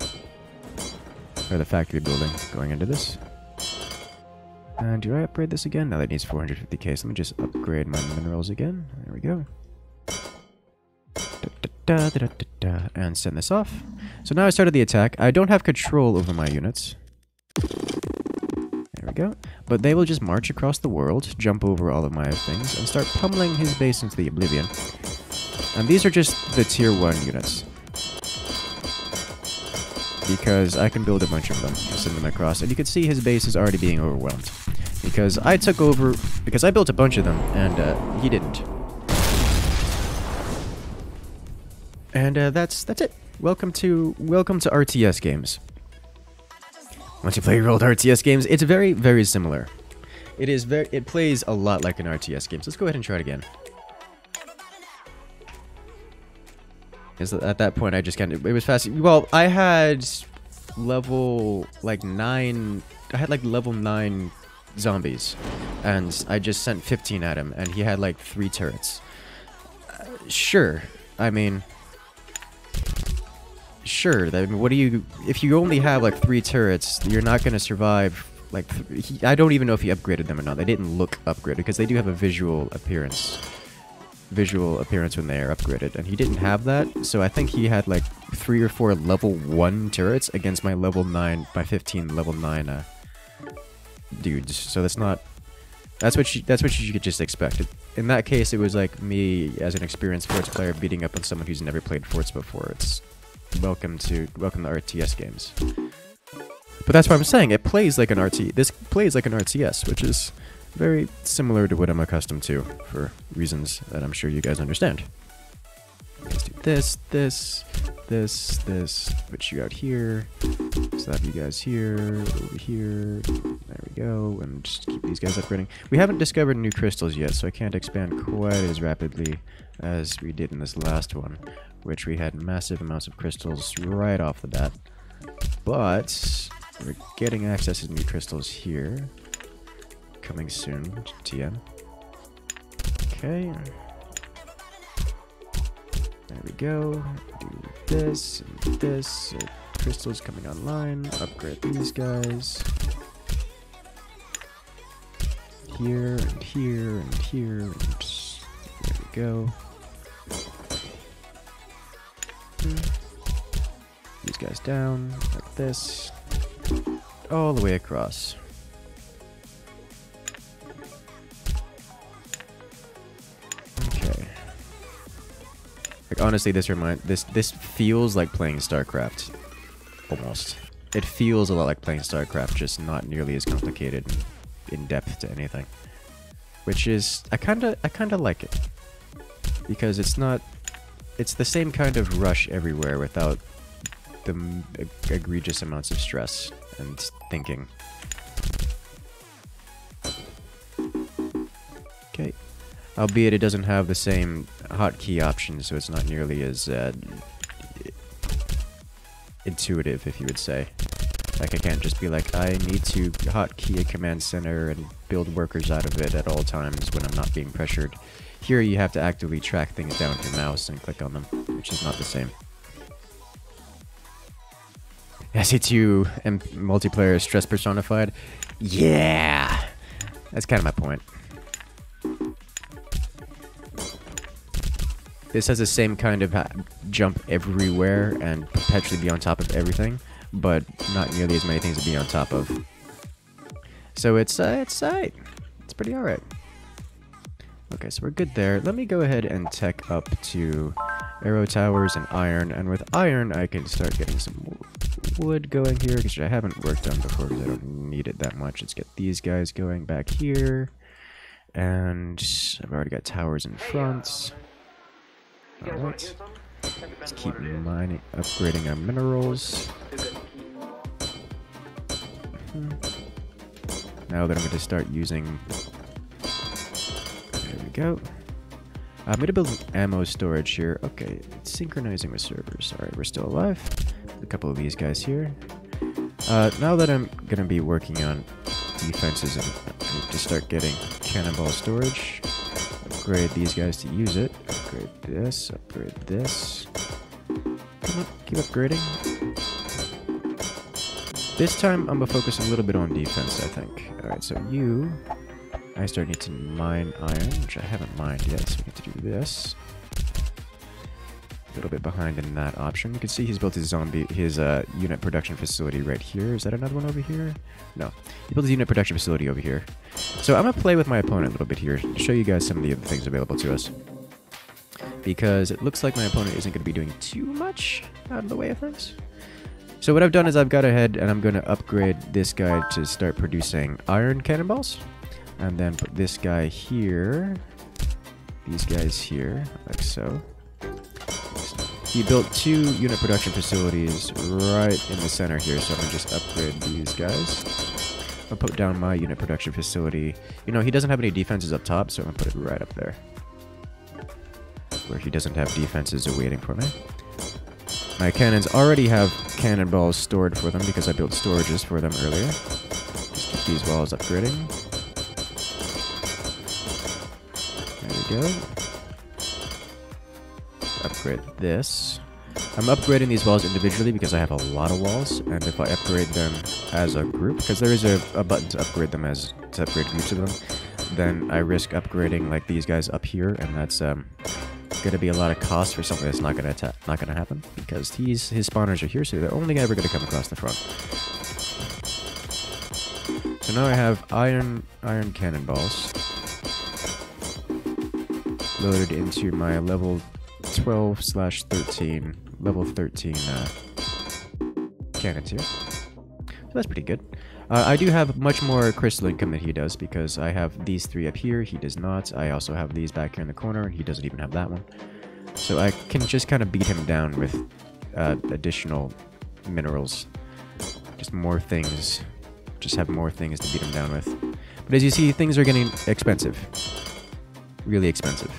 Or the factory building going into this. And do I upgrade this again? No, that needs 450k, so let me just upgrade my minerals again. There we go. And send this off. So now I started the attack. I don't have control over my units. There we go. But they will just march across the world, jump over all of my things, and start pummeling his base into the oblivion. And these are just the tier 1 units. Because I can build a bunch of them and send them across. And you can see his base is already being overwhelmed. Because I took over... Because I built a bunch of them, and he didn't. And that's it. Welcome to RTS games. Once you play your old RTS games, it's very, very similar. It plays a lot like an RTS game. So let's go ahead and try it again. Because at that point, I just kind of... It was fast. Well, I had level, like, 9... I had, like, level 9 zombies. And I just sent 15 at him. And he had, like, 3 turrets. Sure. I mean... Sure. I mean, what do you... If you only have, like, 3 turrets, you're not going to survive... Like, I don't even know if he upgraded them or not. They didn't look upgraded, because they do have a visual appearance. visual appearance when they are upgraded, and he didn't have that, so I think he had like 3 or 4 level 1 turrets against my level 9, my 15 level 9 dudes. So that's not... That's what you could just expect. In that case, it was like me as an experienced Forts player beating up on someone who's never played Forts before. It's welcome to RTS games. But that's what I'm saying. It plays like an This plays like an RTS, which is very similar to what I'm accustomed to for reasons that I'm sure you guys understand. Let's do this, put you out here, slap you guys here, over here, there we go, and just keep these guys upgrading. We haven't discovered new crystals yet, so I can't expand quite as rapidly as we did in this last one, which we had massive amounts of crystals right off the bat. But we're getting access to new crystals here. Coming soon, TM. Okay. There we go. Do this and this. Crystals coming online. Upgrade these guys. Here and here and here. And there we go. These guys down like this. All the way across. Like, honestly, this feels like playing StarCraft. Almost. It feels a lot like playing StarCraft, just not nearly as complicated and in depth to anything. Which is, I kinda like it. Because it's the same kind of rush everywhere without the egregious amounts of stress and thinking. Okay. Albeit it doesn't have the same hotkey options, so it's not nearly as intuitive, if you would say. Like, I can't just be like, I need to hotkey a command center and build workers out of it at all times when I'm not being pressured. Here you have to actively track things down with your mouse and click on them, which is not the same. SE2 and multiplayer is stress personified? Yeah! That's kind of my point. This has the same kind of jump everywhere and perpetually be on top of everything, but not nearly as many things to be on top of. So it's tight. It's pretty alright. Okay, so we're good there. Let me go ahead and tech up to arrow towers and iron, and with iron I can start getting some wood going here, which I haven't worked on before because I don't need it that much. Let's get these guys going back here, and I've already got towers in front. Alright, let's keep mining, upgrading our minerals. Now that I'm going to start using... There we go. I'm going to build an ammo storage here. Okay, it's synchronizing with servers. Alright, we're still alive. A couple of these guys here. Now that I'm going to be working on defenses, and I need to start getting cannonball storage. Upgrade these guys to use it. Upgrade this, upgrade this. Come on, keep upgrading. This time I'm gonna focus a little bit on defense, I think. Alright, so I start need to mine iron, which I haven't mined yet, so we need to do this. A little bit behind in that option. You can see he's built his unit production facility right here. Is that another one over here? No. He built his unit production facility over here. So I'm going to play with my opponent a little bit here to show you guys some of the other things available to us. Because it looks like my opponent isn't going to be doing too much out of the way of things. So what I've done is I've got ahead and I'm going to upgrade this guy to start producing iron cannonballs. And then put this guy here. These guys here, like so. He built 2 unit production facilities right in the center here, so I'm going to just upgrade these guys. I'll put down my unit production facility. You know, he doesn't have any defenses up top, so I'm going to put it right up there. Where he doesn't have defenses waiting for me. My cannons already have cannonballs stored for them because I built storages for them earlier. Just keep these walls upgrading. There we go. Upgrade this. I'm upgrading these walls individually because I have a lot of walls, and if I upgrade them as a group, because there is a button to upgrade them to upgrade groups of them, then I risk upgrading like these guys up here, and that's gonna be a lot of cost for something that's not gonna happen, because his spawners are here, so they're only ever gonna come across the front. So now I have iron cannonballs loaded into my level 12/13, level 13 cannons here. So that's pretty good. I do have much more crystal income than he does, because I have these 3 up here, he does not. I also have these back here in the corner, and he doesn't even have that one. So I can just kind of beat him down with additional minerals. Just more things. Just have more things to beat him down with. But as you see, things are getting expensive. Really expensive.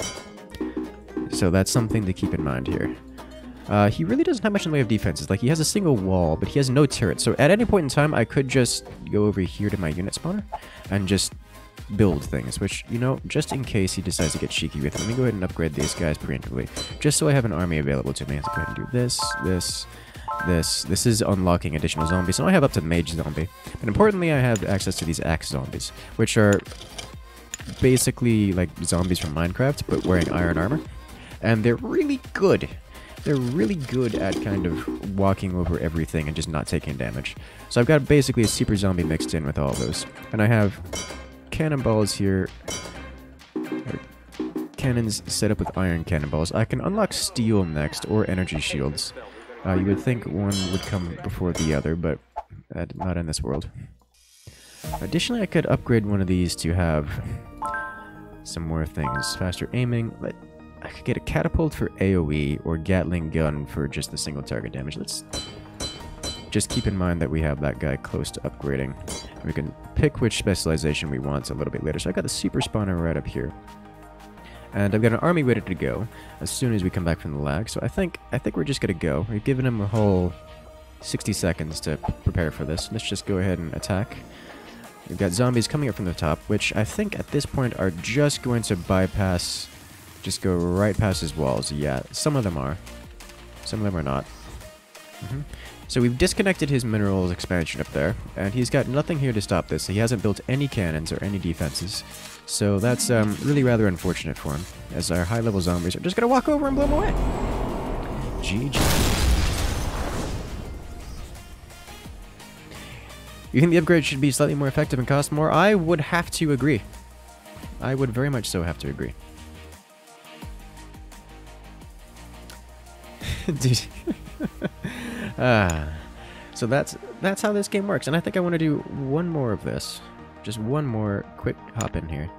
So that's something to keep in mind here. He really doesn't have much in the way of defenses. Like, he has a single wall, but he has no turret. So at any point in time, I could just go over here to my unit spawner and just build things, which, you know, just in case he decides to get cheeky with it. Let me go ahead and upgrade these guys preemptively, just so I have an army available to me. Let's go ahead and do this, this, this. This is unlocking additional zombies. So I have up to mage zombie. But importantly, I have access to these axe zombies, which are basically like zombies from Minecraft, but wearing iron armor. And they're really good. They're really good at kind of walking over everything and just not taking damage. So I've got basically a super zombie mixed in with all of those. And I have cannonballs here. Cannons set up with iron cannonballs. I can unlock steel next, or energy shields. You would think one would come before the other, but not in this world. Additionally, I could upgrade one of these to have some more things. Faster aiming. I could get a catapult for AoE, or Gatling gun for just the single target damage. Let's just keep in mind that we have that guy close to upgrading. We can pick which specialization we want a little bit later. So I got the super spawner right up here. And I've got an army ready to go as soon as we come back from the lag. So I think we're just gonna go. We've given him a whole 60 seconds to prepare for this. Let's just go ahead and attack. We've got zombies coming up from the top, which I think at this point are just going to bypass, just go right past his walls. Yeah, some of them are. Some of them are not. So we've disconnected his minerals expansion up there, and he's got nothing here to stop this. He hasn't built any cannons or any defenses. So that's really rather unfortunate for him, as our high-level zombies are just going to walk over and blow him away. GG. You think the upgrade should be slightly more effective and cost more? I would have to agree. I would very much so have to agree. Dude. So that's how this game works, and I think I want to do one more of this. Just one more quick hop in here.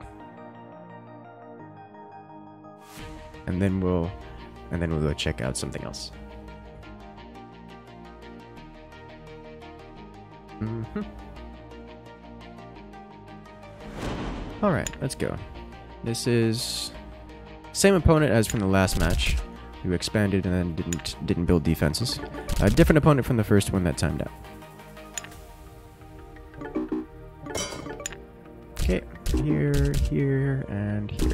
And then we'll go check out something else. Alright, let's go. This is same opponent as from the last match, who expanded and then didn't build defenses. A different opponent from the first one that timed out. Okay, here, here, and here.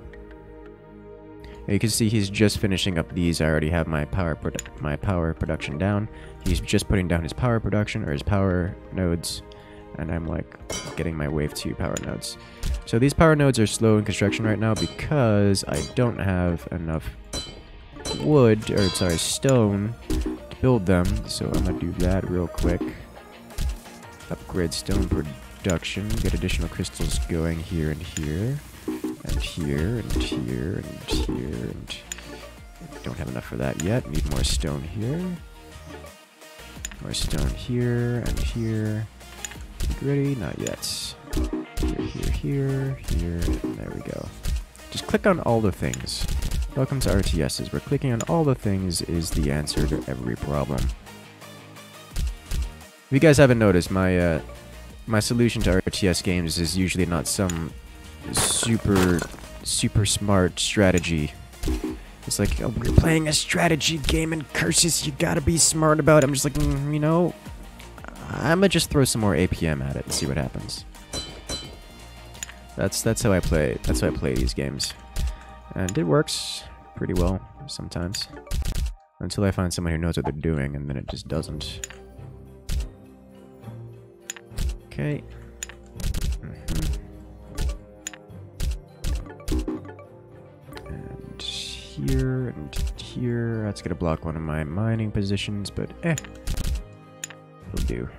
And you can see he's just finishing up these. I already have my power production down. He's just putting down his power production, or his power nodes, and I'm like getting my wave 2 power nodes. So these power nodes are slow in construction right now because I don't have enough wood, or sorry, stone to build them. So I'm gonna do that real quick. Upgrade stone production, get additional crystals going here and here, and here and here and here, and don't have enough for that yet. Need more stone here, more stone here and here. Ready? Not yet. Here, here, here, here, and there we go. Just click on all the things. Welcome to RTSs, where clicking on all the things is the answer to every problem. If you guys haven't noticed, my solution to RTS games is usually not some super smart strategy. It's like, oh, we're playing a strategy game in Incursus, you gotta be smart about it. I'm just like, you know, I'm gonna just throw some more APM at it and see what happens. That's how I play. That's how I play these games, and it works pretty well sometimes. Until I find someone who knows what they're doing, and then it just doesn't. Okay. here and here. That's gonna block one of my mining positions, but it'll do.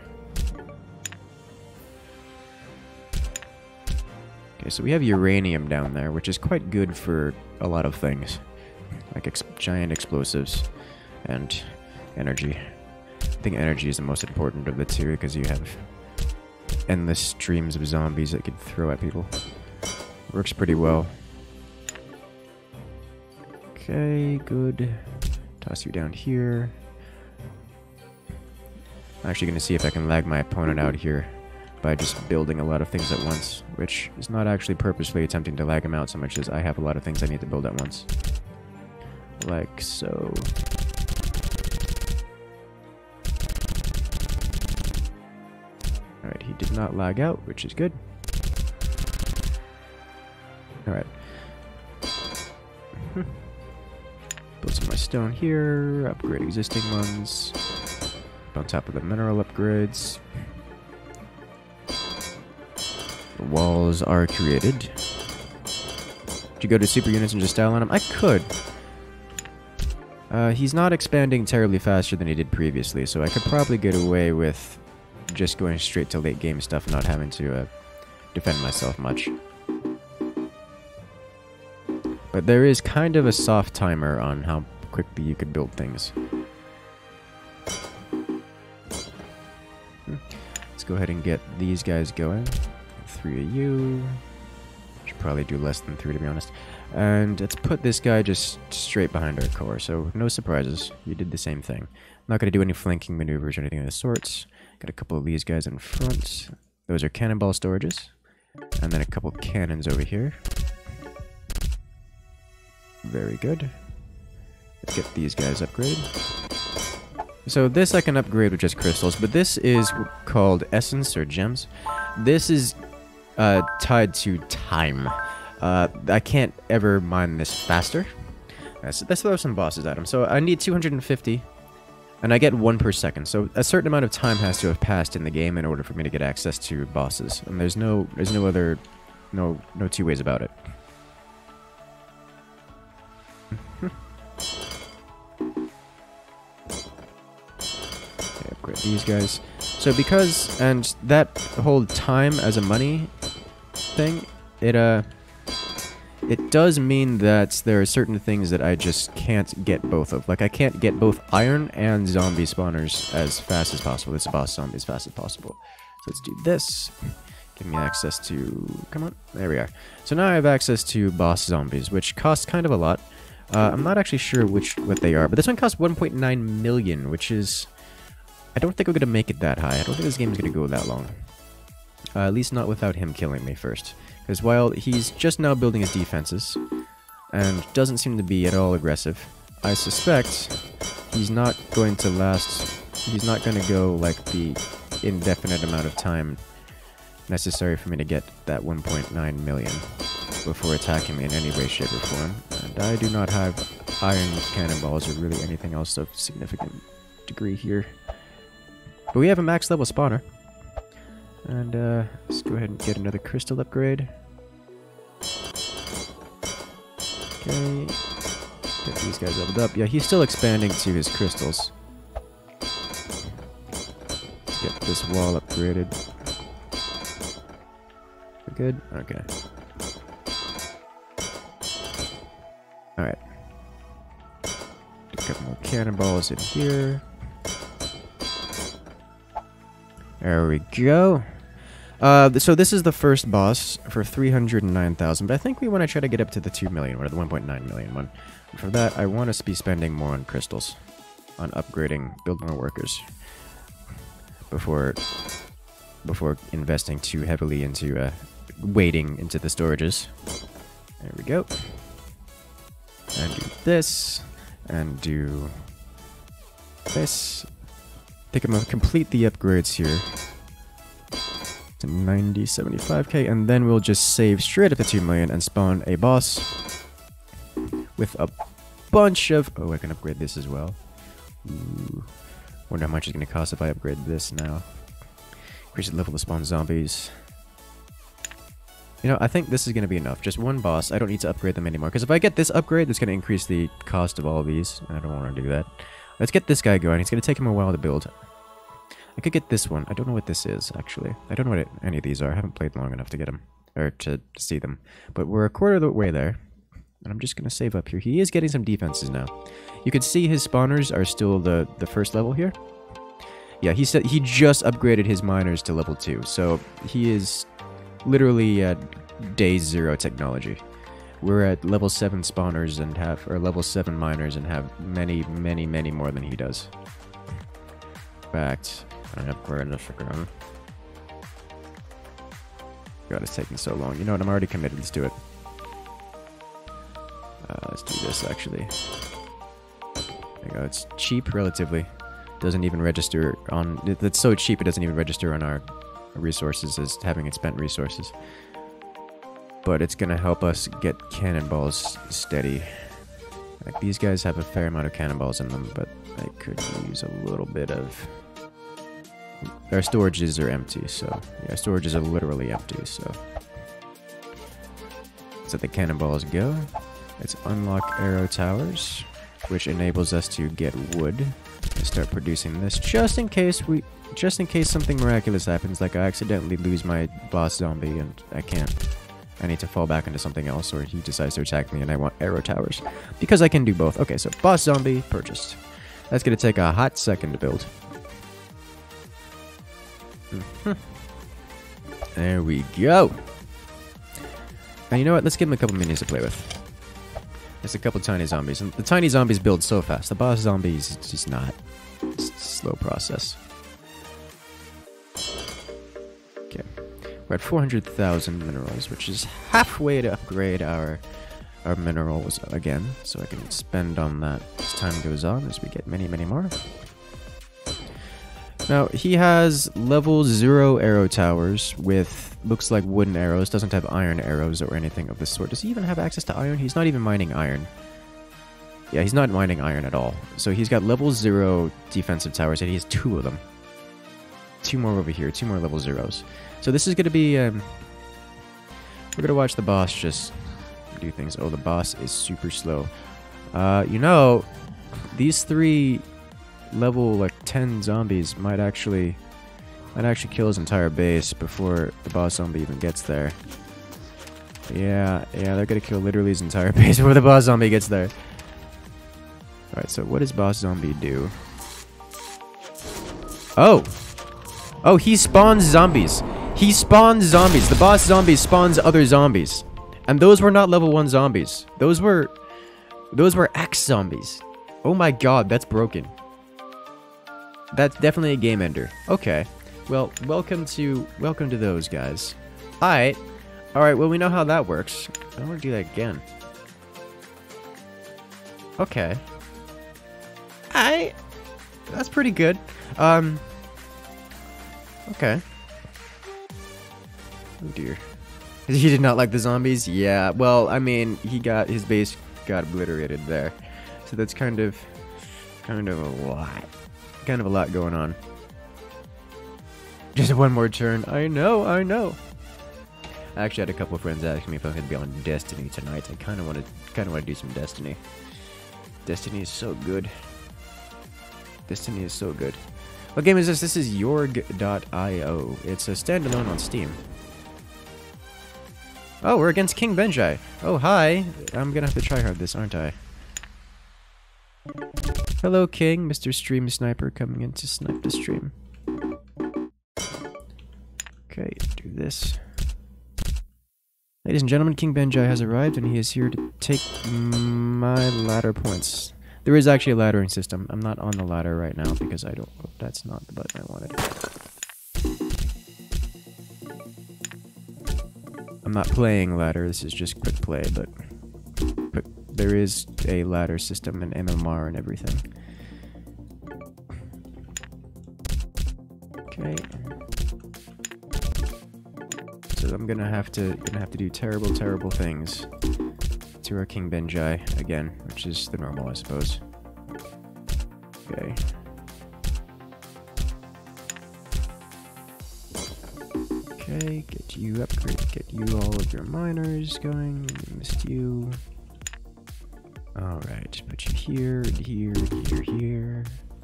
Okay, so we have uranium down there, which is quite good for a lot of things. Like giant explosives and energy. I think energy is the most important of the two because you have endless streams of zombies that could throw at people. Works pretty well. Okay, good. Toss you down here. I'm actually going to see if I can lag my opponent out here by just building a lot of things at once, which is not actually purposely attempting to lag him out so much as I have a lot of things I need to build at once. Like so. Alright, he did not lag out, which is good. Alright. Build some of my stone here, upgrade existing ones. On top of the mineral upgrades. The walls are created. Could you go to super units and just style on him? I could. He's not expanding terribly faster than he did previously, so I could probably get away with just going straight to late game stuff and not having to defend myself much. But there is kind of a soft timer on how quickly you could build things. Let's go ahead and get these guys going. 3 of you. Should probably do less than 3 to be honest. And let's put this guy just straight behind our core, so no surprises. You did the same thing. I'm not going to do any flanking maneuvers or anything of the sorts. Got a couple of these guys in front. Those are cannonball storages. And then a couple cannons over here. Very good. Let's get these guys upgraded. So this I can upgrade with just crystals, but this is called essence or gems. This is tied to time. I can't ever mine this faster. So let's throw some bosses at him. So I need 250, and I get 1 per second. So a certain amount of time has to have passed in the game in order for me to get access to bosses. And there's no two ways about it. Okay, upgrade these guys. So because, and that whole time as a money thing, it does mean that there are certain things that I just can't get both of. Like, I can't get both iron and zombie spawners as fast as possible. This boss zombie as fast as possible. So let's do this. Give me access to... Come on. There we are. So now I have access to boss zombies, which cost kind of a lot. I'm not actually sure what they are, but this one costs 1.9 million, which is... I don't think we're going to make it that high. I don't think this game is going to go that long. At least not without him killing me first. Because while he's just now building his defenses, and doesn't seem to be at all aggressive, I suspect he's not going to last... He's not going to go like the indefinite amount of time necessary for me to get that 1.9 million before attacking me in any way, shape, or form. And I do not have iron cannonballs or really anything else of significant degree here. But we have a max level spawner. And let's go ahead and get another crystal upgrade. Okay. Get these guys leveled up. Yeah, he's still expanding to his crystals. Let's get this wall upgraded. We're good? Okay. Alright. A couple more cannonballs in here. There we go. So this is the first boss for 309,000, but I think we want to try to get up to the 2 million one, or the 1.9 million one. And for that, I want to be spending more on crystals, on upgrading, build more workers, before investing too heavily into wading into the storages. There we go. And do this, and do this. I think I'm going to complete the upgrades here to 90, 75k, and then we'll just save straight up to 2 million and spawn a boss with a bunch of... Oh, I can upgrade this as well. Ooh. Wonder how much it's going to cost if I upgrade this now. Increase the level to spawn zombies. You know, I think this is going to be enough. Just one boss. I don't need to upgrade them anymore. Because if I get this upgrade, that's going to increase the cost of all these. I don't want to do that. Let's get this guy going. It's going to take him a while to build. I could get this one. I don't know what this is, actually. I don't know what any of these are. I haven't played long enough to get them. Or to see them. But we're a quarter of the way there. And I'm just going to save up here. He is getting some defenses now. You can see his spawners are still the first level here. Yeah, he said he just upgraded his miners to level 2. So he is literally at day 0 technology. We're at level 7 spawners and have, or level 7 miners and have many, many, many more than he does. In fact, I upgrade this again. God, it's taking so long. You know what? I'm already committed. Let's do it. Let's do this actually. There you go. It's cheap relatively. Doesn't even register on. It's so cheap it doesn't even register on our resources as having it spent resources. But it's gonna help us get cannonballs steady. Like, these guys have a fair amount of cannonballs in them, but I could use a little bit of... Our storages are empty, so... Yeah, storages are literally empty, so... So the cannonballs go. Let's unlock arrow towers, which enables us to get wood and start producing this, just in case something miraculous happens, like I accidentally lose my boss zombie and I can't. I need to fall back into something else, or he decides to attack me and I want arrow towers. Because I can do both. Okay, so boss zombie purchased. That's going to take a hot second to build. There we go. Now, you know what? Let's give him a couple minis to play with. There's a couple tiny zombies. And the tiny zombies build so fast. The boss zombies, it's just not. It's a slow process. Okay. We're at 400,000 minerals, which is halfway to upgrade our minerals again. So I can spend on that as time goes on, as we get many, many more. Now, he has level 0 arrow towers with, looks like wooden arrows, doesn't have iron arrows or anything of the sort. Does he even have access to iron? He's not even mining iron. Yeah, he's not mining iron at all. So he's got level 0 defensive towers, and he has 2 of them. 2 more over here, 2 more level 0s. So this is going to be, we're going to watch the boss just do things. Oh, the boss is super slow. You know, these 3... level like 10 zombies might actually kill his entire base before the boss zombie even gets there. Yeah, they're gonna kill literally his entire base before the boss zombie gets there. Alright, so what does boss zombie do? Oh, he spawns zombies. He spawns zombies. The boss zombie spawns other zombies. And those were not level 1 zombies. Those were X zombies. Oh my god, that's broken. That's definitely a game ender. Okay. Well, welcome to those guys. Alright. Alright, well, we know how that works. I don't want to do that again. Okay. That's pretty good. Okay. Oh dear. He did not like the zombies? Yeah, well, I mean, his base got obliterated there. So that's kind of a lot. Kind of a lot going on. Just one more turn. I know. I actually had a couple of friends ask me if I could be on Destiny tonight. I kind of want to do some Destiny. Destiny is so good. Destiny is so good. What game is this? This is Yorg.io. It's a standalone on Steam. Oh, we're against King Benjai. Oh, hi. I'm gonna have to try hard this, aren't I? Hello, King. Mr. Stream Sniper coming in to snipe the stream. Okay, do this. Ladies and gentlemen, King Benjai has arrived, and he is here to take my ladder points. There is actually a laddering system. I'm not on the ladder right now because I don't... Oh, that's not the button I wanted. I'm not playing ladder. This is just quick play, but there is a ladder system and MMR and everything. Okay. So I'm gonna have to do terrible things to our King Benjai again, which is the normal, I suppose. Okay. Okay, get you upgrade, get you all of your miners going. Missed you. Alright, put you here, and here, and here, here.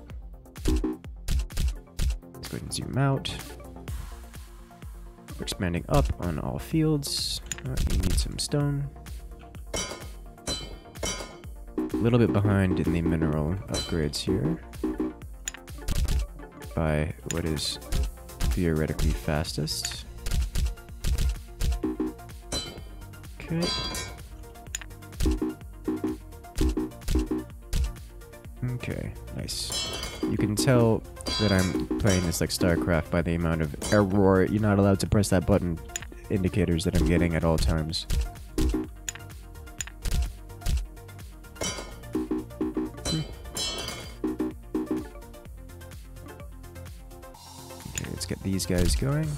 Let's go ahead and zoom out. We're expanding up on all fields. You need some stone. A little bit behind in the mineral upgrades here. By what is theoretically fastest. Okay. Okay, nice. You can tell that I'm playing this like StarCraft by the amount of error. You're not allowed to press that button indicators that I'm getting at all times. Okay, let's get these guys going.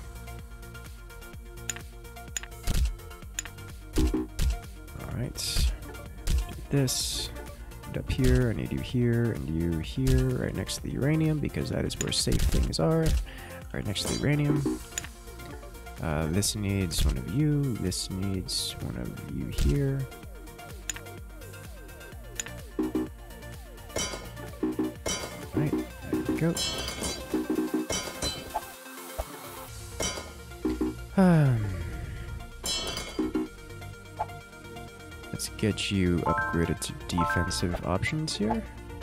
Alright. Do this. And up here, I need you here, and you here, right next to the uranium, because that is where safe things are. Right next to the uranium. This needs one of you, this needs one of you here. Right, there we go. Let's get you upgraded to defensive options here.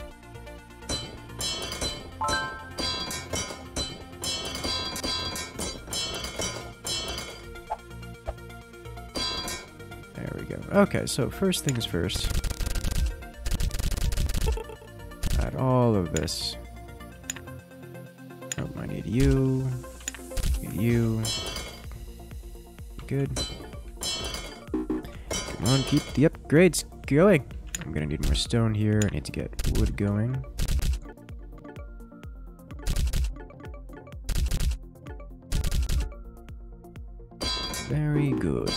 There we go. Okay, so first things first. Add all of this. Oh, I need you. Need you. Good. Come on, keep the upgrades going. I'm gonna need more stone here. I need to get wood going. Very good.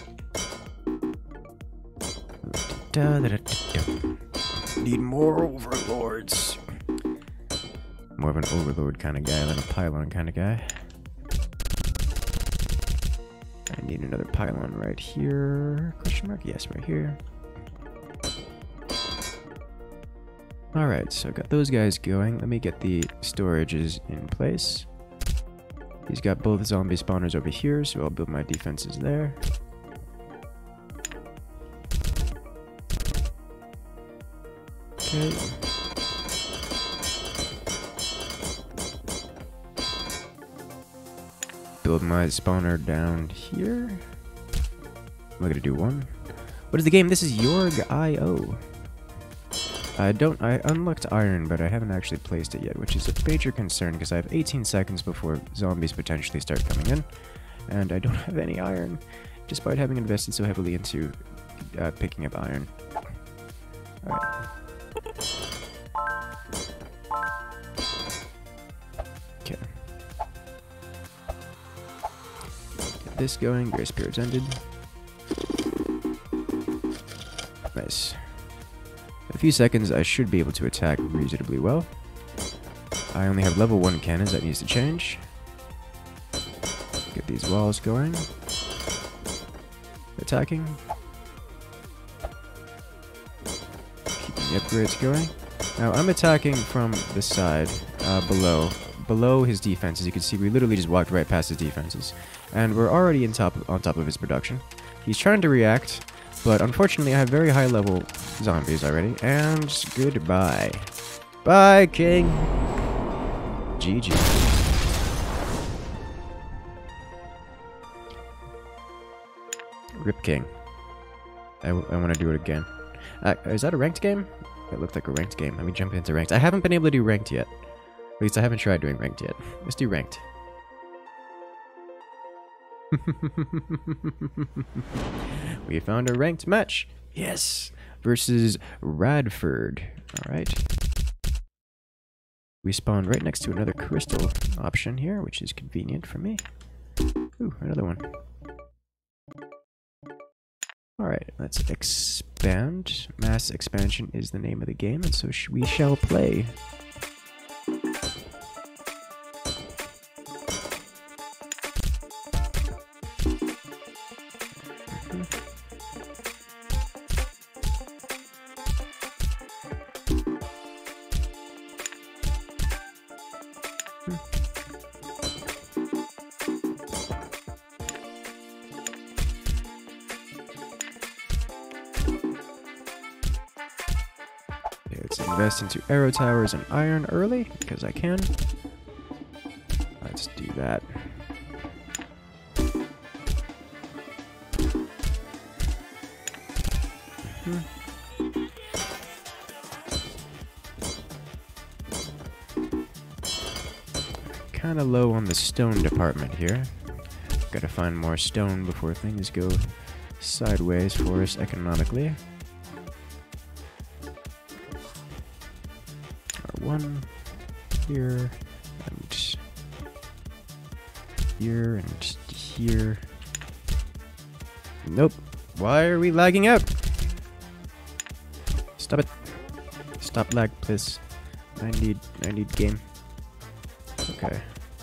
Need more overlords. More of an overlord kind of guy than a pylon kind of guy. I need another pylon right here. Question mark? Yes, right here. Alright, so got those guys going. Let me get the storages in place. He's got both zombie spawners over here, so I'll build my defenses there. Okay. Build my spawner down here. I'm gonna do one. What is the game? This is Yorg.io. I unlocked iron, but I haven't actually placed it yet, which is a major concern because I have 18 seconds before zombies potentially start coming in, and I don't have any iron, despite having invested so heavily into picking up iron. Alright. Okay. Get this going. Grace period's ended. Nice. In a few seconds, I should be able to attack reasonably well. I only have level 1 cannons that needs to change. Get these walls going. Attacking. Keeping the upgrades going. Now, I'm attacking from the side, below his defenses. You can see we literally just walked right past his defenses. And we're already on top of his production. He's trying to react, but unfortunately I have very high level zombies already. And goodbye. Bye, King. GG. Rip King. I want to do it again. Is that a ranked game? It looked like a ranked game. Let me jump into ranked. I haven't been able to do ranked yet. At least I haven't tried doing ranked yet. Let's do ranked. We found a ranked match. Yes. Versus Radford. Alright. We spawned right next to another crystal option here, which is convenient for me. Ooh, another one. Alright, let's expand. Mass expansion is the name of the game, and so we shall play. Let's invest into arrow towers and iron early, because I can. Let's do that. Kind of low on the stone department here. Gotta find more stone before things go sideways for us economically. One here and here and here. Nope. Why are we lagging out? Stop it. Stop lag, please. I need game. Okay.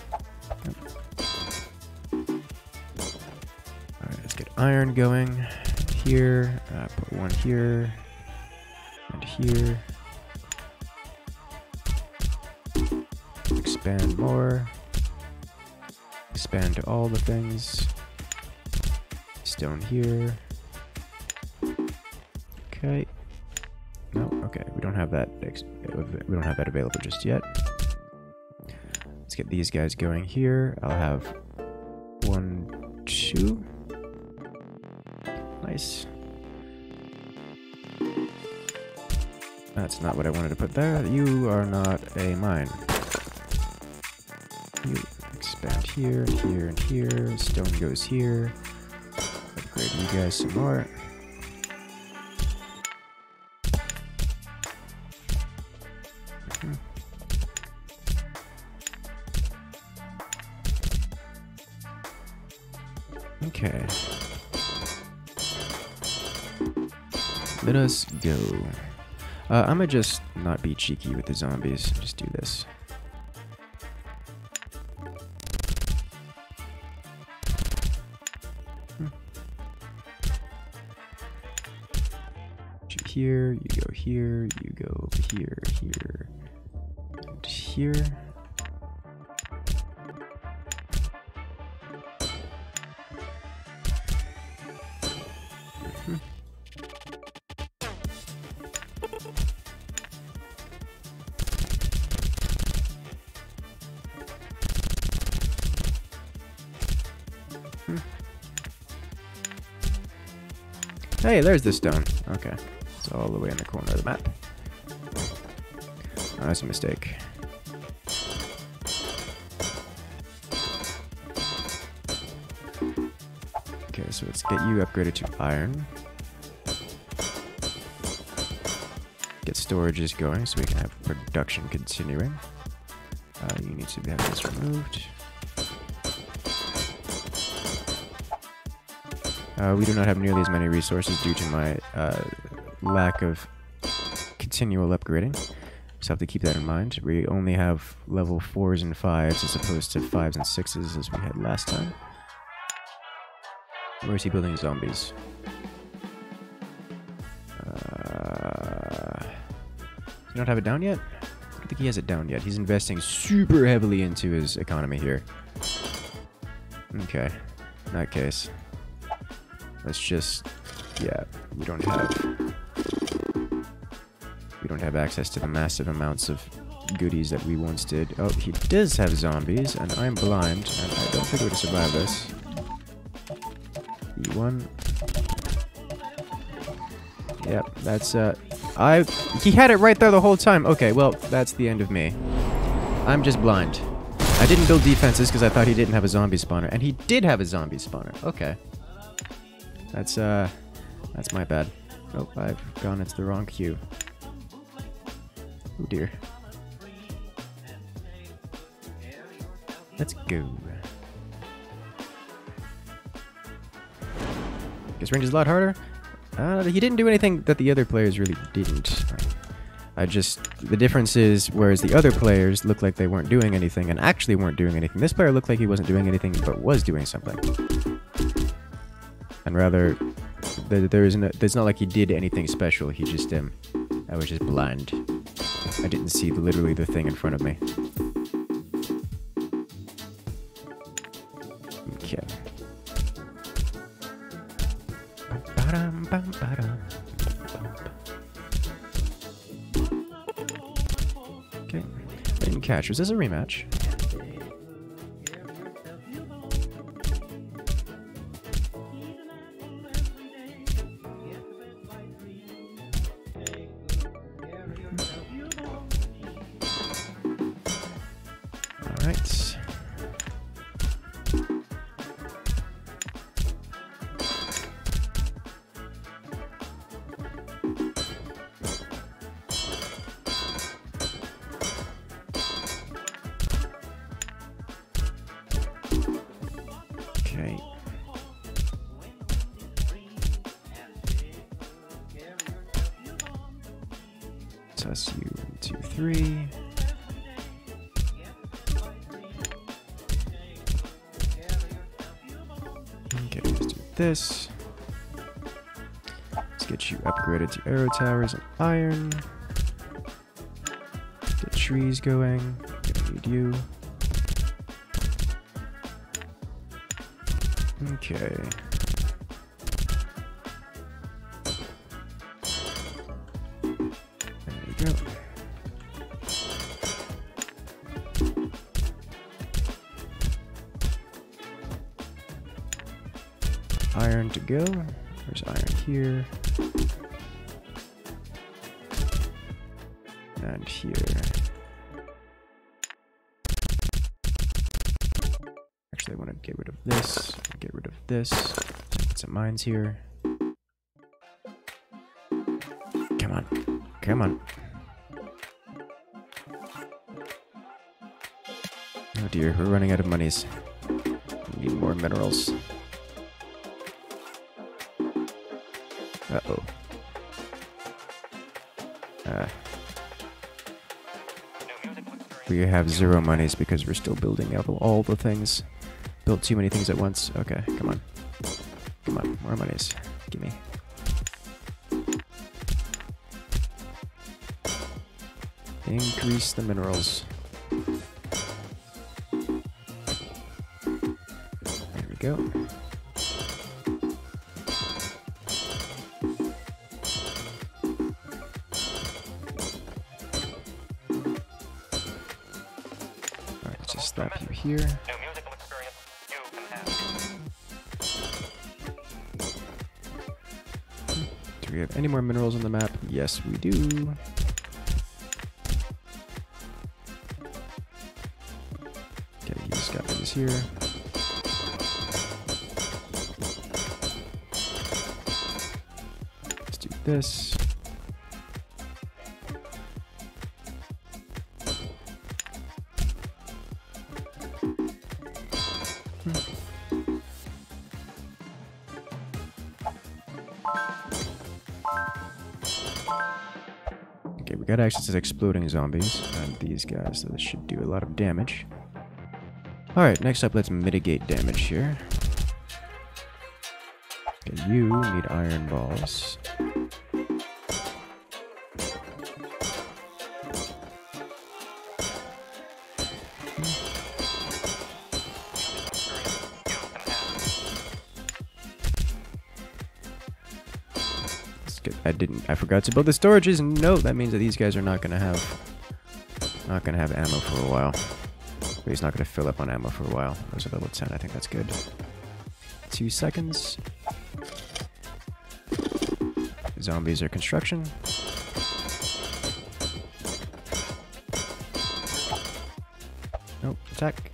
Alright, let's get iron going. Here. Put one here. And here. Expand more. Expand to all the things. Stone here. Okay. No, okay. We don't have that. We don't have that available just yet. Let's get these guys going here. I'll have 1, 2. Nice. That's not what I wanted to put there. You are not a mine. You expand here, and here, and here. Stone goes here. Upgrade you guys some more. Okay. Let us go. I'ma just not be cheeky with the zombies. Just do this. Here, you go here, you go here, here, and here. Hey, there's the stone. Okay. It's all the way in the corner of the map. Oh, that's a mistake. Okay, so let's get you upgraded to iron. Get storages going so we can have production continuing. You need to have this removed. We do not have nearly as many resources due to my lack of continual upgrading. So have to keep that in mind. We only have level 4s and 5s as opposed to 5s and 6s as we had last time. Where is he building zombies? You don't have it down yet? I don't think he has it down yet. He's investing super heavily into his economy here. Okay. In that case. Let's just... yeah, we don't have access to the massive amounts of goodies that we once did. Oh, he does have zombies, and I'm blind, and I don't think we would survive this. E1. Yep, that's, he had it right there the whole time. Okay, well, that's the end of me. I'm just blind. I didn't build defenses because I thought he didn't have a zombie spawner, and he did have a zombie spawner. Okay. That's my bad. Nope, I've gone into the wrong queue. Oh dear. Let's go. Guess range is a lot harder. He didn't do anything that the other players really didn't. The difference is, whereas the other players looked like they weren't doing anything and actually weren't doing anything, this player looked like he wasn't doing anything but was doing something. And rather There's not like he did anything special. He just I was just blind. I didn't see literally the thing in front of me. Okay. Okay. I didn't catch. Was this a rematch? Alright. Okay. Test you 1, 2, 3. Okay, let's do this. Let's get you upgraded to arrow towers and iron. Get trees going. Gonna need you. Okay. There we go. Iron to go. There's iron here. And here. Actually, I want to get rid of this. Get rid of this. Put some mines here. Come on. Come on. Oh dear, we're running out of monies. We need more minerals. Uh-oh. We have 0 monies because we're still building up all the things. Built too many things at once. Okay, come on. Come on, more monies. Gimme. Increase the minerals. There we go. Alright, let's just stop you here. Do we have any more minerals on the map? Yes, we do. Okay, he's got these here. Let's do this. Okay, we got access to exploding zombies and these guys, so this should do a lot of damage. Alright, next up, let's mitigate damage here. Okay, you need iron balls. I forgot to build the storages. No, that means that these guys are not gonna have ammo for a while. But he's not gonna fill up on ammo for a while. Those are level 10. I think that's good. 2 seconds. Zombies are construction. Nope, attack.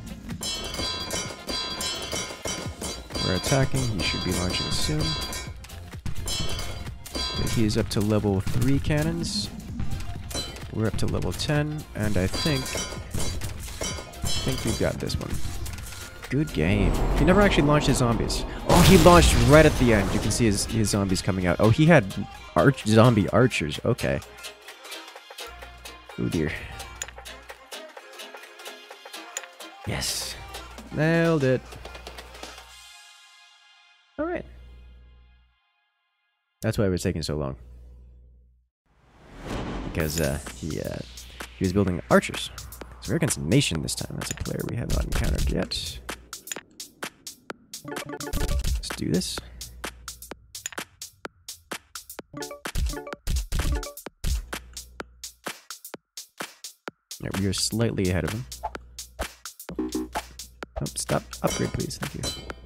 We're attacking. He should be launching soon. He is up to level 3 cannons. We're up to level 10, and I think we've got this one. Good game. He never actually launched his zombies. Oh, he launched right at the end. You can see his zombies coming out. Oh, he had zombie archers. Okay. Oh dear. Yes. Nailed it. Alright. That's why it was taking so long. Because he was building archers. So we're against Nation this time. That's a player we have not encountered yet. Let's do this. Yeah, we are slightly ahead of him. Oh, stop. Upgrade, please. Thank you.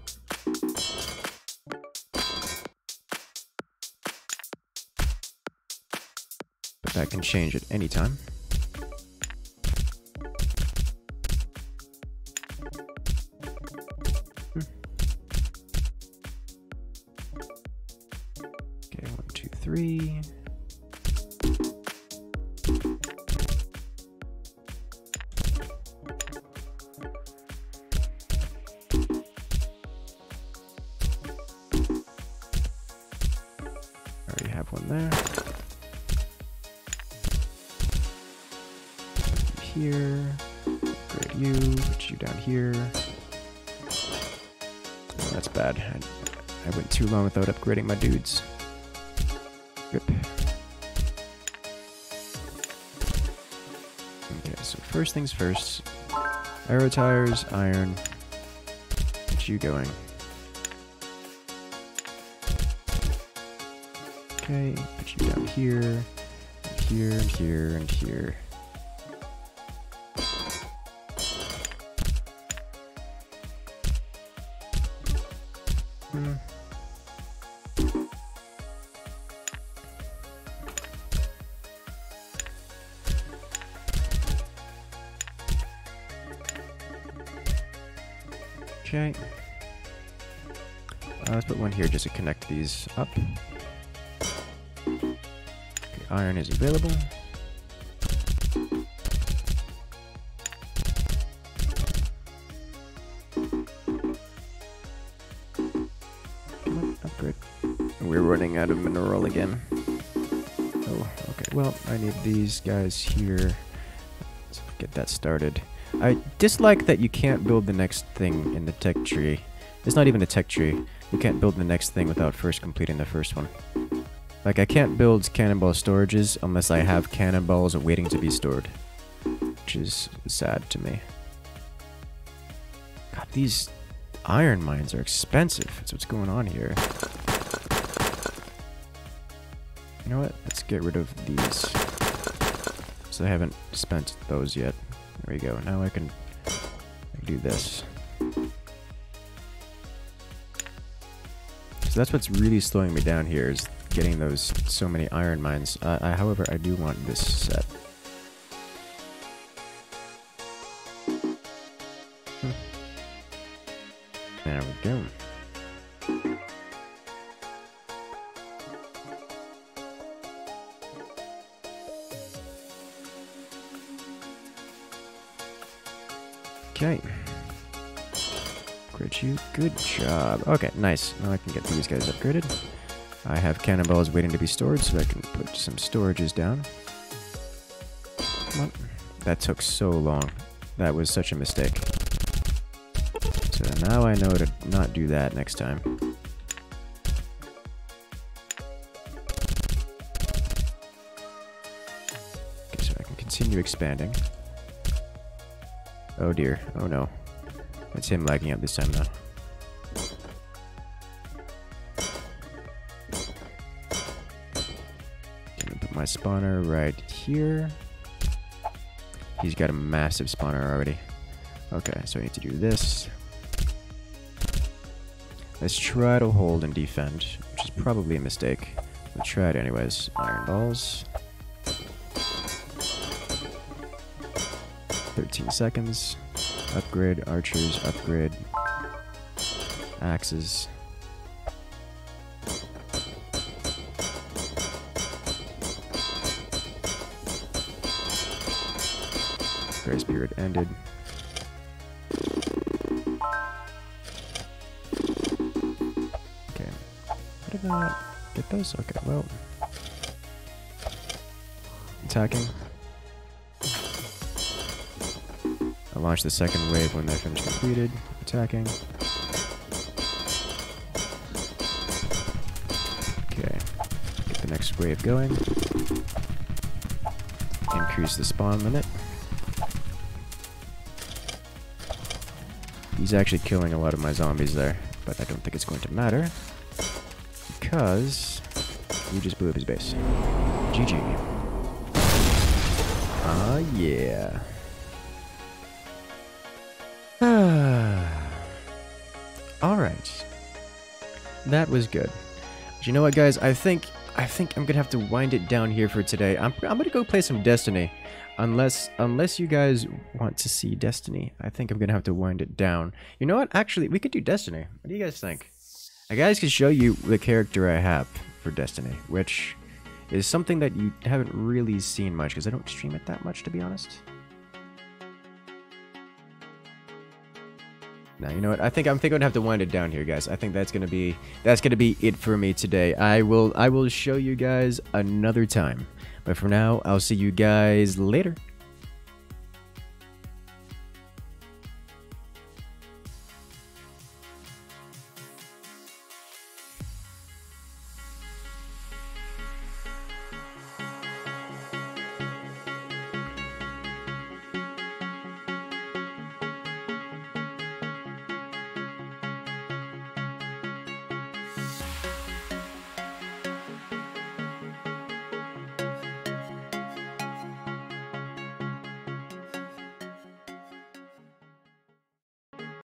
But that can change at any time. Okay, 1, 2, 3. Already have one there. Here. Upgrade you. Put you down here. Oh, that's bad. I went too long without upgrading my dudes. Rip. Okay, so first things first. Arrow tires, iron. Get you going. Okay, put you down here, and here, and here, and here. Okay. Let's put one here just to connect these up. Okay, iron is available. Come on, upgrade. We're running out of mineral again. Oh, okay. Well, I need these guys here. Let's get that started. I dislike that you can't build the next thing in the tech tree. It's not even a tech tree. You can't build the next thing without first completing the first one. Like, I can't build cannonball storages unless I have cannonballs waiting to be stored. Which is sad to me. God, these iron mines are expensive. That's what's going on here. You know what? Let's get rid of these. So I haven't spent those yet. There we go. Now I can do this. So that's what's really slowing me down here, is getting those so many iron mines. However, I do want this set. There we go. Okay. Upgrade you. Good job. Okay, nice. Now I can get these guys upgraded. I have cannonballs waiting to be stored, so I can put some storages down. Come on. That took so long. That was such a mistake. So now I know to not do that next time. Okay, so I can continue expanding. Oh dear. Oh no. It's him lagging out this time though. Gonna put my spawner right here. He's got a massive spawner already. Okay, so I need to do this. Let's try to hold and defend, which is probably a mistake. We'll try it anyways. Iron balls. 13 seconds. Upgrade archers, upgrade axes. Grace period ended. Okay. How did I get those? Okay, well. Attacking. I'll launch the second wave when they're finished completed. Attacking. Okay. best way of going. Increase the spawn limit. He's actually killing a lot of my zombies there, but I don't think it's going to matter because we just blew up his base. GG. Ah, yeah. Alright. That was good. But you know what, guys? I think I'm gonna have to wind it down here for today. I'm gonna go play some Destiny. Unless you guys want to see Destiny. I think I'm gonna have to wind it down. You know what? Actually, we could do Destiny. What do you guys think? I guys can show you the character I have for Destiny, which is something that you haven't really seen much, because I don't stream it that much, to be honest. Now, you know what? I think I'm gonna have to wind it down here, guys. I think that's gonna be it for me today. I will show you guys another time. But for now, I'll see you guys later.